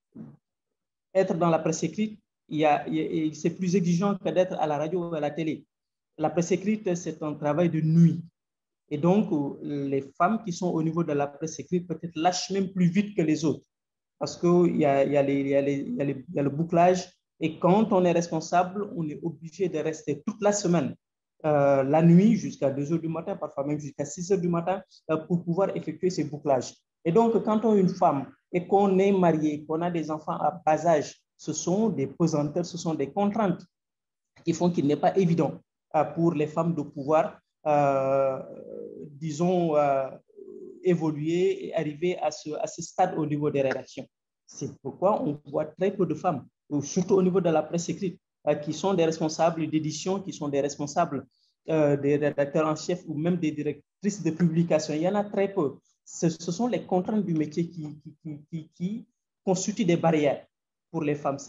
Speaker 8: Être dans la presse écrite, c'est plus exigeant que d'être à la radio ou à la télé. La presse écrite, c'est un travail de nuit. Et donc, les femmes qui sont au niveau de la presse écrite peut-être lâchent même plus vite que les autres, parce qu'il y a, y, a y, a y, y a le bouclage. Et quand on est responsable, on est obligé de rester toute la semaine, euh, la nuit jusqu'à deux heures du matin, parfois même jusqu'à six heures du matin, euh, pour pouvoir effectuer ces bouclages. Et donc, quand on est une femme et qu'on est marié, qu'on a des enfants à bas âge, ce sont des pesanteurs, ce sont des contraintes qui font qu'il n'est pas évident euh, pour les femmes de pouvoir, euh, disons, euh, évoluer et arriver à ce, à ce stade au niveau des rédactions. C'est pourquoi on voit très peu de femmes, surtout au niveau de la presse écrite, euh, qui sont des responsables d'édition, qui sont des responsables euh, des rédacteurs en chef ou même des directrices de publication. Il y en a très peu. Ce, ce sont les contraintes du métier qui, qui, qui, qui, qui constituent des barrières pour les femmes.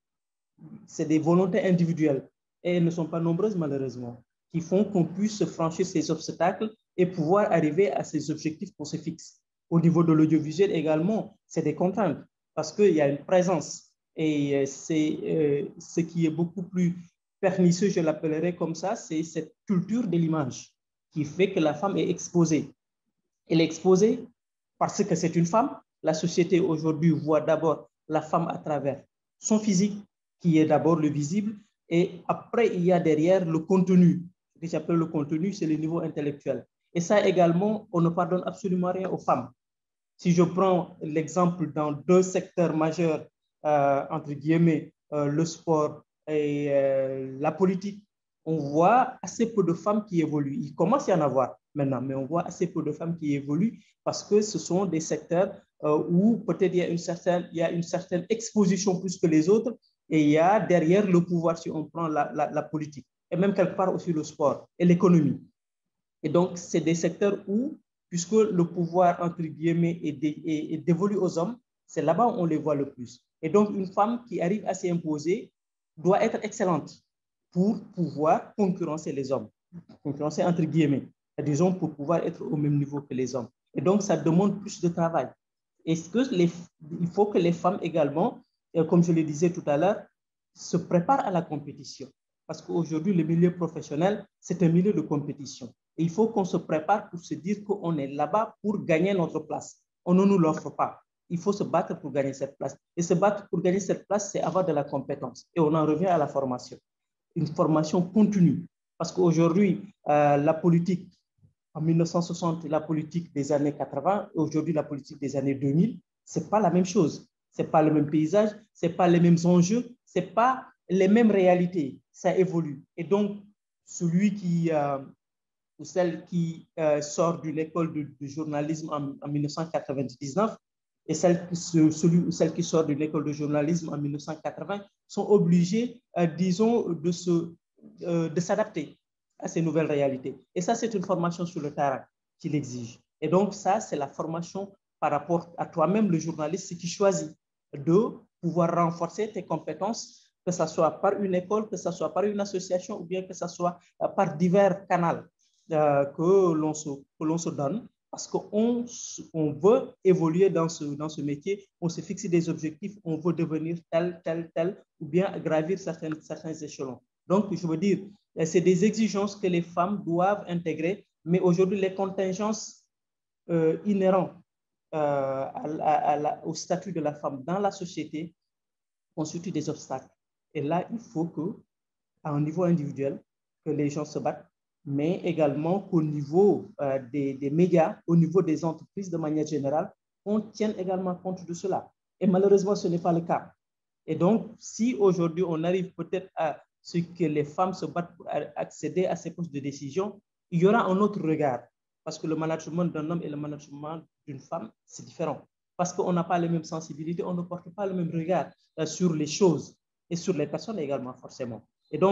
Speaker 8: C'est des volontés individuelles et elles ne sont pas nombreuses malheureusement, qui font qu'on puisse franchir ces obstacles et pouvoir arriver à ces objectifs qu'on se fixe. Au niveau de l'audiovisuel également, c'est des contraintes parce qu'il y a une présence et c'est euh, ce qui est beaucoup plus pernicieux, je l'appellerai comme ça, c'est cette culture de l'image qui fait que la femme est exposée. Elle est exposée parce que c'est une femme. La société aujourd'hui voit d'abord la femme à travers son physique, qui est d'abord le visible, et après, il y a derrière le contenu. Ce que j'appelle le contenu, c'est le niveau intellectuel. Et ça également, on ne pardonne absolument rien aux femmes. Si je prends l'exemple dans deux secteurs majeurs, euh, entre guillemets, euh, le sport et euh, la politique, on voit assez peu de femmes qui évoluent. Il commence à y en avoir maintenant, mais on voit assez peu de femmes qui évoluent parce que ce sont des secteurs euh, où peut-être il y a une certaine, il y a une certaine exposition plus que les autres et il y a derrière le pouvoir si on prend la, la, la politique et même quelque part aussi le sport et l'économie. Et donc, c'est des secteurs où, puisque le pouvoir, entre guillemets, est, dé, est, est dévolu aux hommes, c'est là-bas où on les voit le plus. Et donc, une femme qui arrive à s'imposer doit être excellente pour pouvoir concurrencer les hommes, concurrencer entre guillemets, disons pour pouvoir être au même niveau que les hommes. Et donc, ça demande plus de travail. Est-ce que les, il faut que les femmes également, comme je le disais tout à l'heure, se préparent à la compétition. Parce qu'aujourd'hui, le milieu professionnel, c'est un milieu de compétition. Et il faut qu'on se prépare pour se dire qu'on est là-bas pour gagner notre place. On ne nous l'offre pas. Il faut se battre pour gagner cette place. Et se battre pour gagner cette place, c'est avoir de la compétence. Et on en revient à la formation. Une formation continue. Parce qu'aujourd'hui, euh, la politique, en mille neuf cent soixante, la politique des années quatre-vingts, et aujourd'hui la politique des années deux mille, ce n'est pas la même chose. Ce n'est pas le même paysage, ce n'est pas les mêmes enjeux, ce n'est pas les mêmes réalités. Ça évolue. Et donc, celui qui, euh, ou celle qui euh, sort d'une école de, de journalisme en, en mille neuf cent quatre-vingt-dix-neuf et celle qui, celui ou celle qui sort d'une école de journalisme en mille neuf cent quatre-vingts sont obligés, euh, disons, de se, euh, de s'adapter à ces nouvelles réalités. Et ça, c'est une formation sur le terrain qui l'exige. Et donc, ça, c'est la formation par rapport à toi-même, le journaliste, qui choisit de pouvoir renforcer tes compétences, que ce soit par une école, que ce soit par une association ou bien que ce soit euh, par divers canaux euh, que l'on se, que l'on se donne. Parce qu'on on veut évoluer dans ce, dans ce métier, on se fixe des objectifs, on veut devenir tel, tel, tel, ou bien gravir certains, certains échelons. Donc, je veux dire, c'est des exigences que les femmes doivent intégrer, mais aujourd'hui, les contingences euh, inhérentes euh, à, à, à la, au statut de la femme dans la société constituent des obstacles. Et là, il faut qu'à un niveau individuel, que les gens se battent, mais également qu'au niveau euh, des, des médias, au niveau des entreprises de manière générale, on tienne également compte de cela. Et malheureusement, ce n'est pas le cas. Et donc, si aujourd'hui, on arrive peut-être à ce que les femmes se battent pour accéder à ces postes de décision, il y aura un autre regard. Parce que le management d'un homme et le management d'une femme, c'est différent. Parce qu'on n'a pas les mêmes sensibilités, on ne porte pas le même regard euh, sur les choses et sur les personnes également, forcément. Et donc,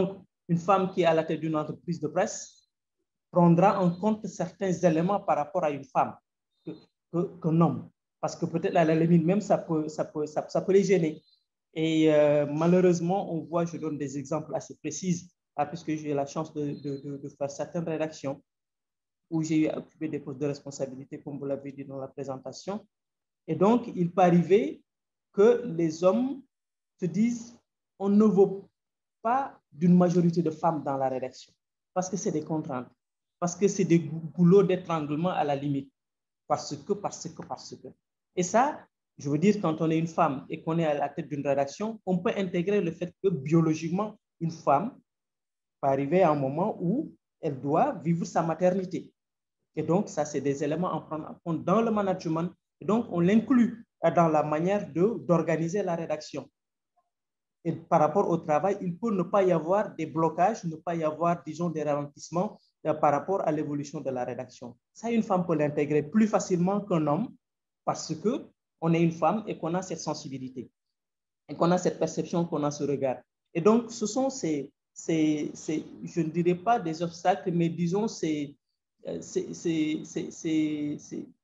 Speaker 8: une femme qui est à la tête d'une entreprise de presse prendra en compte certains éléments par rapport à une femme qu'un que, que homme. Parce que peut-être à la limite même, ça peut, ça peut, ça, ça peut les gêner. Et euh, malheureusement, on voit, je donne des exemples assez précis, hein, puisque j'ai eu la chance de, de, de, de faire certaines rédactions où j'ai eu à occuper des postes de responsabilité, comme vous l'avez dit dans la présentation. Et donc, il peut arriver que les hommes se disent, on ne veut pas d'une majorité de femmes dans la rédaction, parce que c'est des contraintes, parce que c'est des goulots d'étranglement à la limite, parce que, parce que, parce que. Et ça, je veux dire, quand on est une femme et qu'on est à la tête d'une rédaction, on peut intégrer le fait que biologiquement, une femme peut arriver à un moment où elle doit vivre sa maternité. Et donc, ça, c'est des éléments à prendre en compte dans le management. Et donc, on l'inclut dans la manière d'organiser la rédaction. Et par rapport au travail, il peut ne pas y avoir des blocages, ne pas y avoir, disons, des ralentissements par rapport à l'évolution de la rédaction. Ça, une femme peut l'intégrer plus facilement qu'un homme parce qu'on est une femme et qu'on a cette sensibilité et qu'on a cette perception, qu'on a ce regard. Et donc, ce sont ces, ces, ces je ne dirais pas des obstacles, mais disons, ces, ces, ces, ces, ces,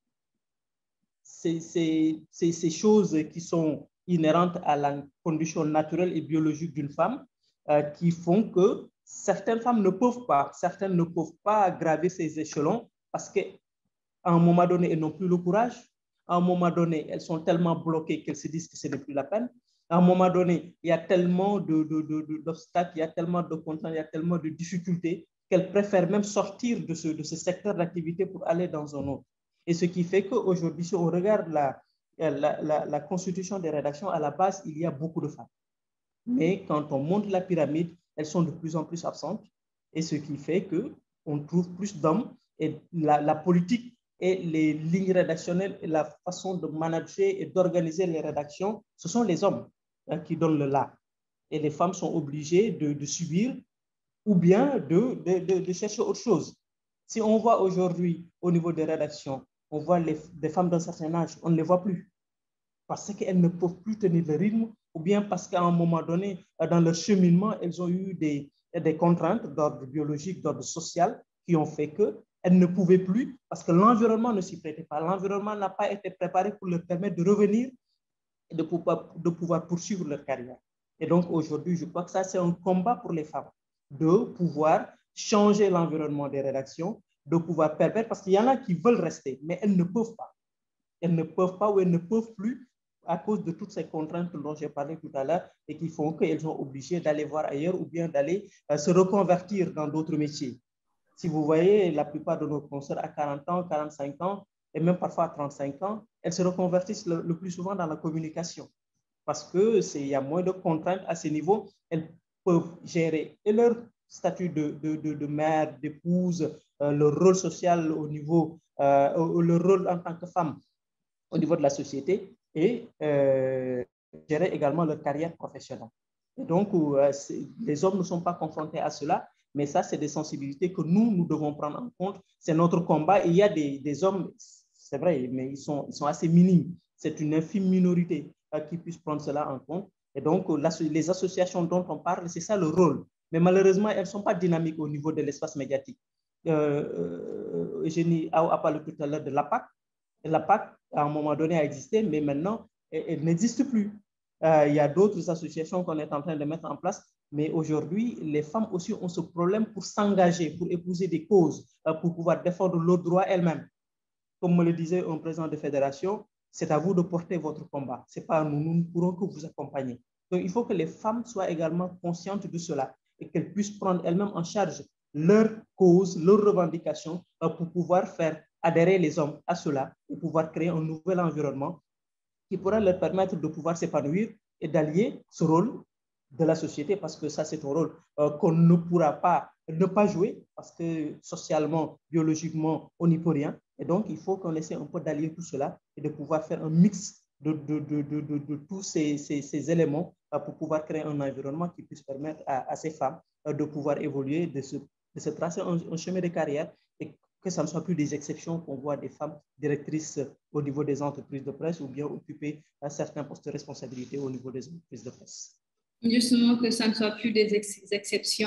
Speaker 8: ces, ces, ces, ces choses qui sont inhérentes à la condition naturelle et biologique d'une femme euh, qui font que certaines femmes ne peuvent pas, certaines ne peuvent pas gravir ces échelons parce qu'à un moment donné, elles n'ont plus le courage. À un moment donné, elles sont tellement bloquées qu'elles se disent que ce n'est plus la peine. À un moment donné, il y a tellement de, de, de, d'obstacles, il y a tellement de contraintes, il y a tellement de difficultés qu'elles préfèrent même sortir de ce, de ce secteur d'activité pour aller dans un autre. Et ce qui fait qu'aujourd'hui, si on regarde la, la, la, la constitution des rédactions, à la base, il y a beaucoup de femmes. Mais quand on monte la pyramide, elles sont de plus en plus absentes. Et ce qui fait qu'on trouve plus d'hommes. Et la, la politique et les lignes rédactionnelles et la façon de manager et d'organiser les rédactions, ce sont les hommes hein, qui donnent le là. Et les femmes sont obligées de, de subir ou bien de, de, de, de chercher autre chose. Si on voit aujourd'hui au niveau des rédactions, on voit les, des femmes d'un certain âge, on ne les voit plus parce qu'elles ne peuvent plus tenir le rythme ou bien parce qu'à un moment donné, dans leur cheminement, elles ont eu des, des contraintes d'ordre biologique, d'ordre social qui ont fait qu'elles ne pouvaient plus parce que l'environnement ne s'y prêtait pas. L'environnement n'a pas été préparé pour leur permettre de revenir et de pouvoir, de pouvoir poursuivre leur carrière. Et donc aujourd'hui, je crois que ça, c'est un combat pour les femmes de pouvoir changer l'environnement des rédactions, de pouvoir permettre, parce qu'il y en a qui veulent rester, mais elles ne peuvent pas. Elles ne peuvent pas ou elles ne peuvent plus à cause de toutes ces contraintes dont j'ai parlé tout à l'heure et qui font qu'elles sont obligées d'aller voir ailleurs ou bien d'aller euh, se reconvertir dans d'autres métiers. Si vous voyez, la plupart de nos consoeurs à quarante ans, quarante-cinq ans et même parfois à trente-cinq ans, elles se reconvertissent le, le plus souvent dans la communication parce qu'il y a moins de contraintes à ce niveau. Elles peuvent gérer et leur statut de, de, de, de mère, d'épouse, euh, leur rôle social au niveau, euh, leur rôle en tant que femme au niveau de la société et euh, gérer également leur carrière professionnelle. Et donc, euh, les hommes ne sont pas confrontés à cela, mais ça, c'est des sensibilités que nous, nous devons prendre en compte. C'est notre combat. Et il y a des, des hommes, c'est vrai, mais ils sont, ils sont assez minimes. C'est une infime minorité euh, qui puisse prendre cela en compte. Et donc, euh, les associations dont on parle, c'est ça le rôle. Mais malheureusement, elles ne sont pas dynamiques au niveau de l'espace médiatique. Euh, euh, Eugénie a parlé tout à l'heure de l'A P A C. L'A P A C, à un moment donné, a existé, mais maintenant, elle, elle n'existe plus. Euh, il y a d'autres associations qu'on est en train de mettre en place, mais aujourd'hui, les femmes aussi ont ce problème pour s'engager, pour épouser des causes, euh, pour pouvoir défendre leurs droits elles-mêmes. Comme me le disait un président de fédération, c'est à vous de porter votre combat. Ce n'est pas à nous, nous ne pourrons que vous accompagner. Donc, il faut que les femmes soient également conscientes de cela et qu'elles puissent prendre elles-mêmes en charge leurs causes, leurs revendications euh, pour pouvoir faire adhérer les hommes à cela et pouvoir créer un nouvel environnement qui pourra leur permettre de pouvoir s'épanouir et d'allier ce rôle de la société, parce que ça, c'est un rôle euh, qu'on ne pourra pas ne pas jouer, parce que socialement, biologiquement, on n'y peut rien. Et donc, il faut qu'on essaie un peu d'allier tout cela et de pouvoir faire un mix de, de, de, de, de, de tous ces, ces, ces éléments euh, pour pouvoir créer un environnement qui puisse permettre à, à ces femmes euh, de pouvoir évoluer, de se, de se tracer un, un chemin de carrière et que ça ne soit plus des exceptions qu'on voit des femmes directrices au niveau des entreprises de presse ou bien occuper un certain poste de responsabilité au niveau des entreprises de presse.
Speaker 1: Justement, que ça ne soit plus des ex exceptions.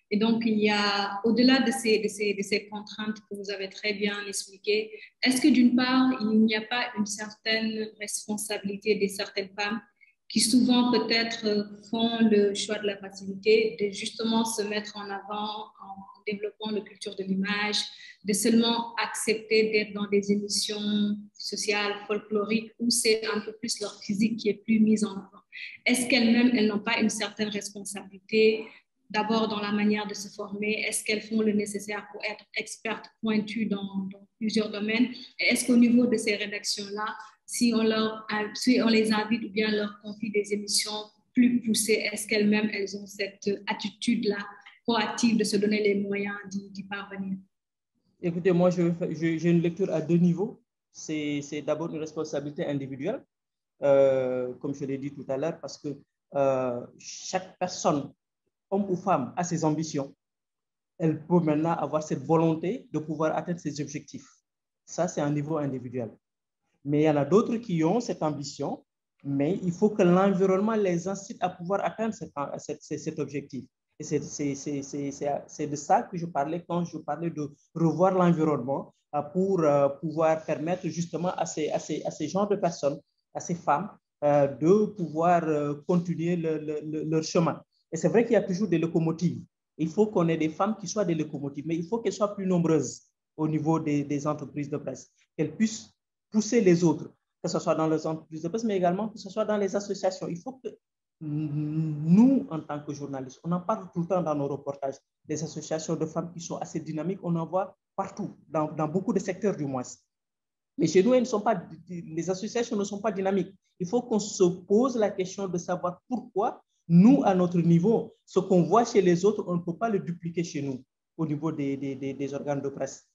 Speaker 1: Et donc, il y a, au-delà de ces, de, ces, de ces contraintes que vous avez très bien expliquées, est-ce que d'une part, il n'y a pas une certaine responsabilité de certaines femmes qui souvent peut-être font le choix de la facilité, de justement se mettre en avant en développant la culture de l'image, de seulement accepter d'être dans des émissions sociales, folkloriques, où c'est un peu plus leur physique qui est plus mise en avant. Est-ce qu'elles-mêmes, elles n'ont pas une certaine responsabilité, d'abord dans la manière de se former? Est-ce qu'elles font le nécessaire pour être expertes pointues dans, dans plusieurs domaines? Et est-ce qu'au niveau de ces rédactions-là, si on, leur, si on les invite ou bien leur confie des émissions plus poussées, est-ce qu'elles-mêmes, elles ont cette attitude-là proactive de se donner les moyens d'y parvenir?
Speaker 8: Écoutez, moi, j'ai une lecture à deux niveaux. C'est d'abord une responsabilité individuelle, euh, comme je l'ai dit tout à l'heure, parce que euh, chaque personne, homme ou femme, a ses ambitions. Elle peut maintenant avoir cette volonté de pouvoir atteindre ses objectifs. Ça, c'est un niveau individuel. Mais il y en a d'autres qui ont cette ambition, mais il faut que l'environnement les incite à pouvoir atteindre cet, cet, cet objectif. Et c'est de ça que je parlais quand je parlais de revoir l'environnement pour pouvoir permettre justement à ces, à, ces, à ces genres de personnes, à ces femmes, de pouvoir continuer le, le, leur chemin. Et c'est vrai qu'il y a toujours des locomotives. Il faut qu'on ait des femmes qui soient des locomotives, mais il faut qu'elles soient plus nombreuses au niveau des, des entreprises de presse, qu'elles puissent pousser les autres, que ce soit dans les entreprises de presse, mais également que ce soit dans les associations. Il faut que nous, en tant que journalistes, on en parle tout le temps dans nos reportages, des associations de femmes qui sont assez dynamiques, on en voit partout, dans, dans beaucoup de secteurs du moins. Mais chez nous, elles ne sont pas, les associations ne sont pas dynamiques. Il faut qu'on se pose la question de savoir pourquoi nous, à notre niveau, ce qu'on voit chez les autres, on ne peut pas le dupliquer chez nous, au niveau des, des, des, des organes de presse.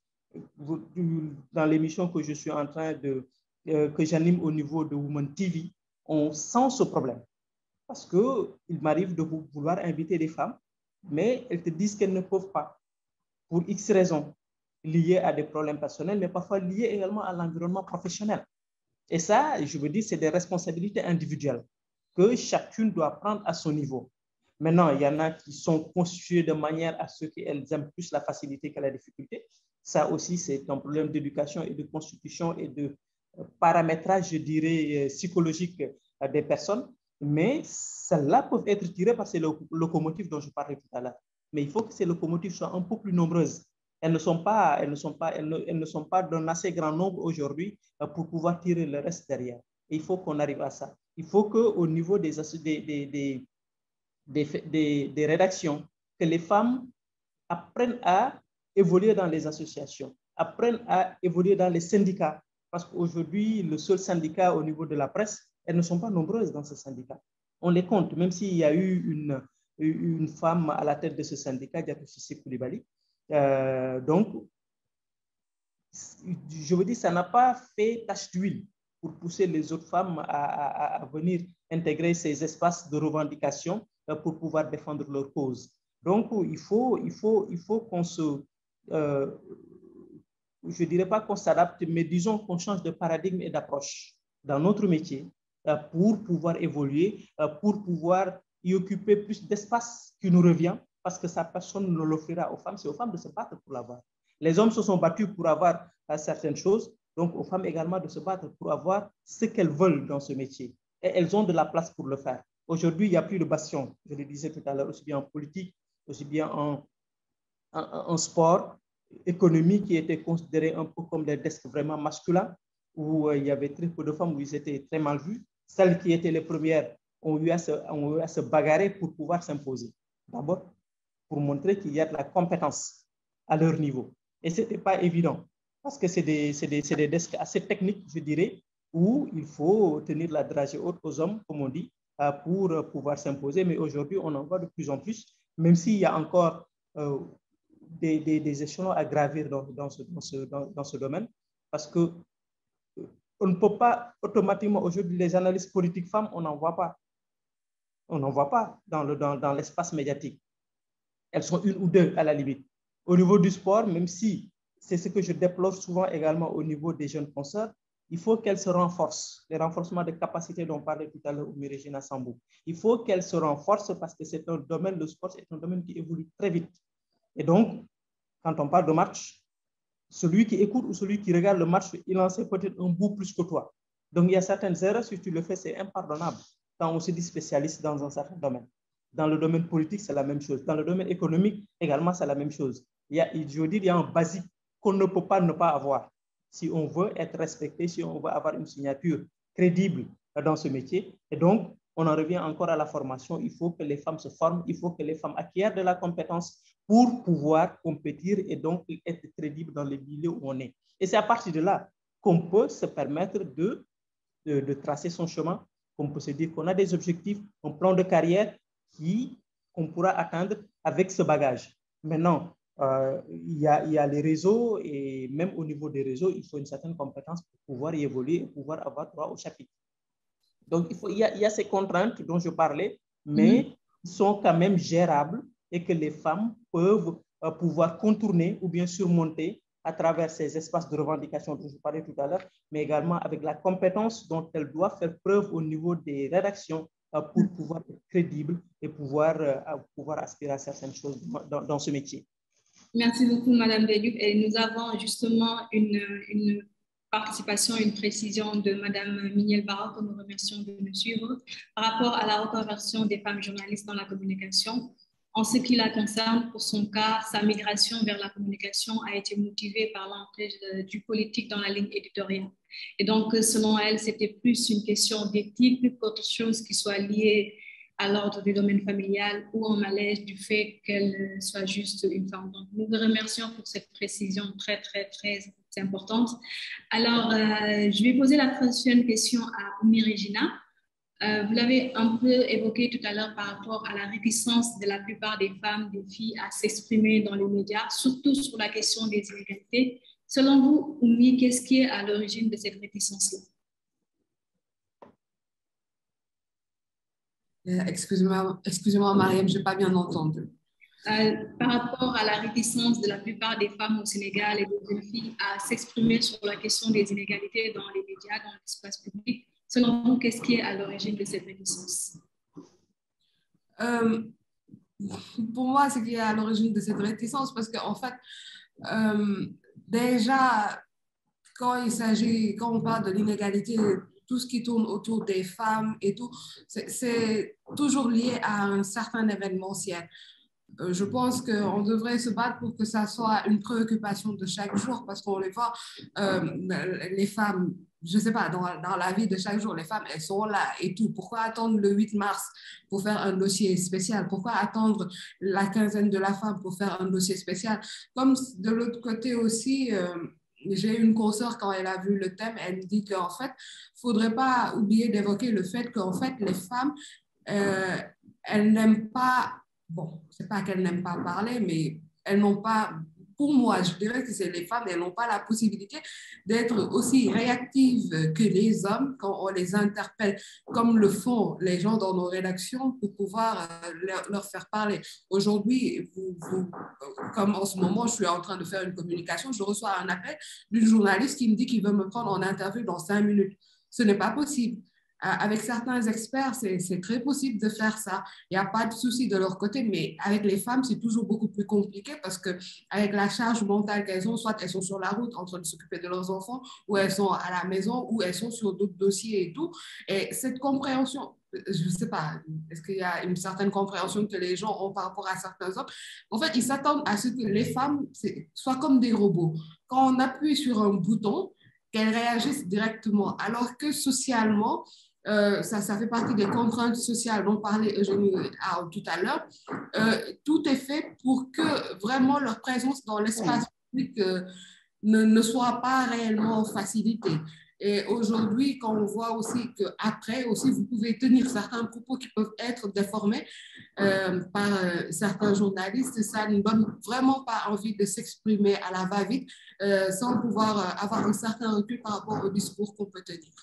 Speaker 8: Dans l'émission que je suis en train de, euh, que j'anime au niveau de Women T V, on sent ce problème. Parce qu'il m'arrive de vouloir inviter des femmes, mais elles te disent qu'elles ne peuvent pas, pour X raisons, liées à des problèmes personnels, mais parfois liées également à l'environnement professionnel. Et ça, je veux dire, c'est des responsabilités individuelles que chacune doit prendre à son niveau. Maintenant, il y en a qui sont constituées de manière à ce qu'elles aiment plus la facilité que la difficulté. Ça aussi, c'est un problème d'éducation et de constitution et de paramétrage, je dirais, psychologique des personnes. Mais celles-là peuvent être tirées par ces locomotives dont je parlais tout à l'heure. Mais il faut que ces locomotives soient un peu plus nombreuses. Elles ne sont pas, elles ne sont pas, elles ne, elles ne sont pas d'un assez grand nombre aujourd'hui pour pouvoir tirer le reste derrière. Et il faut qu'on arrive à ça. Il faut qu'au niveau des, des, des, des, des, des, des rédactions, que les femmes apprennent à évoluer dans les associations, apprennent à évoluer dans les syndicats. Parce qu'aujourd'hui, le seul syndicat au niveau de la presse, elles ne sont pas nombreuses dans ce syndicat. On les compte, même s'il y a eu une, une femme à la tête de ce syndicat, Diatou Cissé Coulibaly. Euh, donc, je veux dire, ça n'a pas fait tache d'huile pour pousser les autres femmes à, à, à venir intégrer ces espaces de revendication pour pouvoir défendre leur cause. Donc, il faut, il faut, il faut qu'on se... Euh, je ne dirais pas qu'on s'adapte, mais disons qu'on change de paradigme et d'approche dans notre métier pour pouvoir évoluer, pour pouvoir y occuper plus d'espace qui nous revient, parce que ça, personne ne l'offrira aux femmes, c'est aux femmes de se battre pour l'avoir. Les hommes se sont battus pour avoir certaines choses, donc aux femmes également de se battre pour avoir ce qu'elles veulent dans ce métier. Et elles ont de la place pour le faire. Aujourd'hui, il n'y a plus de bastion, je le disais tout à l'heure, aussi bien en politique, aussi bien en, en, en sport, économie qui était considérée un peu comme des desks vraiment masculins, où euh, il y avait très peu de femmes, où ils étaient très mal vus. Celles qui étaient les premières ont eu à se, ont eu à se bagarrer pour pouvoir s'imposer. D'abord, pour montrer qu'il y a de la compétence à leur niveau. Et ce n'était pas évident, parce que c'est des, des, des desks assez techniques, je dirais, où il faut tenir la dragée haute aux hommes, comme on dit, euh, pour euh, pouvoir s'imposer. Mais aujourd'hui, on en voit de plus en plus, même s'il y a encore euh, des, des, des échelons à gravir dans, dans, ce, dans, ce, dans, dans ce domaine, parce que on ne peut pas automatiquement, aujourd'hui, les analystes politiques femmes, on n'en voit pas. On n'en voit pas dans le, dans, dans l'espace médiatique. Elles sont une ou deux à la limite. Au niveau du sport, même si c'est ce que je déplore souvent également au niveau des jeunes penseurs, il faut qu'elle se renforce, les renforcements de capacité dont parlait tout à l'heure Oumi Regina Sambou. Il faut qu'elle se renforce parce que c'est un domaine, le sport, c'est un domaine qui évolue très vite. Et donc, quand on parle de match, celui qui écoute ou celui qui regarde le match, il en sait peut-être un bout plus que toi. Donc, il y a certaines erreurs, si tu le fais, c'est impardonnable quand on se dit spécialiste dans un certain domaine. Dans le domaine politique, c'est la même chose. Dans le domaine économique, également, c'est la même chose. Il y a, je veux dire, il y a un basique qu'on ne peut pas ne pas avoir. Si on veut être respecté, si on veut avoir une signature crédible dans ce métier. Et donc, on en revient encore à la formation. Il faut que les femmes se forment, il faut que les femmes acquièrent de la compétence pour pouvoir compétir et donc être crédibles dans les milieux où on est. Et c'est à partir de là qu'on peut se permettre de, de, de tracer son chemin, qu'on peut se dire qu'on a des objectifs, un plan de carrière qu'on pourra atteindre avec ce bagage. Maintenant, euh, il, y a, il y a les réseaux et même au niveau des réseaux, il faut une certaine compétence pour pouvoir y évoluer et pouvoir avoir droit au chapitre. Donc, il, faut, il, y a, il y a ces contraintes dont je parlais, mais mm-hmm. sont quand même gérables et que les femmes peuvent euh, pouvoir contourner ou bien surmonter à travers ces espaces de revendication dont je parlais tout à l'heure, mais également avec la compétence dont elles doivent faire preuve au niveau des rédactions euh, pour pouvoir être crédibles et pouvoir, euh, pouvoir aspirer à certaines choses dans, dans ce métier.
Speaker 1: Merci beaucoup, Madame Belluc. Et nous avons justement une, une participation, une précision de Madame Miniel Barra, que nous remercions de nous suivre, par rapport à la reconversion des femmes journalistes dans la communication. En ce qui la concerne, pour son cas, sa migration vers la communication a été motivée par l'entrée du politique dans la ligne éditoriale. Et donc, selon elle, c'était plus une question d'éthique qu'autre chose qui soit liée à l'ordre du domaine familial ou en malaise du fait qu'elle soit juste une femme. Donc, nous vous remercions pour cette précision très, très, très importante. Alors, euh, je vais poser la prochaine question à Oumi Regina. Euh, vous l'avez un peu évoqué tout à l'heure par rapport à la réticence de la plupart des femmes, des filles à s'exprimer dans les médias, surtout sur la question des inégalités. Selon vous, Oumi, qu'est-ce qui est à l'origine de cette réticence-là?
Speaker 7: Euh, excusez-moi, excusez-moi, Mariam, je n'ai pas bien entendu.
Speaker 1: Euh, par rapport à la réticence de la plupart des femmes au Sénégal et des jeunes filles à s'exprimer sur la question des inégalités dans les médias, dans l'espace public, selon vous, qu'est-ce qui est à l'origine de cette réticence?
Speaker 7: euh, Pour moi, ce qui est à l'origine de cette réticence, parce qu'en fait, euh, déjà, quand il s'agit, quand on parle de l'inégalité, tout ce qui tourne autour des femmes et tout, c'est toujours lié à un certain événementiel. Euh, je pense qu'on devrait se battre pour que ça soit une préoccupation de chaque jour, parce qu'on les voit, euh, les femmes, je ne sais pas, dans, dans la vie de chaque jour, les femmes, elles sont là et tout. Pourquoi attendre le huit mars pour faire un dossier spécial? Pourquoi attendre la quinzaine de la femme pour faire un dossier spécial? Comme de l'autre côté aussi, euh, j'ai une consoeur, quand elle a vu le thème, elle me dit qu'en fait, il ne faudrait pas oublier d'évoquer le fait qu'en fait, les femmes, euh, elles n'aiment pas, bon, ce n'est pas qu'elles n'aiment pas parler, mais elles n'ont pas, pour moi, je dirais que c'est les femmes, elles n'ont pas la possibilité d'être aussi réactives que les hommes quand on les interpelle, comme le font les gens dans nos rédactions, pour pouvoir euh, leur, leur faire parler. Aujourd'hui, vous, vous, comme en ce moment, je suis en train de faire une communication, je reçois un appel d'une journaliste qui me dit qu'il veut me prendre en interview dans cinq minutes. Ce n'est pas possible. Avec certains experts, c'est très possible de faire ça. Il n'y a pas de souci de leur côté, mais avec les femmes, c'est toujours beaucoup plus compliqué parce qu'avec la charge mentale qu'elles ont, soit elles sont sur la route en train de s'occuper de leurs enfants, ou elles sont à la maison, ou elles sont sur d'autres dossiers et tout. Et cette compréhension, je ne sais pas, est-ce qu'il y a une certaine compréhension que les gens ont par rapport à certains hommes? En fait, ils s'attendent à ce que les femmes soient comme des robots. Quand on appuie sur un bouton, qu'elles réagissent directement, alors que socialement, Euh, ça, ça fait partie des contraintes sociales dont parlait Eugénie tout à l'heure. Euh, tout est fait pour que vraiment leur présence dans l'espace public euh, ne, ne soit pas réellement facilitée. Et aujourd'hui, quand on voit aussi qu'après, aussi, vous pouvez tenir certains propos qui peuvent être déformés euh, par euh, certains journalistes, ça ne donne vraiment pas envie de s'exprimer à la va-vite euh, sans pouvoir euh, avoir un certain recul par rapport au discours qu'on peut tenir.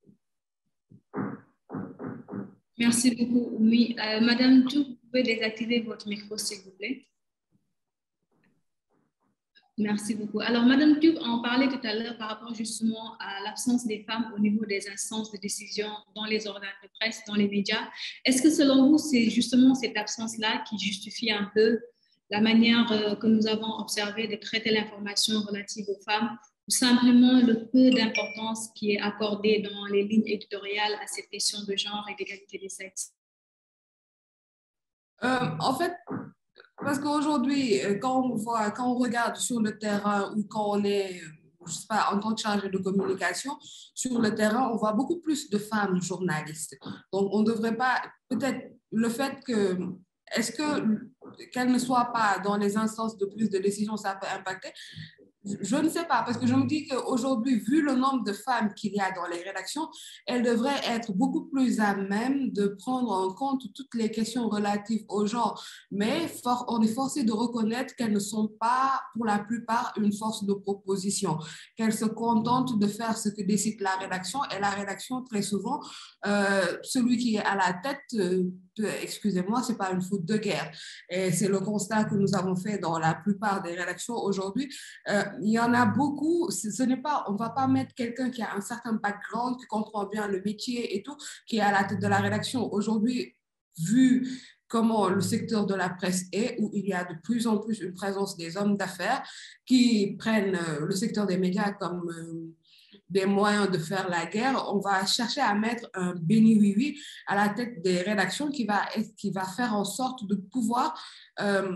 Speaker 1: Merci beaucoup, Oumi. Euh, Madame Tou, vous pouvez désactiver votre micro, s'il vous plaît. Merci beaucoup. Alors, Madame Tube, on parlait tout à l'heure par rapport justement à l'absence des femmes au niveau des instances de décision dans les organes de presse, dans les médias. Est-ce que selon vous, c'est justement cette absence-là qui justifie un peu la manière que nous avons observé de traiter l'information relative aux femmes, ou simplement le peu d'importance qui est accordé dans les lignes éditoriales à cette question de genre et d'égalité des sexes?
Speaker 7: Euh, en fait, parce qu'aujourd'hui, quand on voit, quand on regarde sur le terrain ou quand on est, je sais pas, en tant que chargé de communication, sur le terrain, on voit beaucoup plus de femmes journalistes. Donc, on ne devrait pas, peut-être le fait que, est-ce que qu'elles ne soient pas dans les instances de prise de décision, ça peut impacter? Je ne sais pas, parce que je me dis qu'aujourd'hui, vu le nombre de femmes qu'il y a dans les rédactions, elles devraient être beaucoup plus à même de prendre en compte toutes les questions relatives au genre. Mais for, on est forcé de reconnaître qu'elles ne sont pas, pour la plupart, une force de proposition, qu'elles se contentent de faire ce que décide la rédaction. Et la rédaction, très souvent, euh, celui qui est à la tête, euh, excusez-moi, ce n'est pas une faute de guerre. Et c'est le constat que nous avons fait dans la plupart des rédactions aujourd'hui. Euh, il y en a beaucoup, ce, ce n'est pas, on ne va pas mettre quelqu'un qui a un certain background, qui comprend bien le métier et tout, qui est à la tête de la rédaction. Aujourd'hui, vu comment le secteur de la presse est, où il y a de plus en plus une présence des hommes d'affaires qui prennent euh, le secteur des médias comme euh, des moyens de faire la guerre, on va chercher à mettre un Béni Oui Oui à la tête des rédactions qui va, qui va faire en sorte de pouvoir euh,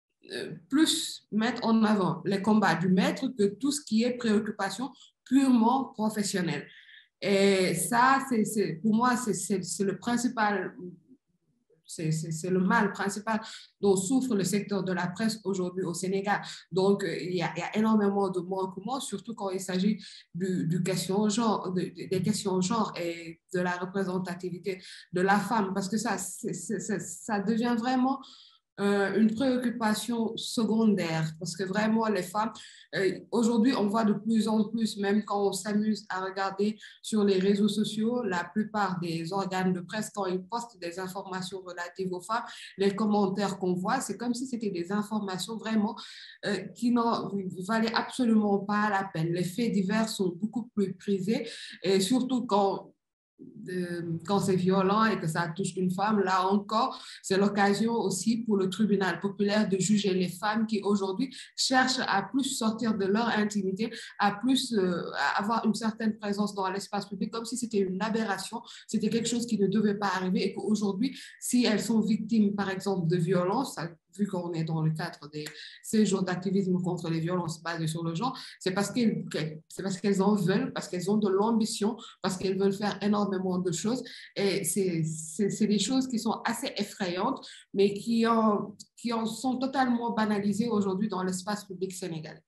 Speaker 7: plus mettre en avant les combats du maître que tout ce qui est préoccupation purement professionnelle. Et ça, c'est, c'est, pour moi, c'est, c'est, c'est le principal, c'est, c'est, c'est le mal principal dont souffre le secteur de la presse aujourd'hui au Sénégal. Donc, il y a, il y a énormément de manquements, surtout quand il s'agit du, du question genre, de, des questions genre et de la représentativité de la femme, parce que ça, c'est, c'est, c'est, ça devient vraiment Euh, une préoccupation secondaire, parce que vraiment les femmes, euh, aujourd'hui on voit de plus en plus, même quand on s'amuse à regarder sur les réseaux sociaux, la plupart des organes de presse, quand ils postent des informations relatives aux femmes, les commentaires qu'on voit, c'est comme si c'était des informations vraiment euh, qui n'en valaient absolument pas la peine. Les faits divers sont beaucoup plus prisés, et surtout quand De, quand c'est violent et que ça touche une femme, là encore, c'est l'occasion aussi pour le tribunal populaire de juger les femmes qui aujourd'hui cherchent à plus sortir de leur intimité, à plus euh, à avoir une certaine présence dans l'espace public, comme si c'était une aberration, c'était quelque chose qui ne devait pas arriver et qu'aujourd'hui, si elles sont victimes, par exemple, de violences, vu qu'on est dans le cadre des séjours d'activisme contre les violences basées sur le genre, c'est parce qu'elles, c'est parce qu'elles en veulent, parce qu'elles ont de l'ambition, parce qu'elles veulent faire énormément de choses. Et c'est, c'est, c'est des choses qui sont assez effrayantes, mais qui en, qui en sont totalement banalisées aujourd'hui dans l'espace public sénégalais.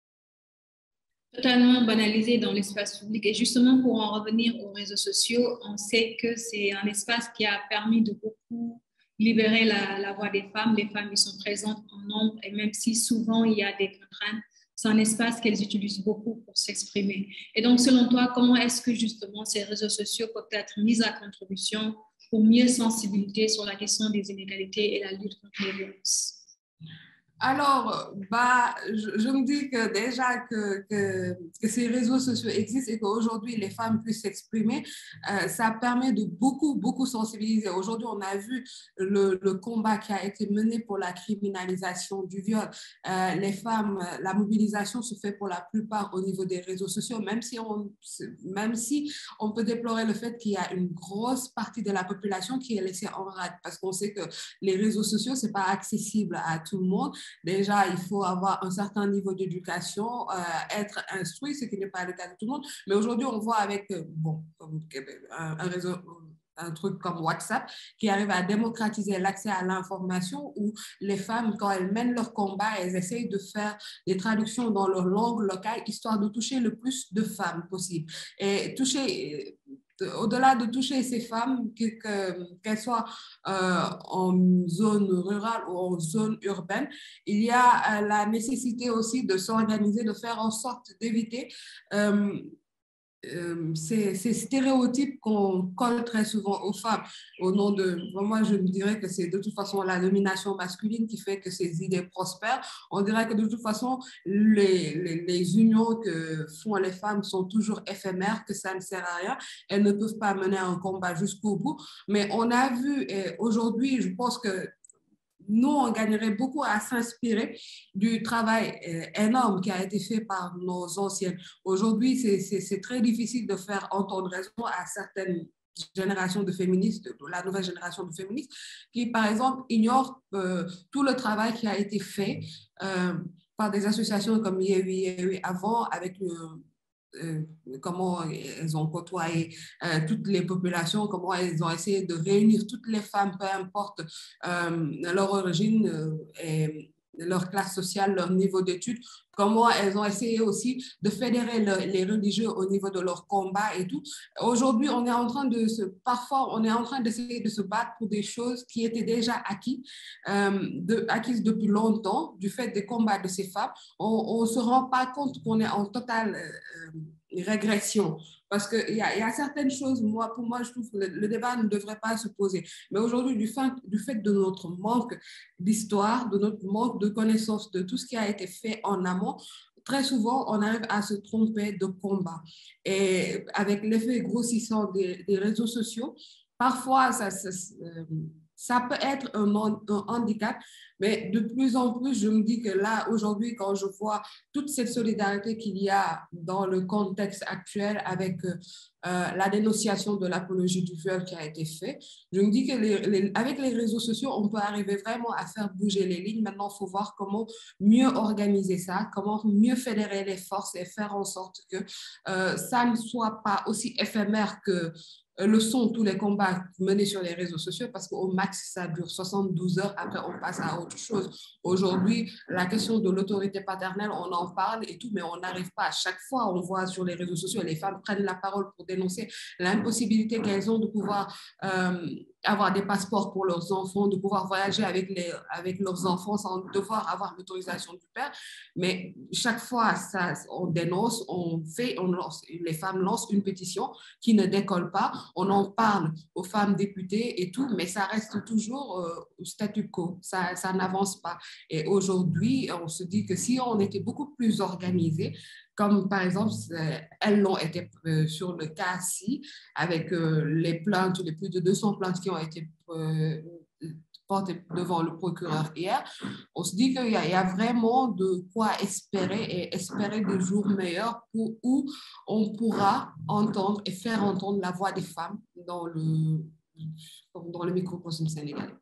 Speaker 1: Totalement banalisé dans l'espace public. Et justement, pour en revenir aux réseaux sociaux, on sait que c'est un espace qui a permis de beaucoup libérer la, la voix des femmes. Les femmes, elles sont présentes en nombre et même si souvent il y a des contraintes, c'est un espace qu'elles utilisent beaucoup pour s'exprimer. Et donc, selon toi, comment est-ce que justement ces réseaux sociaux peuvent être mis à contribution pour mieux sensibiliser sur la question des inégalités et la lutte contre les violences?
Speaker 7: Alors, bah, je, je me dis que déjà que, que, que ces réseaux sociaux existent et qu'aujourd'hui les femmes puissent s'exprimer, euh, ça permet de beaucoup, beaucoup sensibiliser. Aujourd'hui, on a vu le, le combat qui a été mené pour la criminalisation du viol. Euh, les femmes, la mobilisation se fait pour la plupart au niveau des réseaux sociaux, même si on, même si on peut déplorer le fait qu'il y a une grosse partie de la population qui est laissée en rade, parce qu'on sait que les réseaux sociaux, ce n'est pas accessible à tout le monde. Déjà, il faut avoir un certain niveau d'éducation, euh, être instruit, ce qui n'est pas le cas de tout le monde. Mais aujourd'hui, on voit avec euh, bon, un, un réseau, un truc comme WhatsApp qui arrive à démocratiser l'accès à l'information où les femmes, quand elles mènent leur combat, elles essayent de faire des traductions dans leur langue locale, histoire de toucher le plus de femmes possible. Et toucher... Au-delà de toucher ces femmes, qu'elles que, soient euh, en zone rurale ou en zone urbaine, il y a euh, la nécessité aussi de s'organiser, de faire en sorte d'éviter euh, euh, ces, ces stéréotypes qu'on colle très souvent aux femmes au nom de, moi je me dirais que c'est de toute façon la domination masculine qui fait que ces idées prospèrent. On dirait que de toute façon les, les, les unions que font les femmes sont toujours éphémères, que ça ne sert à rien, elles ne peuvent pas mener un combat jusqu'au bout. Mais on a vu, et aujourd'hui je pense que nous, on gagnerait beaucoup à s'inspirer du travail énorme qui a été fait par nos anciennes. Aujourd'hui, c'est très difficile de faire entendre raison à certaines générations de féministes, de la nouvelle génération de féministes, qui, par exemple, ignorent euh, tout le travail qui a été fait euh, par des associations comme Yewi Yewi avant, avec le Euh, comment elles ont côtoyé euh, toutes les populations, comment elles ont essayé de réunir toutes les femmes, peu importe euh, leur origine euh, et leur classe sociale, leur niveau d'études, comment elles ont essayé aussi de fédérer le, les religieux au niveau de leur combat et tout. Aujourd'hui, on est en train de se, parfois, on est en train d'essayer de se battre pour des choses qui étaient déjà acquises, euh, de, acquises depuis longtemps, du fait des combats de ces femmes. On ne se rend pas compte qu'on est en totale euh, régression. Parce qu'il y, y a certaines choses, moi, pour moi, je trouve que le, le débat ne devrait pas se poser. Mais aujourd'hui, du fait, du fait de notre manque d'histoire, de notre manque de connaissance de tout ce qui a été fait en amont, très souvent, on arrive à se tromper de combat. Et avec l'effet grossissant des, des réseaux sociaux, parfois, ça, ça, ça peut être un, un handicap, mais de plus en plus, je me dis que là, aujourd'hui, quand je vois toute cette solidarité qu'il y a dans le contexte actuel avec euh, la dénonciation de l'apologie du viol qui a été fait, je me dis qu'avec les, les réseaux sociaux, on peut arriver vraiment à faire bouger les lignes. Maintenant, il faut voir comment mieux organiser ça, comment mieux fédérer les forces et faire en sorte que euh, ça ne soit pas aussi éphémère que le sont tous les combats menés sur les réseaux sociaux, parce qu'au max, ça dure soixante-douze heures, après on passe à autre chose. Aujourd'hui, la question de l'autorité paternelle, on en parle et tout, mais on n'arrive pas. À chaque fois, on voit sur les réseaux sociaux, les femmes prennent la parole pour dénoncer l'impossibilité qu'elles ont de pouvoir euh, avoir des passeports pour leurs enfants, de pouvoir voyager avec, les, avec leurs enfants sans devoir avoir l'autorisation du père. Mais chaque fois, ça, on dénonce, on fait, on lance, les femmes lancent une pétition qui ne décolle pas. On en parle aux femmes députées et tout, mais ça reste toujours euh, au statu quo, ça, ça n'avance pas. Et aujourd'hui, on se dit que si on était beaucoup plus organisés, comme par exemple, elles l'ont été euh, sur le cas-ci, avec euh, les plaintes, les plus de deux cents plaintes qui ont été euh, portées devant le procureur hier, on se dit qu'il y, y a vraiment de quoi espérer et espérer des jours meilleurs pour, où on pourra entendre et faire entendre la voix des femmes dans le, dans le microcosme sénégalais.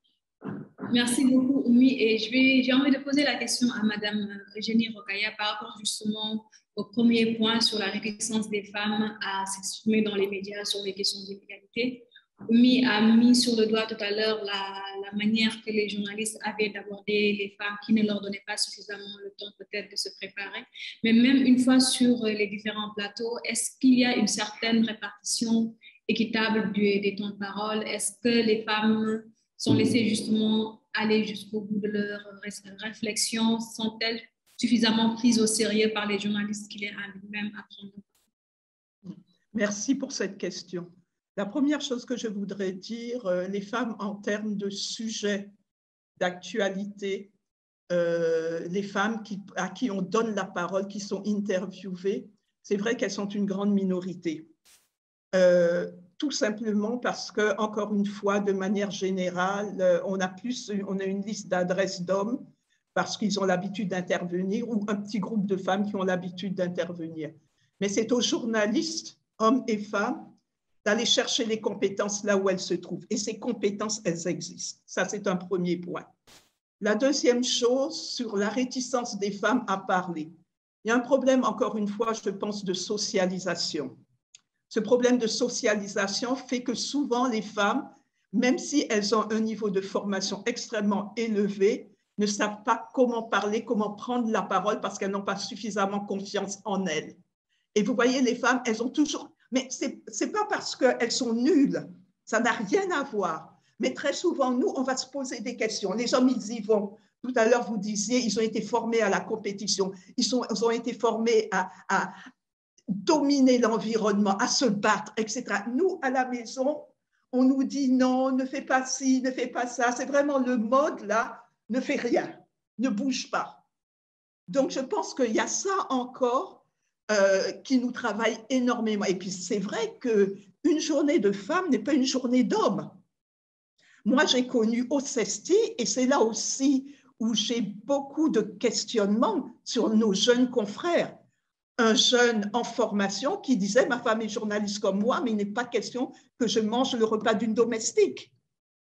Speaker 1: Merci beaucoup, Oumi. Et j'ai envie de poser la question à Madame Eugénie Rokhaya par rapport justement au premier point sur la réticence des femmes à s'exprimer dans les médias sur les questions d'inégalité. Oumi a mis sur le doigt tout à l'heure la, la manière que les journalistes avaient d'aborder les femmes qui ne leur donnaient pas suffisamment le temps peut-être de se préparer. Mais même une fois sur les différents plateaux, est-ce qu'il y a une certaine répartition équitable du, des temps de parole? Est-ce que les femmes sont laissées justement aller jusqu'au bout de leur réflexion? Sont-elles suffisamment prises au sérieux par les journalistes qui les invitent même à prendre?
Speaker 5: Merci pour cette question. La première chose que je voudrais dire, euh, les femmes en termes de sujets d'actualité, euh, les femmes qui, à qui on donne la parole, qui sont interviewées, c'est vrai qu'elles sont une grande minorité. Euh, tout simplement parce que, encore une fois, de manière générale, on a, plus, on a une liste d'adresses d'hommes parce qu'ils ont l'habitude d'intervenir, ou un petit groupe de femmes qui ont l'habitude d'intervenir. Mais c'est aux journalistes, hommes et femmes, d'aller chercher les compétences là où elles se trouvent. Et ces compétences, elles existent. Ça, c'est un premier point. La deuxième chose, sur la réticence des femmes à parler. Il y a un problème, encore une fois, je pense, de socialisation. Ce problème de socialisation fait que souvent les femmes, même si elles ont un niveau de formation extrêmement élevé, ne savent pas comment parler, comment prendre la parole parce qu'elles n'ont pas suffisamment confiance en elles. Et vous voyez, les femmes, elles ont toujours... Mais ce n'est pas parce qu'elles sont nulles, ça n'a rien à voir. Mais très souvent, nous, on va se poser des questions. Les hommes, ils y vont. Tout à l'heure, vous disiez, ils ont été formés à la compétition. Ils, sont, ils ont été formés à... à dominer l'environnement, à se battre, et cetera. Nous, à la maison, on nous dit non, ne fais pas ci, ne fais pas ça. C'est vraiment le mode là, ne fais rien, ne bouge pas. Donc, je pense qu'il y a ça encore euh, qui nous travaille énormément. Et puis, c'est vrai qu'une journée de femme n'est pas une journée d'homme. Moi, j'ai connu Ocesti et c'est là aussi où j'ai beaucoup de questionnements sur nos jeunes confrères. Un jeune en formation qui disait « ma femme est journaliste comme moi, mais il n'est pas question que je mange le repas d'une domestique ».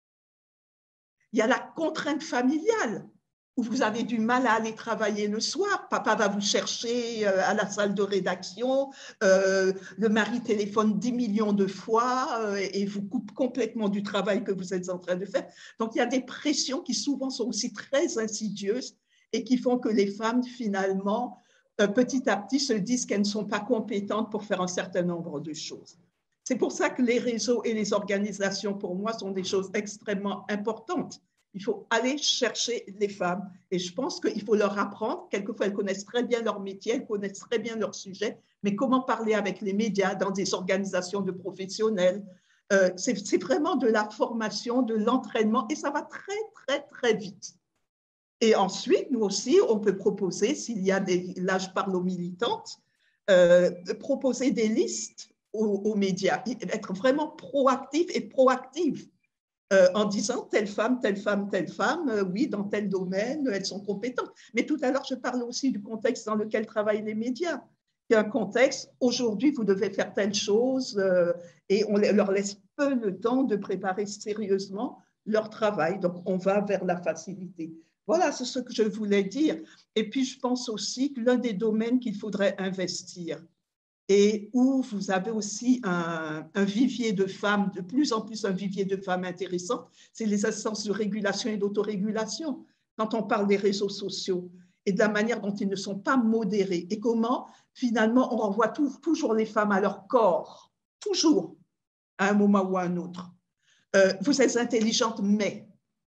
Speaker 5: Il y a la contrainte familiale où vous avez du mal à aller travailler le soir. Papa va vous chercher à la salle de rédaction, euh, le mari téléphone dix millions de fois euh, et vous coupe complètement du travail que vous êtes en train de faire. Donc, il y a des pressions qui souvent sont aussi très insidieuses et qui font que les femmes, finalement, euh, petit à petit, se disent qu'elles ne sont pas compétentes pour faire un certain nombre de choses. C'est pour ça que les réseaux et les organisations, pour moi, sont des choses extrêmement importantes. Il faut aller chercher les femmes et je pense qu'il faut leur apprendre. Quelquefois, elles connaissent très bien leur métier, elles connaissent très bien leur sujet, mais comment parler avec les médias dans des organisations de professionnels. Euh, c'est vraiment de la formation, de l'entraînement et ça va très, très, très vite. Et ensuite, nous aussi, on peut proposer, s'il y a des, là je parle aux militantes, euh, de proposer des listes aux, aux médias, être vraiment proactif et proactive. Euh, en disant telle femme, telle femme, telle femme, euh, oui, dans tel domaine, elles sont compétentes. Mais tout à l'heure, je parle aussi du contexte dans lequel travaillent les médias. Il y a un contexte, aujourd'hui, vous devez faire telle chose euh, et on leur laisse peu le temps de préparer sérieusement leur travail. Donc, on va vers la facilité. Voilà, c'est ce que je voulais dire. Et puis, je pense aussi que l'un des domaines qu'il faudrait investir, et où vous avez aussi un, un vivier de femmes, de plus en plus un vivier de femmes intéressantes, c'est les instances de régulation et d'autorégulation. Quand on parle des réseaux sociaux et de la manière dont ils ne sont pas modérés et comment, finalement, on renvoie tout, toujours les femmes à leur corps, toujours, à un moment ou à un autre. Euh, vous êtes intelligente, mais...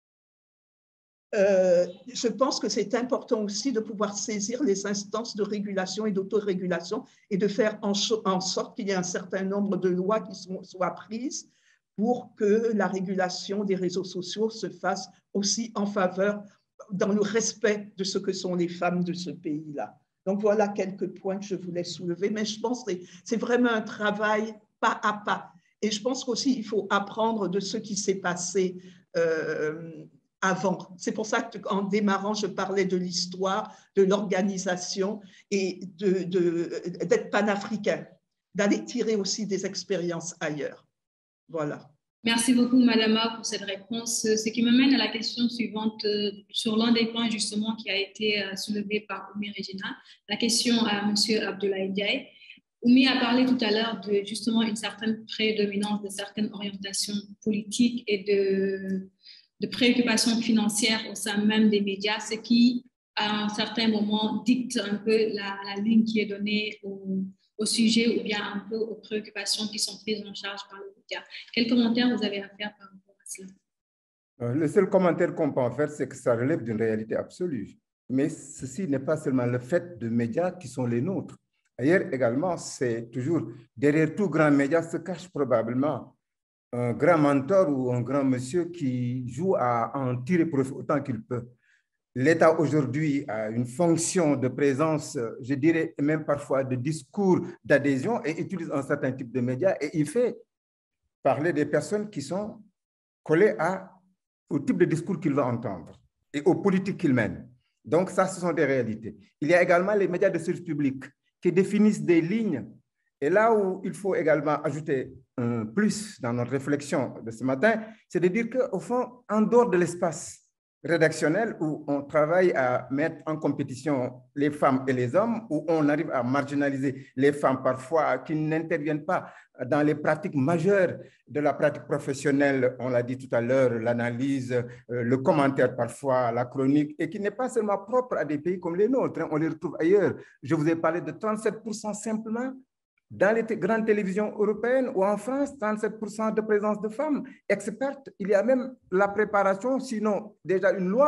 Speaker 5: Euh, je pense que c'est important aussi de pouvoir saisir les instances de régulation et d'autorégulation et de faire en, en sorte qu'il y ait un certain nombre de lois qui sont, soient prises pour que la régulation des réseaux sociaux se fasse aussi en faveur, dans le respect de ce que sont les femmes de ce pays-là. Donc voilà quelques points que je voulais soulever, mais je pense que c'est vraiment un travail pas à pas. Et je pense qu'aussi il faut apprendre de ce qui s'est passé euh, avant. C'est pour ça qu'en démarrant, je parlais de l'histoire, de l'organisation et de, de, d'être panafricain, d'aller tirer aussi des expériences ailleurs. Voilà.
Speaker 1: Merci beaucoup, Madame, pour cette réponse. Ce qui m'amène à la question suivante sur l'un des points justement qui a été soulevé par Oumi Regina, la question à M. Abdoulaye Ndiaye. Oumi a parlé tout à l'heure de justement une certaine prédominance de certaines orientations politiques et de de préoccupations financières au sein même des médias, ce qui, à un certain moment, dicte un peu la, la ligne qui est donnée au, au sujet ou bien un peu aux préoccupations qui sont prises en charge par les médias. Quel commentaire vous avez à faire par rapport à cela?
Speaker 6: Le seul commentaire qu'on peut en faire, c'est que ça relève d'une réalité absolue. Mais ceci n'est pas seulement le fait de médias qui sont les nôtres. Ailleurs également, c'est toujours, derrière tout grand média se cache probablement un grand mentor ou un grand monsieur qui joue à en tirer profit autant qu'il peut. L'État aujourd'hui a une fonction de présence, je dirais même parfois de discours d'adhésion et utilise un certain type de médias et il fait parler des personnes qui sont collées à, au type de discours qu'il va entendre et aux politiques qu'il mène. Donc ça, ce sont des réalités. Il y a également les médias de service public qui définissent des lignes. Et là où il faut également ajouter un plus dans notre réflexion de ce matin, c'est de dire qu'au fond, en dehors de l'espace rédactionnel où on travaille à mettre en compétition les femmes et les hommes, où on arrive à marginaliser les femmes parfois qui n'interviennent pas dans les pratiques majeures de la pratique professionnelle, on l'a dit tout à l'heure, l'analyse, le commentaire parfois, la chronique, et qui n'est pas seulement propre à des pays comme les nôtres, on les retrouve ailleurs. Je vous ai parlé de trente-sept pour cent simplement dans les grandes télévisions européennes ou en France, trente-sept pour cent de présence de femmes expertes. Il y a même la préparation, sinon déjà une loi,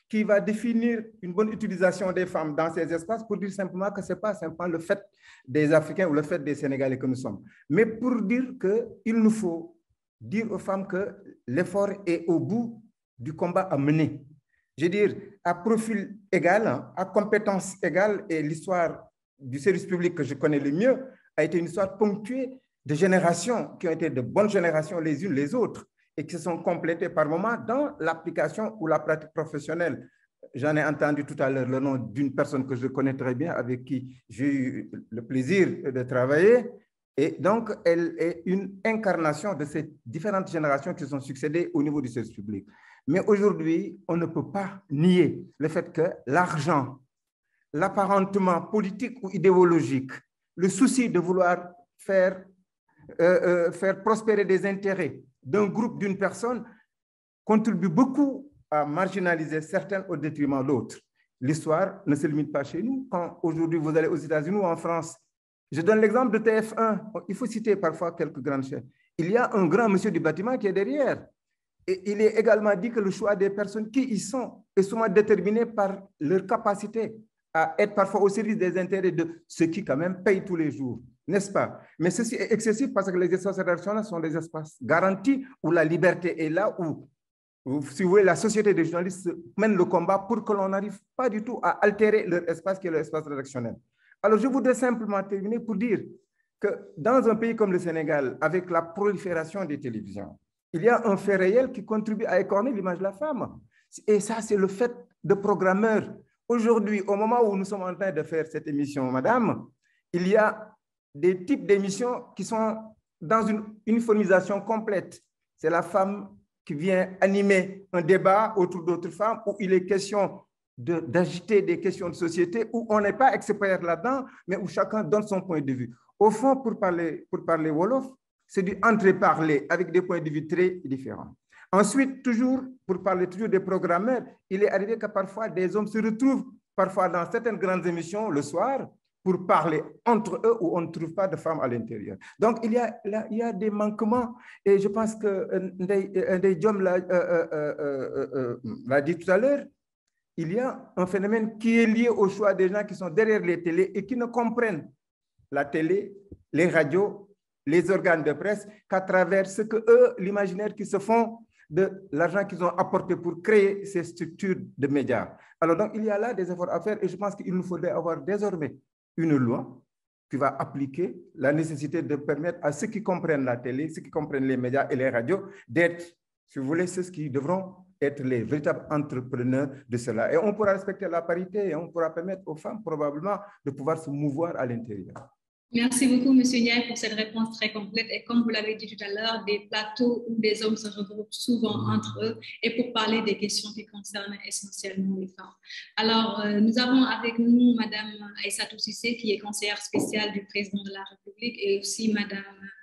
Speaker 6: qui va définir une bonne utilisation des femmes dans ces espaces pour dire simplement que ce n'est pas simplement le fait des Africains ou le fait des Sénégalais que nous sommes, mais pour dire qu'il nous faut dire aux femmes que l'effort est au bout du combat à mener. Je veux dire, à profil égal, à compétence égale, et l'histoire du service public que je connais le mieux a été une histoire ponctuée de générations qui ont été de bonnes générations les unes les autres et qui se sont complétées par moments dans l'application ou la pratique professionnelle. J'en ai entendu tout à l'heure le nom d'une personne que je connais très bien, avec qui j'ai eu le plaisir de travailler. Et donc, elle est une incarnation de ces différentes générations qui se sont succédées au niveau du service public. Mais aujourd'hui, on ne peut pas nier le fait que l'argent, l'apparentement politique ou idéologique, le souci de vouloir faire, euh, euh, faire prospérer des intérêts d'un groupe, d'une personne, contribue beaucoup à marginaliser certains au détriment de l'autre. L'histoire ne se limite pas chez nous. Quand aujourd'hui vous allez aux États-Unis ou en France, je donne l'exemple de T F un. Il faut citer parfois quelques grandes chaînes. Il y a un grand monsieur du bâtiment qui est derrière. Et il est également dit que le choix des personnes qui y sont est souvent déterminé par leur capacité à être parfois au service des intérêts de ceux qui quand même payent tous les jours, n'est-ce pas? Mais ceci est excessif parce que les espaces rédactionnels sont des espaces garantis où la liberté est là, où, où si vous voulez, la société des journalistes mène le combat pour que l'on n'arrive pas du tout à altérer leur espace qui est l'espace rédactionnel. Alors, je voudrais simplement terminer pour dire que dans un pays comme le Sénégal, avec la prolifération des télévisions, il y a un fait réel qui contribue à écorner l'image de la femme. Et ça, c'est le fait de programmeurs. Aujourd'hui, au moment où nous sommes en train de faire cette émission, madame, il y a des types d'émissions qui sont dans une uniformisation complète. C'est la femme qui vient animer un débat autour d'autres femmes où il est question d'agiter des questions de société, où on n'est pas expert là-dedans, mais où chacun donne son point de vue. Au fond, pour parler, pour parler Wolof, c'est du entre-parler avec des points de vue très différents. Ensuite, toujours, pour parler toujours des programmeurs, il est arrivé que parfois des hommes se retrouvent parfois dans certaines grandes émissions le soir pour parler entre eux où on ne trouve pas de femmes à l'intérieur. Donc, il y, a, là, il y a des manquements et je pense que Ndeye Diom l'a euh, euh, euh, euh, euh, dit tout à l'heure, il y a un phénomène qui est lié au choix des gens qui sont derrière les télés et qui ne comprennent la télé, les radios, les organes de presse qu'à travers ce que eux, l'imaginaire qui se font de l'argent qu'ils ont apporté pour créer ces structures de médias. Alors donc, il y a là des efforts à faire et je pense qu'il nous faudrait avoir désormais une loi qui va appliquer la nécessité de permettre à ceux qui comprennent la télé, ceux qui comprennent les médias et les radios, d'être, si vous voulez, ceux qui devront être les véritables entrepreneurs de cela. Et on pourra respecter la parité et on pourra permettre aux femmes probablement de pouvoir se mouvoir à l'intérieur.
Speaker 1: Merci beaucoup, M. Ndiaye, pour cette réponse très complète. Et comme vous l'avez dit tout à l'heure, des plateaux où des hommes se regroupent souvent entre eux et pour parler des questions qui concernent essentiellement les femmes. Alors, euh, nous avons avec nous Mme Aïssatou Cissé, qui est conseillère spéciale du président de la République, et aussi Mme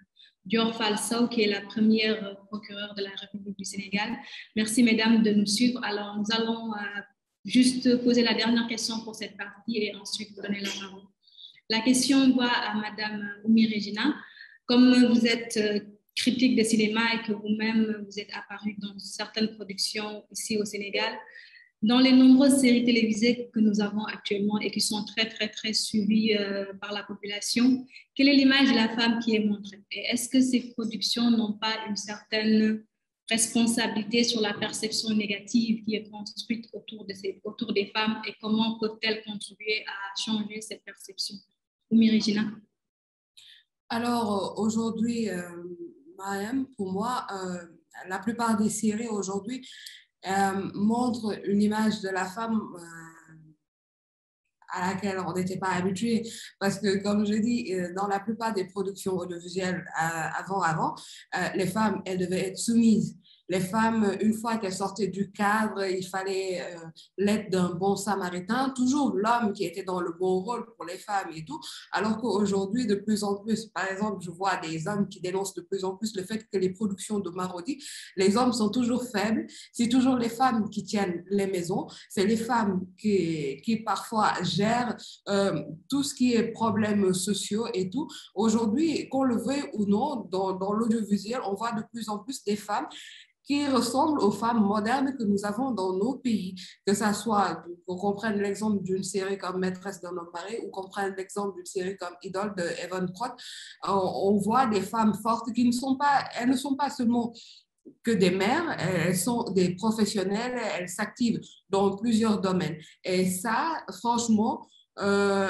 Speaker 1: Dior Fall Sow, qui est la première procureure de la République du Sénégal. Merci, mesdames, de nous suivre. Alors, nous allons euh, juste poser la dernière question pour cette partie et ensuite vous donner la parole. La question va à Madame Oumi Regina. Comme vous êtes critique de cinéma et que vous-même vous êtes apparue dans certaines productions ici au Sénégal, dans les nombreuses séries télévisées que nous avons actuellement et qui sont très, très, très suivies euh, par la population, quelle est l'image de la femme qui est montrée? Et est-ce que ces productions n'ont pas une certaine responsabilité sur la perception négative qui est construite autour, de ces, autour des femmes et comment peut-elle contribuer à changer cette perception? Oumi Regina.
Speaker 7: Alors aujourd'hui, euh, Mariam, pour moi, euh, la plupart des séries aujourd'hui euh, montrent une image de la femme euh, à laquelle on n'était pas habitué. Parce que, comme je dis, dans la plupart des productions audiovisuelles euh, avant, avant, euh, les femmes, elles devaient être soumises. Les femmes, une fois qu'elles sortaient du cadre, il fallait euh, l'aide d'un bon samaritain, toujours l'homme qui était dans le bon rôle pour les femmes et tout, alors qu'aujourd'hui, de plus en plus, par exemple, je vois des hommes qui dénoncent de plus en plus le fait que les productions de Marodi, les hommes sont toujours faibles, c'est toujours les femmes qui tiennent les maisons, c'est les femmes qui, qui parfois gèrent euh, tout ce qui est problèmes sociaux et tout. Aujourd'hui, qu'on le veuille ou non, dans, dans l'audiovisuel, on voit de plus en plus des femmes qui ressemblent aux femmes modernes que nous avons dans nos pays, que ça soit, qu'on prenne l'exemple d'une série comme Maîtresse d'un homme marié ou qu'on prenne l'exemple d'une série comme Idole de Evan Prott, on, on voit des femmes fortes qui ne sont pas, elles ne sont pas seulement que des mères, elles sont des professionnelles, elles s'activent dans plusieurs domaines. Et ça, franchement, euh,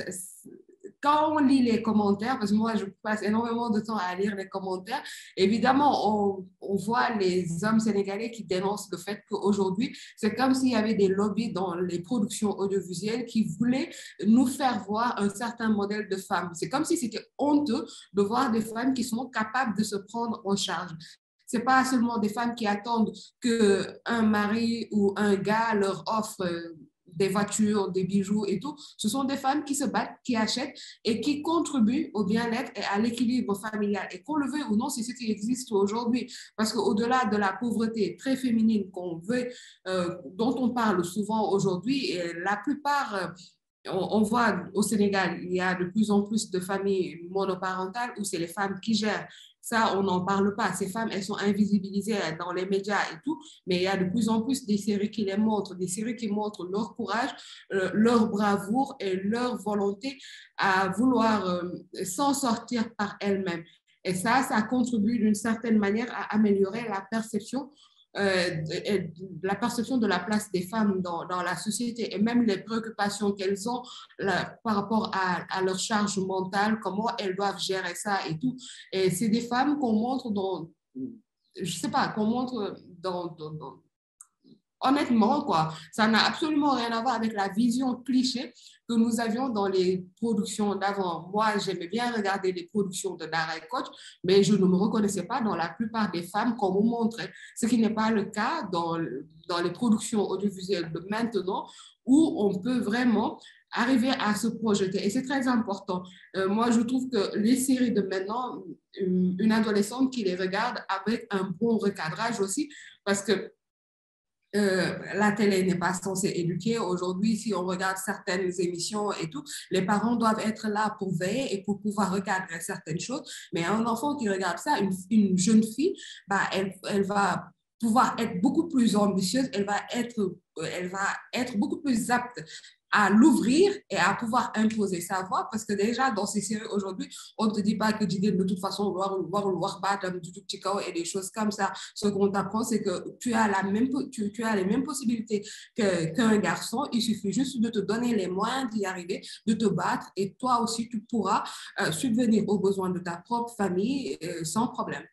Speaker 7: quand on lit les commentaires, parce que moi, je passe énormément de temps à lire les commentaires, évidemment, on, on voit les hommes sénégalais qui dénoncent le fait qu'aujourd'hui, c'est comme s'il y avait des lobbies dans les productions audiovisuelles qui voulaient nous faire voir un certain modèle de femme. C'est comme si c'était honteux de voir des femmes qui sont capables de se prendre en charge. Ce n'est pas seulement des femmes qui attendent qu'un mari ou un gars leur offre des voitures, des bijoux et tout. Ce sont des femmes qui se battent, qui achètent et qui contribuent au bien-être et à l'équilibre familial. Et qu'on le veuille ou non, c'est ce qui existe aujourd'hui. Parce qu'au-delà de la pauvreté très féminine qu'on veut, euh, dont on parle souvent aujourd'hui, la plupart... On, on voit au Sénégal, il y a de plus en plus de familles monoparentales où c'est les femmes qui gèrent. Ça, on n'en parle pas. Ces femmes, elles sont invisibilisées dans les médias et tout, mais il y a de plus en plus des séries qui les montrent, des séries qui montrent leur courage, euh, leur bravoure et leur volonté à vouloir euh, s'en sortir par elles-mêmes. Et ça, ça contribue d'une certaine manière à améliorer la perception Euh, de, de la perception de la place des femmes dans, dans la société et même les préoccupations qu'elles ont là, par rapport à, à leur charge mentale, comment elles doivent gérer ça et tout. Et c'est des femmes qu'on montre dans, je sais pas, qu'on montre dans, dans, dans honnêtement, quoi, ça n'a absolument rien à voir avec la vision cliché que nous avions dans les productions d'avant. Moi, j'aimais bien regarder les productions de Dara et Coach, mais je ne me reconnaissais pas dans la plupart des femmes qu'on me montrait, ce qui n'est pas le cas dans, dans les productions audiovisuelles de maintenant, où on peut vraiment arriver à se projeter. Et c'est très important. Euh, moi, je trouve que les séries de maintenant, une, une adolescente qui les regarde avec un bon recadrage aussi, parce que Euh, la télé n'est pas censée éduquer. Aujourd'hui, si on regarde certaines émissions et tout, les parents doivent être là pour veiller et pour pouvoir recadrer certaines choses. Mais un enfant qui regarde ça, une, une jeune fille, bah, elle, elle va pouvoir être beaucoup plus ambitieuse, elle va être, elle va être beaucoup plus apte à l'ouvrir et à pouvoir imposer sa voix, parce que déjà dans ces séries aujourd'hui, on ne te dit pas que de toute façon et des choses comme ça. Ce qu'on t'apprend, c'est que tu as, la même, tu, tu as les mêmes possibilités que, qu'un garçon. Il suffit juste de te donner les moyens d'y arriver, de te battre, et toi aussi tu pourras euh, subvenir aux besoins de ta propre famille euh, sans problème.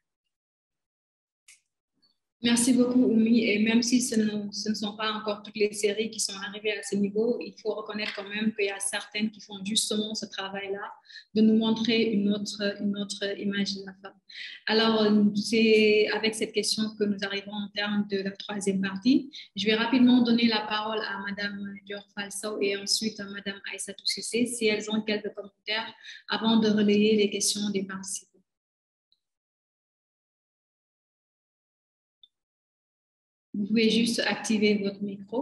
Speaker 1: Merci beaucoup, Oumi. Et même si ce ne, ce ne sont pas encore toutes les séries qui sont arrivées à ce niveau, il faut reconnaître quand même qu'il y a certaines qui font justement ce travail-là, de nous montrer une autre, une autre image de la femme. Alors, c'est avec cette question que nous arrivons en termes de la troisième partie. Je vais rapidement donner la parole à Madame Dior Falsao et ensuite à Madame Aïssatou Cissé, si elles ont quelques commentaires avant de relayer les questions des participants. Vous pouvez juste activer votre micro.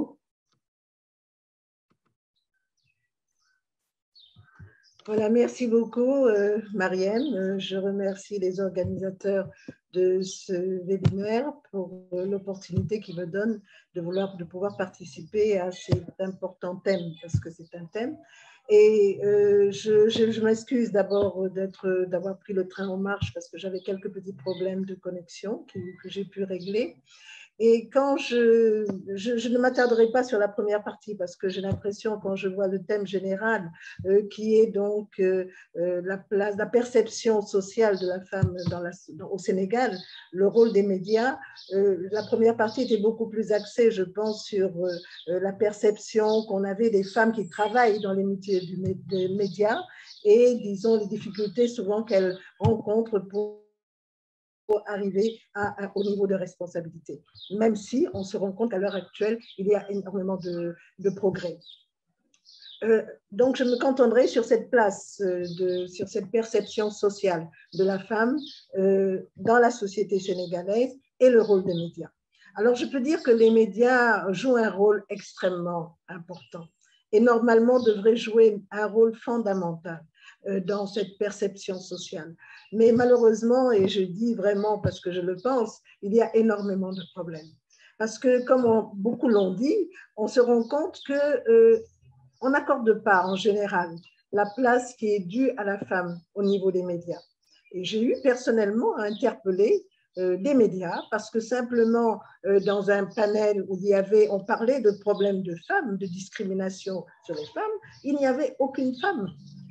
Speaker 10: Voilà, merci beaucoup, euh, Marième. Euh, je remercie les organisateurs de ce webinaire pour euh, l'opportunité qu'ils me donnent de, vouloir, de pouvoir participer à cet important thème, parce que c'est un thème. Et euh, je, je, je m'excuse d'abord d'avoir pris le train en marche parce que j'avais quelques petits problèmes de connexion que, que j'ai pu régler. Et quand je, je, je ne m'attarderai pas sur la première partie parce que j'ai l'impression, quand je vois le thème général, euh, qui est donc euh, la place, la perception sociale de la femme dans la, dans, au Sénégal, le rôle des médias, euh, la première partie était beaucoup plus axée, je pense, sur euh, la perception qu'on avait des femmes qui travaillent dans les métiers du, des médias et, disons, les difficultés souvent qu'elles rencontrent pour pour arriver à, à, au niveau de responsabilité, même si on se rend compte qu'à l'heure actuelle, il y a énormément de, de progrès. Euh, donc, je me cantonnerai sur cette place, euh, de, sur cette perception sociale de la femme euh, dans la société sénégalaise et le rôle des médias. Alors, je peux dire que les médias jouent un rôle extrêmement important et normalement devraient jouer un rôle fondamental. euh, dans cette perception sociale. Mais malheureusement, et je dis vraiment parce que je le pense, il y a énormément de problèmes. Parce que, comme on, beaucoup l'ont dit, on se rend compte que euh, on n'accorde pas en général la place qui est due à la femme au niveau des médias. Et j'ai eu personnellement à interpeller euh, des médias parce que simplement euh, dans un panel où il y avait, on parlait de problèmes de femmes, de discrimination sur les femmes, il n'y avait aucune femme.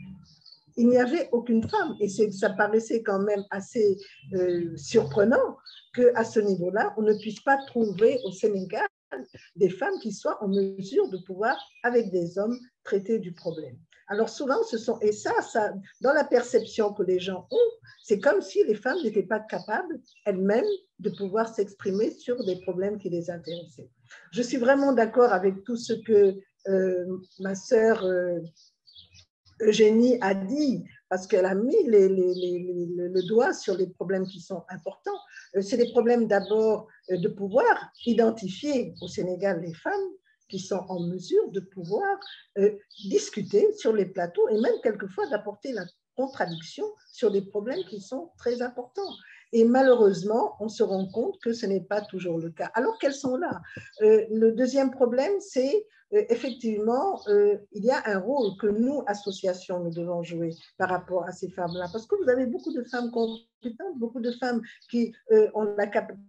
Speaker 10: Il n'y avait aucune femme et ça paraissait quand même assez euh, surprenant qu'à ce niveau-là, on ne puisse pas trouver au Sénégal des femmes qui soient en mesure de pouvoir, avec des hommes, traiter du problème. Alors souvent, ce sont, et ça, ça, dans la perception que les gens ont, c'est comme si les femmes n'étaient pas capables elles-mêmes de pouvoir s'exprimer sur des problèmes qui les intéressaient. Je suis vraiment d'accord avec tout ce que euh, ma sœur euh, Eugénie a dit, parce qu'elle a mis les, les, les, les, le doigt sur les problèmes qui sont importants. C'est des problèmes d'abord de pouvoir identifier au Sénégal les femmes qui sont en mesure de pouvoir euh, discuter sur les plateaux et même quelquefois d'apporter la contradiction sur des problèmes qui sont très importants. Et malheureusement, on se rend compte que ce n'est pas toujours le cas. Alors qu'elles sont là. Euh, le deuxième problème, c'est euh, effectivement, euh, il y a un rôle que nous, associations, nous devons jouer par rapport à ces femmes-là. Parce que vous avez beaucoup de femmes compétentes, beaucoup de femmes qui euh, ont la capacité,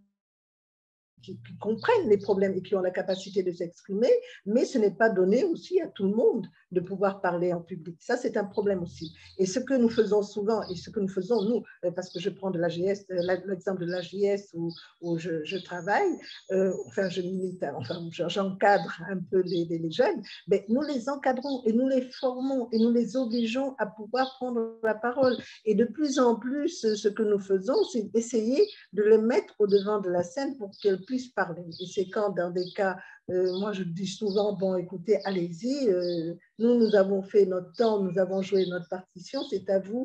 Speaker 10: qui, qui comprennent les problèmes et qui ont la capacité de s'exprimer, mais ce n'est pas donné aussi à tout le monde de pouvoir parler en public. Ça, c'est un problème aussi. Et ce que nous faisons souvent, et ce que nous faisons, nous, parce que je prends de l'A G S, l'exemple de l'A G S où, où je, je travaille, euh, enfin, je milite, enfin, j'encadre un peu les, les, les jeunes, mais nous les encadrons et nous les formons et nous les obligeons à pouvoir prendre la parole. Et de plus en plus, ce que nous faisons, c'est essayer de les mettre au devant de la scène pour qu'elles puissent parler. Et c'est quand, dans des cas, euh, moi je dis souvent, bon, écoutez, allez-y, euh, nous, nous avons fait notre temps, nous avons joué notre partition, c'est à vous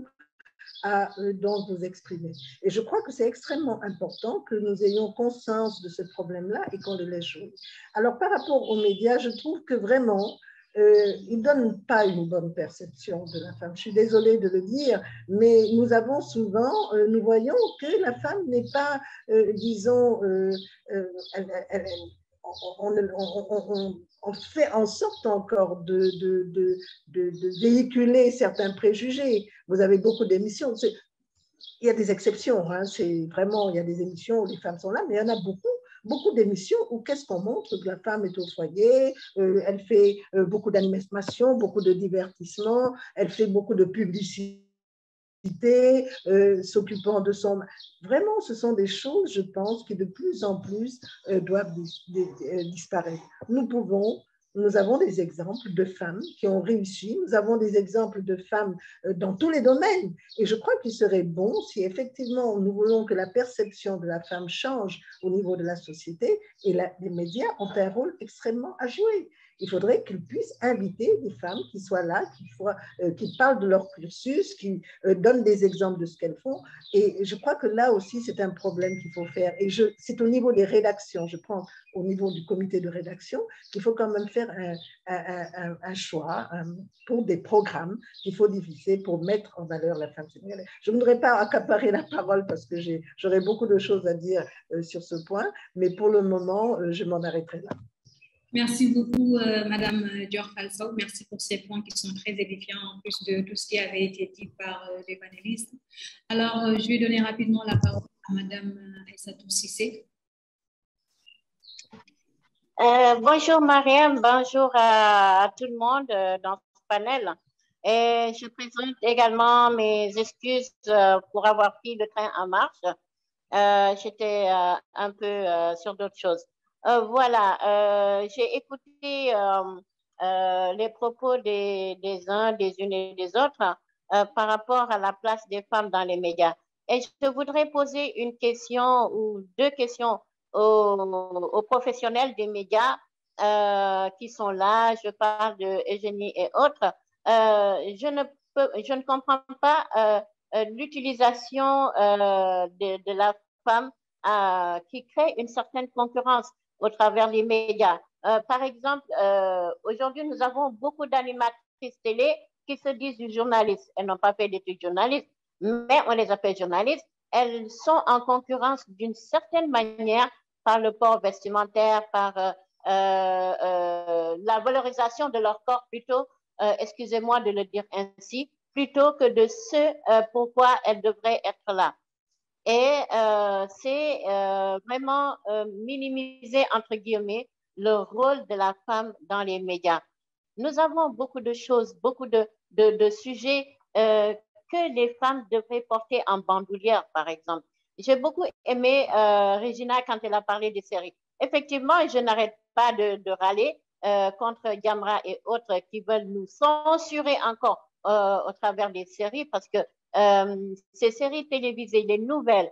Speaker 10: à euh, donc vous exprimer. Et je crois que c'est extrêmement important que nous ayons conscience de ce problème-là et qu'on le laisse jouer. Alors, par rapport aux médias, je trouve que vraiment, euh, ils ne donnent pas une bonne perception de la femme. Je suis désolée de le dire, mais nous avons souvent, euh, nous voyons que la femme n'est pas, euh, disons, euh, euh, elle, elle, elle, on, on, on, on fait en sorte encore de, de, de, de, de véhiculer certains préjugés. Vous avez beaucoup d'émissions. Il y a des exceptions, hein, c'est vraiment, il y a des émissions où les femmes sont là, mais il y en a beaucoup. Beaucoup d'émissions où qu'est-ce qu'on montre? Que la femme est au foyer, euh, elle fait euh, beaucoup d'animation, beaucoup de divertissement, elle fait beaucoup de publicité, euh, s'occupant de son... Vraiment, ce sont des choses, je pense, qui de plus en plus euh, doivent dis dis disparaître. Nous pouvons... Nous avons des exemples de femmes qui ont réussi. Nous avons des exemples de femmes dans tous les domaines. Et je crois qu'il serait bon, si effectivement nous voulons que la perception de la femme change au niveau de la société, et la, les médias ont un rôle extrêmement à jouer. Il faudrait qu'ils puissent inviter des femmes qui soient là, qui, soient, euh, qui parlent de leur cursus, qui euh, donnent des exemples de ce qu'elles font. Et je crois que là aussi, c'est un problème qu'il faut faire. Et c'est au niveau des rédactions, je prends au niveau du comité de rédaction, qu'il faut quand même faire un, un, un, un choix un, pour des programmes qu'il faut diffuser pour mettre en valeur la femme sénégalaise. Je ne voudrais pas accaparer la parole parce que j'aurais beaucoup de choses à dire euh, sur ce point, mais pour le moment, euh, je m'en arrêterai là.
Speaker 1: Merci beaucoup, euh, Madame Dior Falso. Merci pour ces points qui sont très édifiants, en plus de tout ce qui avait été dit par euh, les panélistes. Alors, euh, je vais donner rapidement la parole à Madame Aïssatou Cissé.
Speaker 11: Euh, bonjour, Mariam. Bonjour à, à tout le monde euh, dans ce panel. Et je présente également mes excuses euh, pour avoir pris le train en marche. Euh, J'étais euh, un peu euh, sur d'autres choses. Euh, voilà, euh, j'ai écouté euh, euh, les propos des, des uns, des unes et des autres euh, par rapport à la place des femmes dans les médias. Et je voudrais poser une question ou deux questions aux, aux professionnels des médias euh, qui sont là. Je parle de Eugénie et autres. Euh, je, ne peux, je ne comprends pas euh, l'utilisation euh, de, de la femme euh, qui crée une certaine concurrence au travers des médias. Euh, par exemple, euh, aujourd'hui, nous avons beaucoup d'animatrices télé qui se disent du journaliste, elles n'ont pas fait d'études journalistes, mais on les appelle journalistes, elles sont en concurrence d'une certaine manière par le port vestimentaire, par euh, euh, la valorisation de leur corps plutôt, euh, excusez-moi de le dire ainsi, plutôt que de ce euh, pourquoi elles devraient être là. Et euh, c'est euh, vraiment euh, minimiser, entre guillemets, le rôle de la femme dans les médias. Nous avons beaucoup de choses, beaucoup de, de, de sujets euh, que les femmes devraient porter en bandoulière, par exemple. J'ai beaucoup aimé euh, Regina quand elle a parlé des séries. Effectivement, je n'arrête pas de, de râler euh, contre Jamra et autres qui veulent nous censurer encore euh, au travers des séries parce que euh, ces séries télévisées, les nouvelles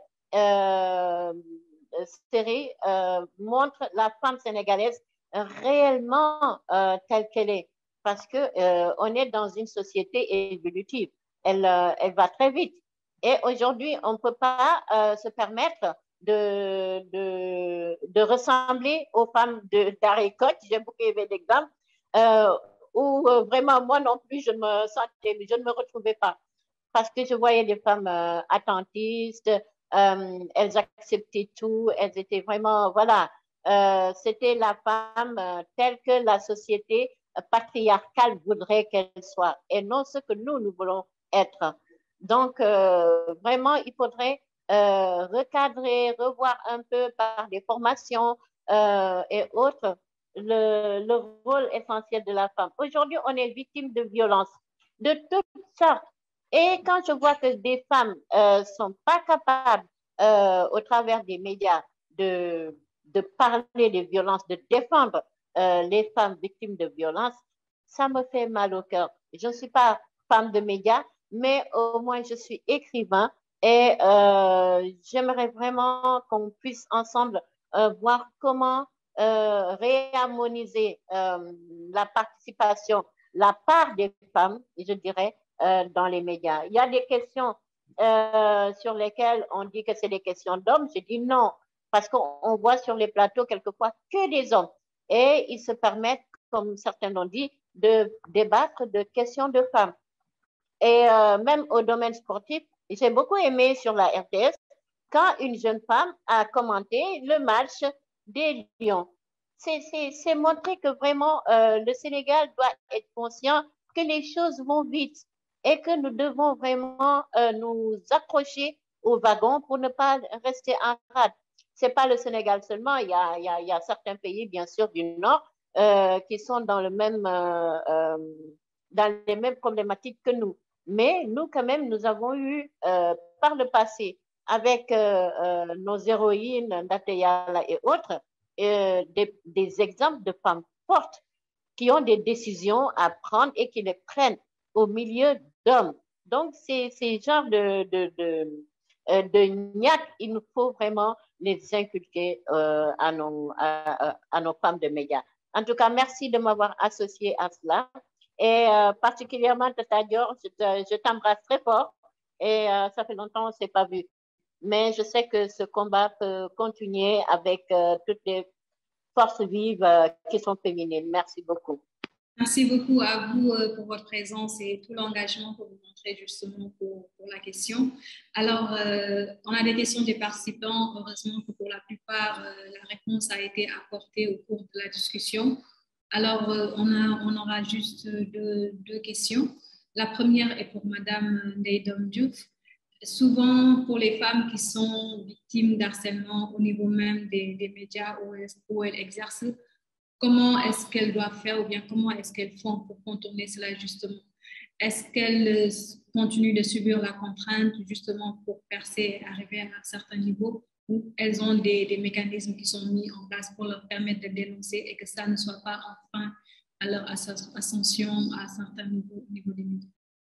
Speaker 11: euh, séries euh, montrent la femme sénégalaise réellement euh, telle qu'elle est parce que euh, on est dans une société évolutive. Elle, euh, elle va très vite. Et aujourd'hui, on ne peut pas euh, se permettre de, de, de ressembler aux femmes d'Aricote. J'ai beaucoup aimé l'exemple euh, où euh, vraiment, moi non plus, je me sentais, je ne me retrouvais pas. Parce que je voyais des femmes euh, attentistes, euh, elles acceptaient tout, elles étaient vraiment, voilà, euh, c'était la femme euh, telle que la société euh, patriarcale voudrait qu'elle soit, et non ce que nous, nous voulons être. Donc, euh, vraiment, il faudrait euh, recadrer, revoir un peu par des formations euh, et autres le, le rôle essentiel de la femme. Aujourd'hui, on est victime de violences de toutes sortes. Et quand je vois que des femmes ne euh, sont pas capables, euh, au travers des médias, de, de parler des violences, de défendre euh, les femmes victimes de violences, ça me fait mal au cœur. Je ne suis pas femme de médias, mais au moins je suis écrivain et euh, j'aimerais vraiment qu'on puisse ensemble euh, voir comment euh, réharmoniser euh, la participation, la part des femmes, je dirais, euh, dans les médias. Il y a des questions euh, sur lesquelles on dit que c'est des questions d'hommes. Je dis non, parce qu'on voit sur les plateaux quelquefois que des hommes et ils se permettent, comme certains l'ont dit, de débattre de questions de femmes. Et euh, même au domaine sportif, j'ai beaucoup aimé sur la R T S quand une jeune femme a commenté le match des Lions. C'est montrer que vraiment euh, le Sénégal doit être conscient que les choses vont vite et que nous devons vraiment euh, nous accrocher au wagon pour ne pas rester en rade. Ce n'est pas le Sénégal seulement, il y a, il y a, il y a certains pays, bien sûr, du Nord euh, qui sont dans, le même, euh, euh, dans les mêmes problématiques que nous. Mais nous, quand même, nous avons eu euh, par le passé, avec euh, euh, nos héroïnes, Ndate et autres, euh, des, des exemples de femmes fortes qui ont des décisions à prendre et qui les prennent au milieu d'hommes. Donc, ces, ces genres de, de, de, euh, de gnaques, il nous faut vraiment les inculquer euh, à, nos, à, à nos femmes de médias. En tout cas, merci de m'avoir associée à cela. Et euh, particulièrement, Tata Dior, je, je t'embrasse très fort. Et euh, ça fait longtemps qu'on ne s'est pas vu. Mais je sais que ce combat peut continuer avec euh, toutes les forces vives euh, qui sont féminines. Merci beaucoup.
Speaker 1: Merci beaucoup à vous euh, pour votre présence et tout l'engagement que vous montrez justement pour, pour la question. Alors, euh, on a des questions des participants. Heureusement que pour la plupart, euh, la réponse a été apportée au cours de la discussion. Alors, euh, on, a, on aura juste deux, deux questions. La première est pour Madame Ndeydom Diouf. Souvent, pour les femmes qui sont victimes d'harcèlement au niveau même des, des médias où elles, où elles exercent, comment est-ce qu'elles doivent faire ou bien comment est-ce qu'elles font pour contourner cela justement? Est-ce qu'elles continuent de subir la contrainte justement pour percer, arriver à un certain niveau, ou elles ont des, des mécanismes qui sont mis en place pour leur permettre de dénoncer et que ça ne soit pas enfin à leur ascension à un certain niveau au niveau des médias?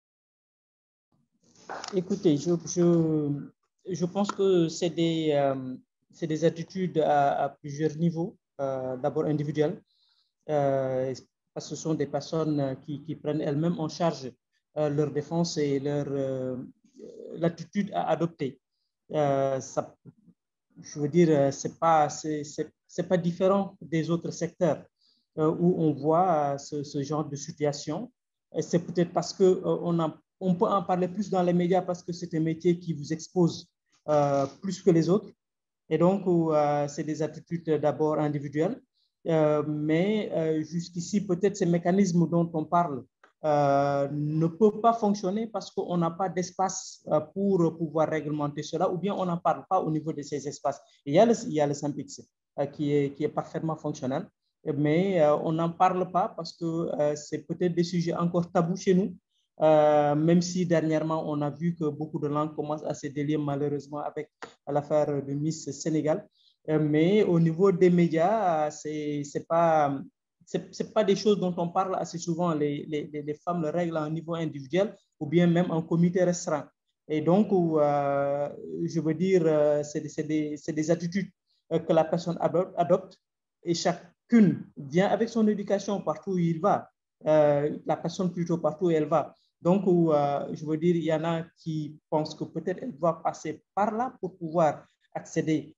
Speaker 8: Écoutez, je, je, je pense que c'est des, euh, c'est des attitudes à, à plusieurs niveaux. Euh, d'abord individuelles, euh, parce que ce sont des personnes qui, qui prennent elles-mêmes en charge euh, leur défense et leur euh, l'attitude à adopter. Euh, ça, je veux dire, c'est pas c'est, c'est, c'est pas différent des autres secteurs euh, où on voit ce, ce genre de situation c'est peut-être parce qu'on euh, on peut en parler plus dans les médias parce que c'est un métier qui vous expose euh, plus que les autres. Et donc, euh, c'est des attitudes d'abord individuelles. Euh, mais euh, jusqu'ici, peut-être ces mécanismes dont on parle euh, ne peuvent pas fonctionner parce qu'on n'a pas d'espace euh, pour pouvoir réglementer cela, ou bien on n'en parle pas au niveau de ces espaces. Il y a le, il y a le SYNPICS euh, qui, est, qui est parfaitement fonctionnel, mais euh, on n'en parle pas parce que euh, c'est peut-être des sujets encore tabous chez nous, euh, même si dernièrement, on a vu que beaucoup de langues commencent à se délier malheureusement avec l'affaire de Miss Sénégal. Mais au niveau des médias, ce n'est pas, c'est pas des choses dont on parle assez souvent. Les, les, les femmes le règlent à un niveau individuel ou bien même en comité restreint. Et donc, euh, je veux dire, c'est des, des, des attitudes que la personne adopte et chacune vient avec son éducation partout où il va. Euh, la personne plutôt partout où elle va. Donc, euh, je veux dire, il y en a qui pensent que peut-être elle doit passer par là pour pouvoir accéder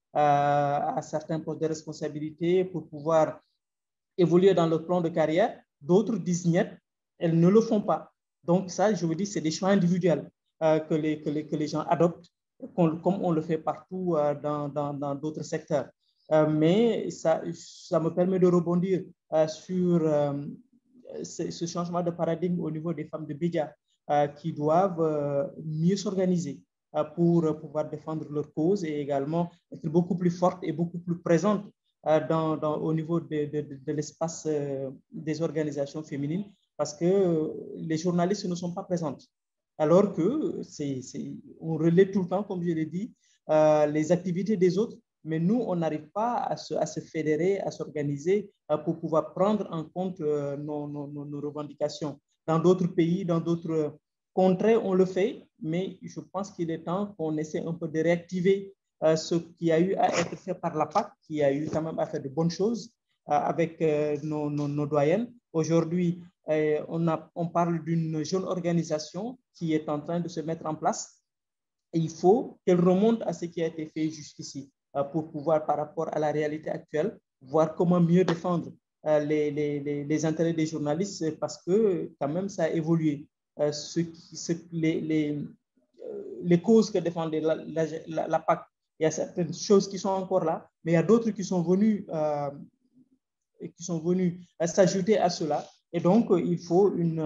Speaker 8: à certains postes de responsabilité, pour pouvoir évoluer dans le plan de carrière. D'autres disent niet, elles ne le font pas. Donc ça, je veux dire, c'est des choix individuels euh, que, les, que, les, que les gens adoptent, comme on le fait partout euh, dans, dans, dans d'autres secteurs. Euh, mais ça, ça me permet de rebondir euh, sur euh, ce, ce changement de paradigme au niveau des femmes de médias euh, qui doivent euh, mieux s'organiser pour pouvoir défendre leur cause et également être beaucoup plus forte et beaucoup plus présente dans, dans, au niveau de, de, de l'espace des organisations féminines, parce que les journalistes ne sont pas présentes. Alors que c'est, c'est, on relaie tout le temps, comme je l'ai dit, euh, les activités des autres, mais nous, on n'arrive pas à se, à se fédérer, à s'organiser euh, pour pouvoir prendre en compte euh, nos, nos, nos revendications. Dans d'autres pays, dans d'autres contrées, on le fait, mais je pense qu'il est temps qu'on essaie un peu de réactiver euh, ce qui a eu à être fait par la P A C, qui a eu quand même à faire de bonnes choses euh, avec euh, nos, nos, nos doyennes. Aujourd'hui, euh, on, a, on parle d'une jeune organisation qui est en train de se mettre en place et il faut qu'elle remonte à ce qui a été fait jusqu'ici euh, pour pouvoir, par rapport à la réalité actuelle, voir comment mieux défendre euh, les, les, les, les intérêts des journalistes parce que quand même ça a évolué. Euh, ce qui, ce, les, les, euh, les causes que défendait la, la, la, la P A C, il y a certaines choses qui sont encore là, mais il y a d'autres qui sont venues euh, qui sont venus s'ajouter à cela. Et donc, il faut une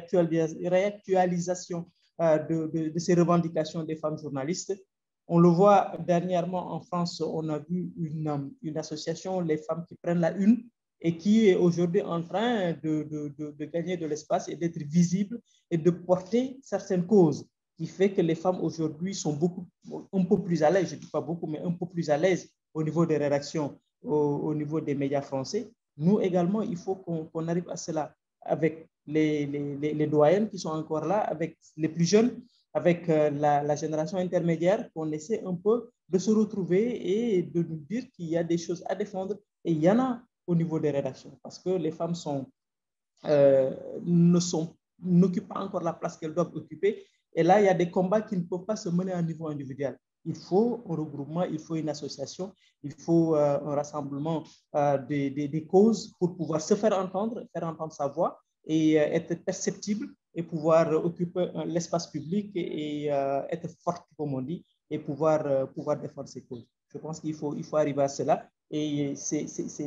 Speaker 8: réactualisation euh, de, de, de ces revendications des femmes journalistes. On le voit dernièrement en France, on a vu une, une association, les femmes qui prennent la une, et qui est aujourd'hui en train de, de, de, de gagner de l'espace et d'être visible et de porter certaines causes, qui fait que les femmes aujourd'hui sont beaucoup, un peu plus à l'aise, je ne dis pas beaucoup, mais un peu plus à l'aise au niveau des rédactions, au, au niveau des médias français. Nous également, il faut qu'on qu'on arrive à cela avec les, les, les doyennes qui sont encore là, avec les plus jeunes, avec la, la génération intermédiaire, qu'on essaie un peu de se retrouver et de nous dire qu'il y a des choses à défendre. Et il y en a au niveau des rédactions, parce que les femmes sont, euh, ne sont, n'occupent pas encore la place qu'elles doivent occuper. Et là, il y a des combats qui ne peuvent pas se mener à un niveau individuel. Il faut un regroupement, il faut une association, il faut euh, un rassemblement euh, des, des, des causes pour pouvoir se faire entendre, faire entendre sa voix et euh, être perceptible et pouvoir occuper euh, l'espace public et, et euh, être forte, comme on dit, et pouvoir, euh, pouvoir défendre ses causes. Je pense qu'il faut, il faut arriver à cela. Et c'est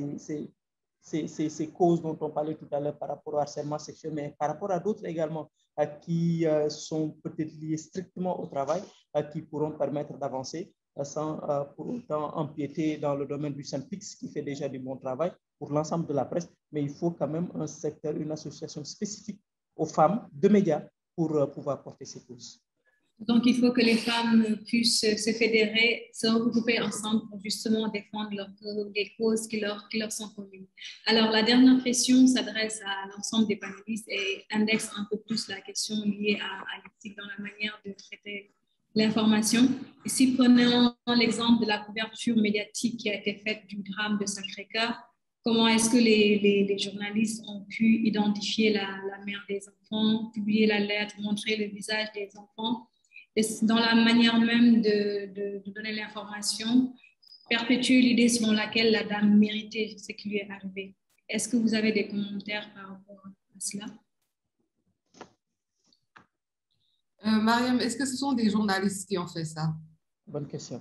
Speaker 8: ces causes dont on parlait tout à l'heure par rapport au harcèlement sexuel, mais par rapport à d'autres également, à qui euh, sont peut-être liées strictement au travail, à qui pourront permettre d'avancer sans euh, pour autant empiéter dans le domaine du SYNPICS qui fait déjà du bon travail pour l'ensemble de la presse, mais il faut quand même un secteur, une association spécifique aux femmes de médias pour euh, pouvoir porter ces causes.
Speaker 1: Donc, il faut que les femmes puissent se fédérer, se regrouper ensemble pour justement défendre leur, les causes qui leur, qui leur sont communes. Alors, la dernière question s'adresse à l'ensemble des panélistes et indexe un peu plus la question liée à, à l'éthique dans la manière de traiter l'information. Ici, prenons l'exemple de la couverture médiatique qui a été faite du drame de Sacré-Cœur. Comment est-ce que les, les, les journalistes ont pu identifier la, la mère des enfants, publier la lettre, montrer le visage des enfants? Et dans la manière même de, de, de donner l'information, perpétuer l'idée selon laquelle la dame méritait ce qui lui est arrivé. Est-ce que vous avez des commentaires par rapport à cela?
Speaker 7: Mariam, est-ce que ce sont des journalistes qui ont fait ça?
Speaker 8: Bonne question.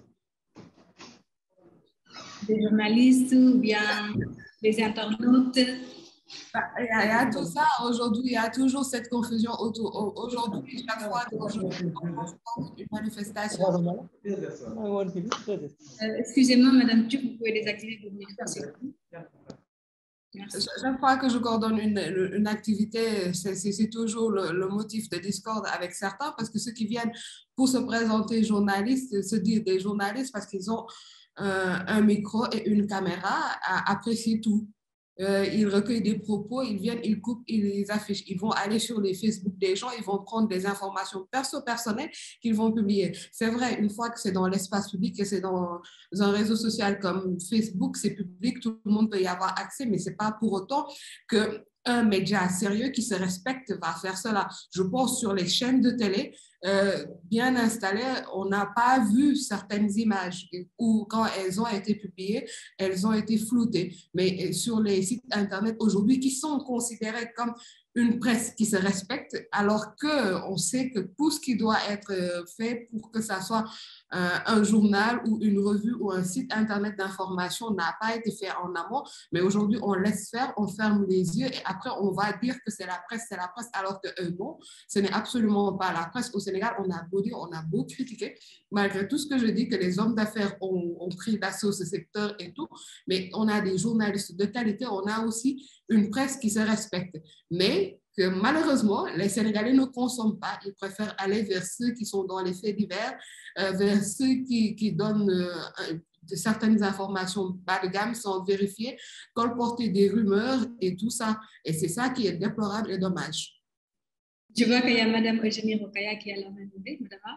Speaker 1: Des journalistes ou bien des internautes?
Speaker 7: Il y, a, il y a tout ça. Aujourd'hui, il y a toujours cette confusion autour. Aujourd'hui, chaque fois que je pense une manifestation.
Speaker 1: Euh, Excusez-moi, Madame Tuc, vous pouvez désactiver vos micros, s'il vous plaît. Merci.
Speaker 7: Chaque fois que je coordonne une, une activité, c'est toujours le, le motif de discorde avec certains, parce que ceux qui viennent pour se présenter journalistes, se dire des journalistes parce qu'ils ont euh, un micro et une caméra, apprécient tout. Euh, ils recueillent des propos, ils viennent, ils coupent, ils les affichent. Ils vont aller sur les Facebook des gens, ils vont prendre des informations perso-personnelles qu'ils vont publier. C'est vrai, une fois que c'est dans l'espace public et c'est dans un réseau social comme Facebook, c'est public, tout le monde peut y avoir accès, mais ce n'est pas pour autant qu'un média sérieux qui se respecte va faire cela. Je pense sur les chaînes de télé, Euh, bien installées, on n'a pas vu certaines images ou quand elles ont été publiées, elles ont été floutées. Mais sur les sites Internet aujourd'hui qui sont considérés comme une presse qui se respecte, alors qu'on sait que tout ce qui doit être fait pour que ça soit un, un journal ou une revue ou un site Internet d'information n'a pas été fait en amont. Mais aujourd'hui, on laisse faire, on ferme les yeux et après, on va dire que c'est la presse, c'est la presse, alors que euh, non, ce n'est absolument pas la presse. Au Sénégal, on a beau dire, on a beau critiquer, malgré tout ce que je dis, que les hommes d'affaires ont, ont pris d'assaut ce secteur et tout, mais on a des journalistes de qualité, on a aussi une presse qui se respecte. Mais que malheureusement, les Sénégalais ne consomment pas. Ils préfèrent aller vers ceux qui sont dans les faits divers, euh, vers ceux qui, qui donnent euh, de certaines informations bas de gamme sans vérifier, colporter des rumeurs et tout ça. Et c'est ça qui est déplorable et dommage.
Speaker 1: Je vois qu'il y a Madame Eugénie Rokaya qui a la main levée. Madame.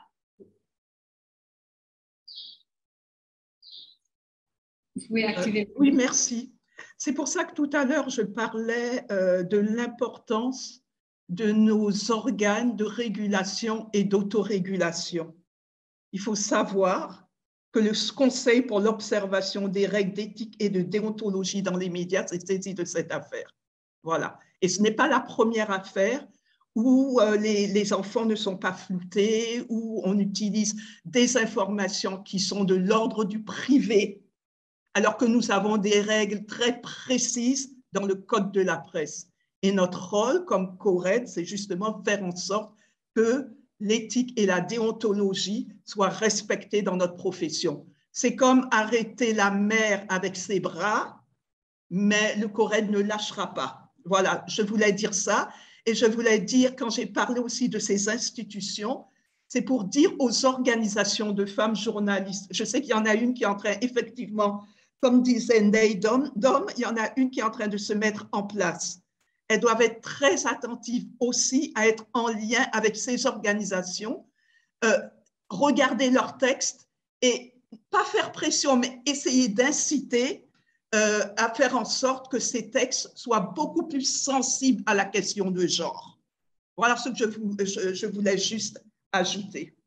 Speaker 1: Vous pouvez activer.
Speaker 5: Euh, oui, merci. C'est pour ça que tout à l'heure, je parlais euh, de l'importance de nos organes de régulation et d'autorégulation. Il faut savoir que le Conseil pour l'observation des règles d'éthique et de déontologie dans les médias s'est saisi de cette affaire. Voilà. Et ce n'est pas la première affaire où euh, les, les enfants ne sont pas floutés, où on utilise des informations qui sont de l'ordre du privé, alors que nous avons des règles très précises dans le code de la presse. Et notre rôle comme CORED, c'est justement faire en sorte que l'éthique et la déontologie soient respectées dans notre profession. C'est comme arrêter la mer avec ses bras, mais le CORED ne lâchera pas. Voilà, je voulais dire ça. Et je voulais dire, quand j'ai parlé aussi de ces institutions, c'est pour dire aux organisations de femmes journalistes, je sais qu'il y en a une qui est en train, effectivement, comme disait Ney Dom, il y en a une qui est en train de se mettre en place. Elles doivent être très attentives aussi à être en lien avec ces organisations, euh, regarder leurs textes et pas faire pression, mais essayer d'inciter euh, à faire en sorte que ces textes soient beaucoup plus sensibles à la question de genre. Voilà ce que je, vous, je, je voulais juste ajouter.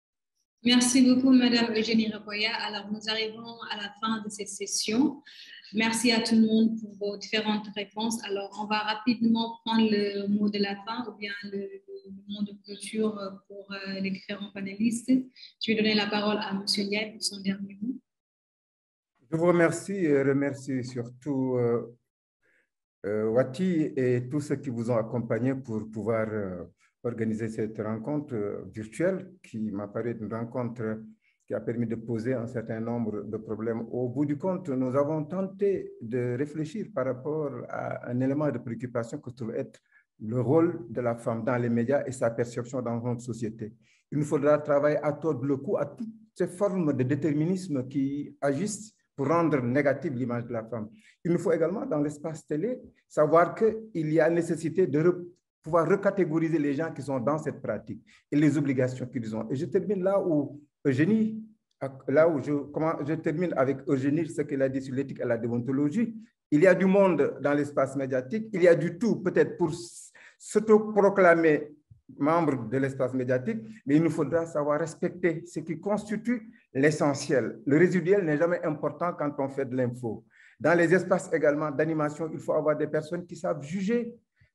Speaker 1: Merci beaucoup, Madame Eugénie Rokaya. Alors, nous arrivons à la fin de cette session. Merci à tout le monde pour vos différentes réponses. Alors, on va rapidement prendre le mot de la fin ou bien le, le mot de clôture pour euh, les différents panélistes. Je vais donner la parole à M. Ndiaye pour son dernier mot.
Speaker 6: Je vous remercie et remercie surtout euh, euh, Wati et tous ceux qui vous ont accompagné pour pouvoir euh, organiser cette rencontre euh, virtuelle qui m'apparaît une rencontre qui a permis de poser un certain nombre de problèmes. Au bout du compte, nous avons tenté de réfléchir par rapport à un élément de préoccupation que trouve être le rôle de la femme dans les médias et sa perception dans notre société. Il nous faudra travailler à tordre le cou à toutes ces formes de déterminisme qui agissent pour rendre négative l'image de la femme. Il nous faut également, dans l'espace télé, savoir qu'il y a nécessité de re pouvoir recatégoriser les gens qui sont dans cette pratique et les obligations qu'ils ont. Et je termine là où Eugénie, là où je, comment, je termine avec Eugénie, ce qu'elle a dit sur l'éthique et la déontologie. Il y a du monde dans l'espace médiatique, il y a du tout peut-être pour s'autoproclamer membre de l'espace médiatique, mais il nous faudra savoir respecter ce qui constitue l'essentiel. Le résiduel n'est jamais important quand on fait de l'info. Dans les espaces également d'animation, il faut avoir des personnes qui savent juger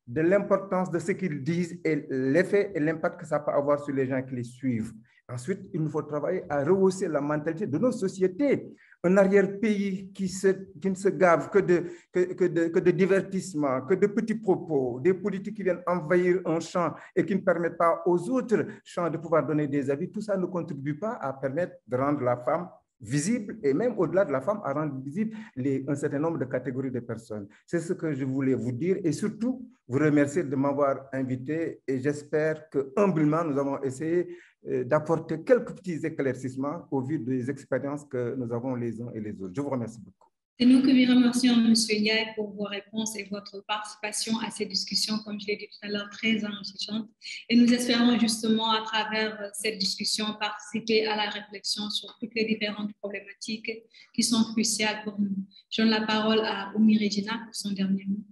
Speaker 6: de l'importance de ce qu'ils disent et l'effet et l'impact que ça peut avoir sur les gens qui les suivent. Ensuite, il nous faut travailler à rehausser la mentalité de nos sociétés. Un arrière-pays qui, qui ne se gave que de, que, que, de, que de divertissement, que de petits propos, des politiques qui viennent envahir un champ et qui ne permettent pas aux autres champs de pouvoir donner des avis, tout ça ne contribue pas à permettre de rendre la femme visible et même au-delà de la femme, à rendre visible les, un certain nombre de catégories de personnes. C'est ce que je voulais vous dire et surtout vous remercier de m'avoir invité et j'espère que humblement nous avons essayé d'apporter quelques petits éclaircissements au vu des expériences que nous avons les uns et les autres. Je vous remercie beaucoup.
Speaker 1: C'est nous que vous remercions, M. Ndiaye, pour vos réponses et votre participation à ces discussions, comme je l'ai dit tout à l'heure, très enrichissantes. Et nous espérons justement, à travers cette discussion, participer à la réflexion sur toutes les différentes problématiques qui sont cruciales pour nous. Je donne la parole à Oumi Regina pour son dernier mot.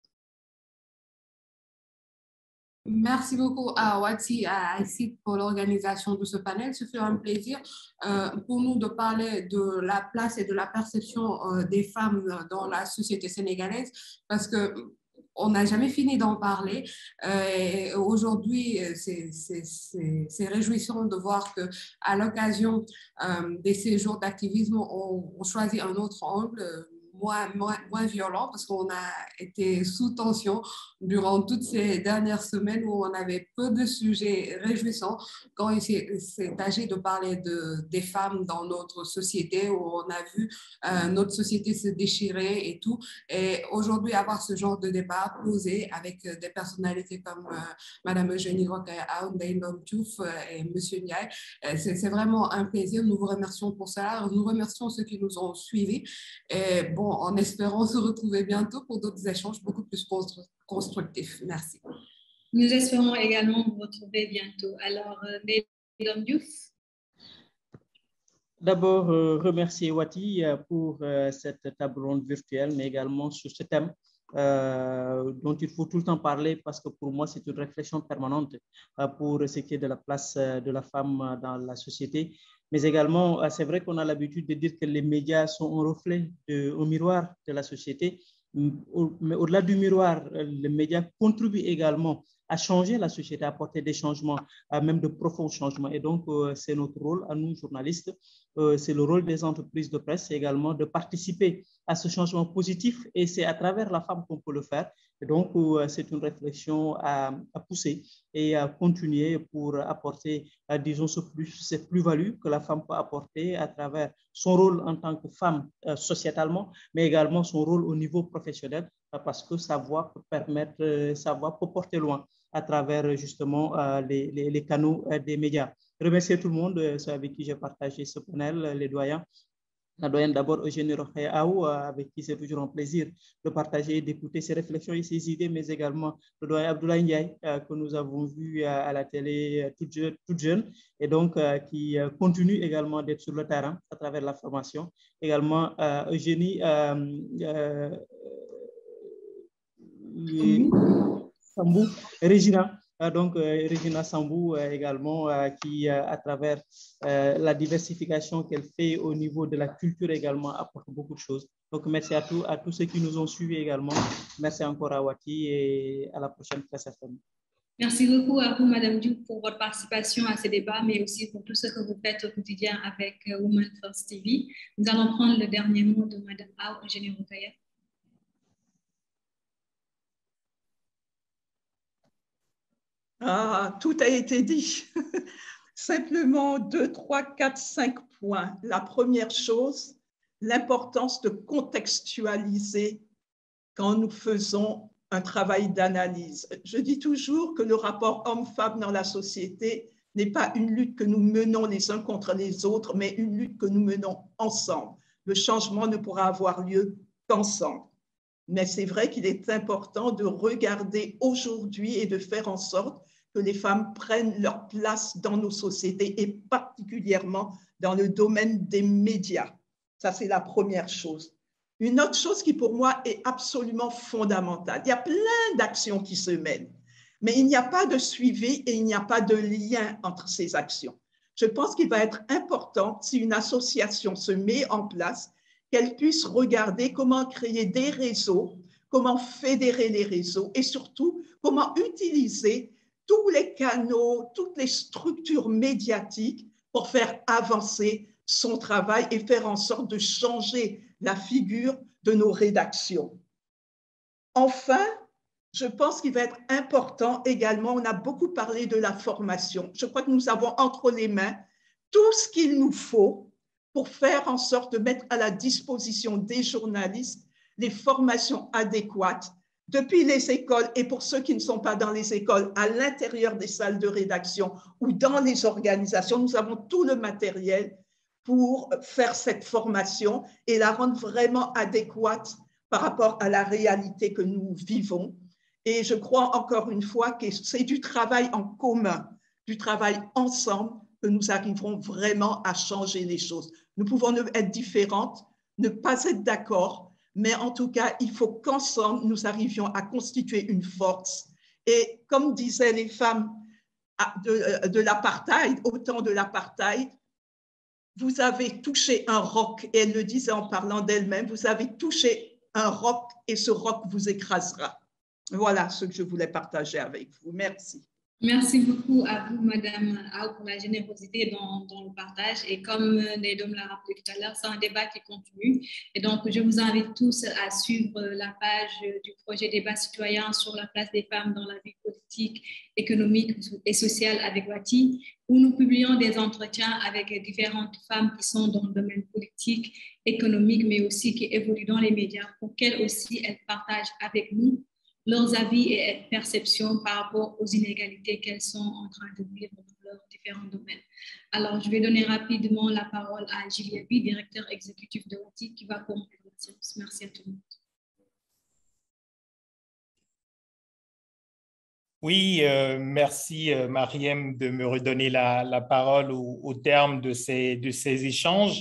Speaker 7: Merci beaucoup à Wati, à I C I T pour l'organisation de ce panel. Ce fut un plaisir euh, pour nous de parler de la place et de la perception euh, des femmes dans la société sénégalaise parce que on n'a jamais fini d'en parler. Euh, Aujourd'hui, c'est réjouissant de voir qu'à l'occasion euh, des séjours d'activisme, on, on choisit un autre angle. Moins, moins, moins violent parce qu'on a été sous tension durant toutes ces dernières semaines où on avait peu de sujets réjouissants quand il s'est agi de parler de, des femmes dans notre société où on a vu euh, notre société se déchirer et tout. Et aujourd'hui, avoir ce genre de débat posé avec des personnalités comme euh, Madame Eugénie Rokhaya, Ndeye Ndom Diouf et Monsieur Ndiaye, c'est vraiment un plaisir. Nous vous remercions pour ça. Nous remercions ceux qui nous ont suivis. Et bon, en espérant se retrouver bientôt pour d'autres échanges beaucoup plus constructifs. Merci.
Speaker 1: Nous espérons également vous retrouver bientôt. Alors, Ndeye Ndom Diouf.
Speaker 8: D'abord, euh, remercier Wati pour euh, cette table ronde virtuelle, mais également sur ce thème euh, dont il faut tout le temps parler parce que pour moi, c'est une réflexion permanente euh, pour ce qui est de la place de la femme dans la société. Mais également, c'est vrai qu'on a l'habitude de dire que les médias sont un reflet, de, un miroir de la société. Mais au-delà du miroir, les médias contribuent également à changer la société, à apporter des changements, même de profonds changements. Et donc, c'est notre rôle, à nous, journalistes, c'est le rôle des entreprises de presse également de participer à ce changement positif. Et c'est à travers la femme qu'on peut le faire. Et donc, c'est une réflexion à, à pousser et à continuer pour apporter, disons, ce plus, cette plus-value que la femme peut apporter à travers son rôle en tant que femme euh, sociétalement, mais également son rôle au niveau professionnel, parce que sa voix peut permettre, sa voix peut porter loin à travers justement euh, les, les, les canaux euh, des médias. Remercier tout le monde, euh, ceux avec qui j'ai partagé ce panel, les doyens. La doyenne d'abord Eugénie Rokhaya, avec qui c'est toujours un plaisir de partager et d'écouter ses réflexions et ses idées, mais également le doyen Abdoulaye Ndiaye, euh, que nous avons vu euh, à la télé euh, toute, jeune, toute jeune et donc euh, qui euh, continue également d'être sur le terrain à travers la formation. Également euh, Eugénie euh, euh, Sambou, Regina. Donc, euh, Regina Sambou euh, également, euh, qui, euh, à travers euh, la diversification qu'elle fait au niveau de la culture également, apporte beaucoup de choses. Donc, merci à, tout, à tous ceux qui nous ont suivis également. Merci encore à Wati et à la prochaine, très certainement.
Speaker 1: Merci beaucoup à vous, Madame Diouf, pour votre participation à ces débats, mais aussi pour tout ce que vous faites au quotidien avec euh, Women First T V. Nous allons prendre le dernier mot de Madame Aw, Eugénie Rokhaya.
Speaker 5: Ah, tout a été dit. Simplement deux, trois, quatre, cinq points. La première chose, l'importance de contextualiser quand nous faisons un travail d'analyse. Je dis toujours que le rapport homme-femme dans la société n'est pas une lutte que nous menons les uns contre les autres, mais une lutte que nous menons ensemble. Le changement ne pourra avoir lieu qu'ensemble. Mais c'est vrai qu'il est important de regarder aujourd'hui et de faire en sorte que les femmes prennent leur place dans nos sociétés et particulièrement dans le domaine des médias. Ça, c'est la première chose. Une autre chose qui, pour moi, est absolument fondamentale. Il y a plein d'actions qui se mènent, mais il n'y a pas de suivi et il n'y a pas de lien entre ces actions. Je pense qu'il va être important, si une association se met en place, qu'elle puisse regarder comment créer des réseaux, comment fédérer les réseaux et surtout comment utiliser tous les canaux, toutes les structures médiatiques pour faire avancer son travail et faire en sorte de changer la figure de nos rédactions. Enfin, je pense qu'il va être important également, on a beaucoup parlé de la formation. Je crois que nous avons entre les mains tout ce qu'il nous faut pour faire en sorte de mettre à la disposition des journalistes les formations adéquates depuis les écoles et pour ceux qui ne sont pas dans les écoles, à l'intérieur des salles de rédaction ou dans les organisations. Nous avons tout le matériel pour faire cette formation et la rendre vraiment adéquate par rapport à la réalité que nous vivons. Et je crois encore une fois que c'est du travail en commun, du travail ensemble que nous arriverons vraiment à changer les choses. Nous pouvons être différentes, ne pas être d'accord, mais en tout cas, il faut qu'ensemble, nous arrivions à constituer une force. Et comme disaient les femmes de, de l'apartheid, au temps de l'apartheid, vous avez touché un roc, et elle le disait en parlant d'elle-même, vous avez touché un roc et ce roc vous écrasera. Voilà ce que je voulais partager avec vous. Merci.
Speaker 1: Merci beaucoup à vous, Madame Ao, pour la générosité dans, dans le partage. Et comme Nedom l'a rappelé tout à l'heure, c'est un débat qui continue. Et donc, je vous invite tous à suivre la page du projet Débat citoyen sur la place des femmes dans la vie politique, économique et sociale avec Wati, où nous publions des entretiens avec différentes femmes qui sont dans le domaine politique, économique, mais aussi qui évoluent dans les médias, pour qu'elles aussi, elles partagent avec nous leurs avis et perceptions par rapport aux inégalités qu'elles sont en train de vivre dans leurs différents domaines. Alors, je vais donner rapidement la parole à Gilles Yabi, directeur exécutif de Wati, qui va commencer la séance. Merci à tout le monde.
Speaker 3: Oui, euh, merci euh, Mariem de me redonner la, la parole au, au terme de ces, de ces échanges.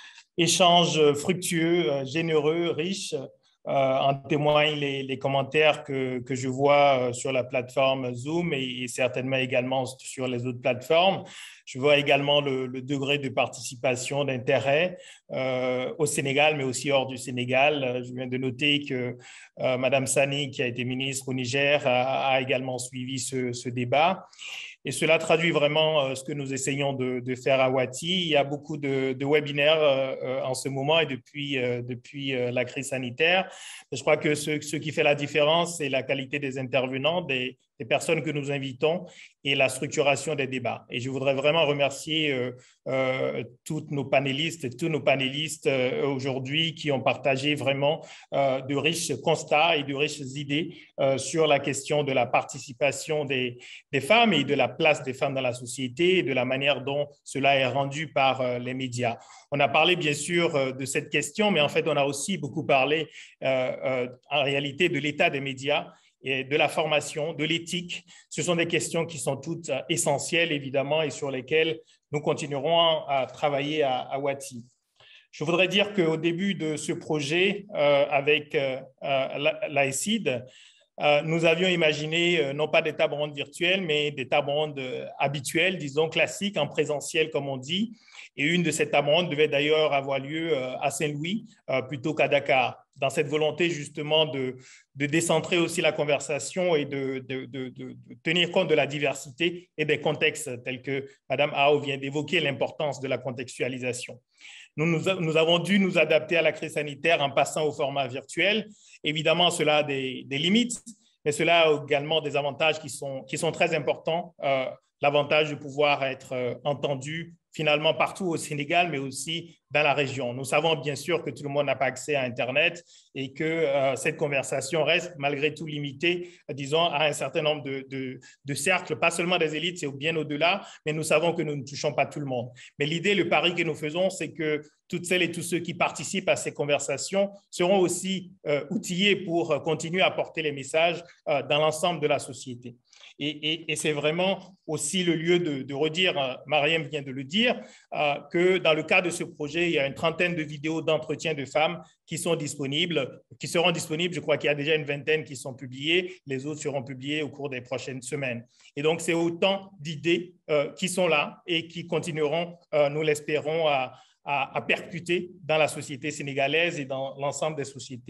Speaker 3: Échanges fructueux, euh, généreux, riches. Euh, en témoignent les, les commentaires que, que je vois sur la plateforme Zoom et, et certainement également sur les autres plateformes. Je vois également le, le degré de participation, d'intérêt euh, au Sénégal, mais aussi hors du Sénégal. Je viens de noter que euh, Madame Sani, qui a été ministre au Niger, a, a également suivi ce, ce débat. Et cela traduit vraiment ce que nous essayons de, de faire à Wati. Il y a beaucoup de, de webinaires euh, en ce moment et depuis, euh, depuis euh, la crise sanitaire. Je crois que ce, ce qui fait la différence, c'est la qualité des intervenants, des, des personnes que nous invitons et la structuration des débats. Et je voudrais vraiment remercier euh, euh, toutes nos panélistes et tous nos panélistes euh, aujourd'hui qui ont partagé vraiment euh, de riches constats et de riches idées euh, sur la question de la participation des, des femmes et de la place des femmes dans la société et de la manière dont cela est rendu par euh, les médias. On a parlé bien sûr euh, de cette question, mais en fait, on a aussi beaucoup parlé euh, euh, en réalité de l'état des médias et de la formation, de l'éthique. Ce sont des questions qui sont toutes essentielles, évidemment, et sur lesquelles nous continuerons à travailler à, à Wati. Je voudrais dire qu'au début de ce projet, euh, avec euh, l'A E C I D, euh, nous avions imaginé euh, non pas des tables rondes virtuelles, mais des tables rondes euh, habituelles, disons classiques, en présentiel, comme on dit. Et une de ces tables rondes devait d'ailleurs avoir lieu euh, à Saint-Louis euh, plutôt qu'à Dakar, dans cette volonté justement de, de décentrer aussi la conversation et de, de, de, de tenir compte de la diversité et des contextes tels que Mme Ao vient d'évoquer, l'importance de la contextualisation. Nous, nous, nous avons dû nous adapter à la crise sanitaire en passant au format virtuel. Évidemment, cela a des, des limites, mais cela a également des avantages qui sont, qui sont très importants. Euh, L'avantage de pouvoir être euh, entendu finalement partout au Sénégal, mais aussi dans la région. Nous savons bien sûr que tout le monde n'a pas accès à Internet et que euh, cette conversation reste malgré tout limitée, disons, à un certain nombre de, de, de cercles, pas seulement des élites, c'est bien au-delà, mais nous savons que nous ne touchons pas tout le monde. Mais l'idée, le pari que nous faisons, c'est que toutes celles et tous ceux qui participent à ces conversations seront aussi euh, outillés pour continuer à porter les messages euh, dans l'ensemble de la société. Et, et, et c'est vraiment aussi le lieu de, de redire, euh, Mariem vient de le dire, euh, que dans le cadre de ce projet, il y a une trentaine de vidéos d'entretien de femmes qui sont disponibles, qui seront disponibles. Je crois qu'il y a déjà une vingtaine qui sont publiées. Les autres seront publiées au cours des prochaines semaines. Et donc, c'est autant d'idées euh, qui sont là et qui continueront, euh, nous l'espérons, à, à, à percuter dans la société sénégalaise et dans l'ensemble des sociétés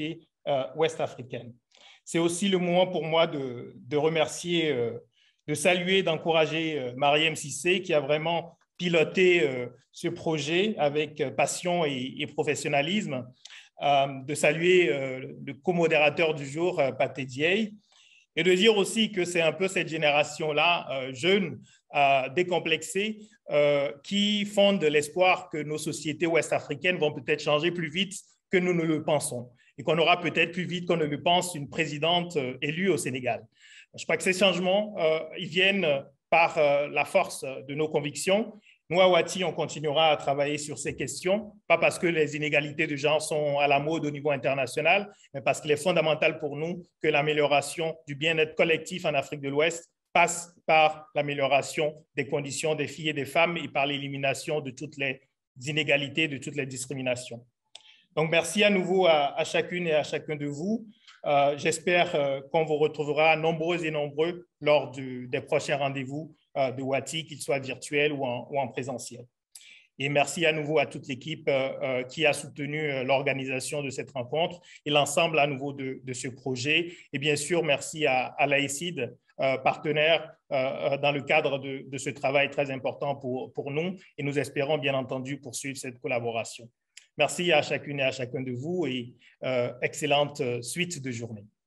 Speaker 3: euh, ouest-africaine. C'est aussi le moment pour moi de, de remercier, euh, de saluer, d'encourager euh, Marième Cissé qui a vraiment piloté euh, ce projet avec passion et, et professionnalisme, euh, de saluer euh, le co-modérateur du jour, euh, Pathé Dieye, et de dire aussi que c'est un peu cette génération-là, euh, jeune, euh, décomplexée, euh, qui fonde l'espoir que nos sociétés ouest-africaines vont peut-être changer plus vite que nous ne le pensons, et qu'on aura peut-être plus vite qu'on ne le pense une présidente euh, élue au Sénégal. Je crois que ces changements, euh, ils viennent par euh, la force de nos convictions. Nous, à Wati, on continuera à travailler sur ces questions, pas parce que les inégalités de genre sont à la mode au niveau international, mais parce qu'il est fondamental pour nous que l'amélioration du bien-être collectif en Afrique de l'Ouest passe par l'amélioration des conditions des filles et des femmes et par l'élimination de toutes les inégalités, de toutes les discriminations. Donc, merci à nouveau à, à chacune et à chacun de vous. Euh, J'espère euh, qu'on vous retrouvera nombreux et nombreux lors du, des prochains rendez-vous euh, de Wati, qu'ils soient virtuels ou en, ou en présentiel. Et merci à nouveau à toute l'équipe euh, euh, qui a soutenu euh, l'organisation de cette rencontre et l'ensemble à nouveau de, de ce projet. Et bien sûr, merci à, à l'A E C I D, euh, partenaire euh, dans le cadre de, de ce travail très important pour, pour nous. Et nous espérons bien entendu poursuivre cette collaboration. Merci à chacune et à chacun de vous et euh, excellente suite de journée.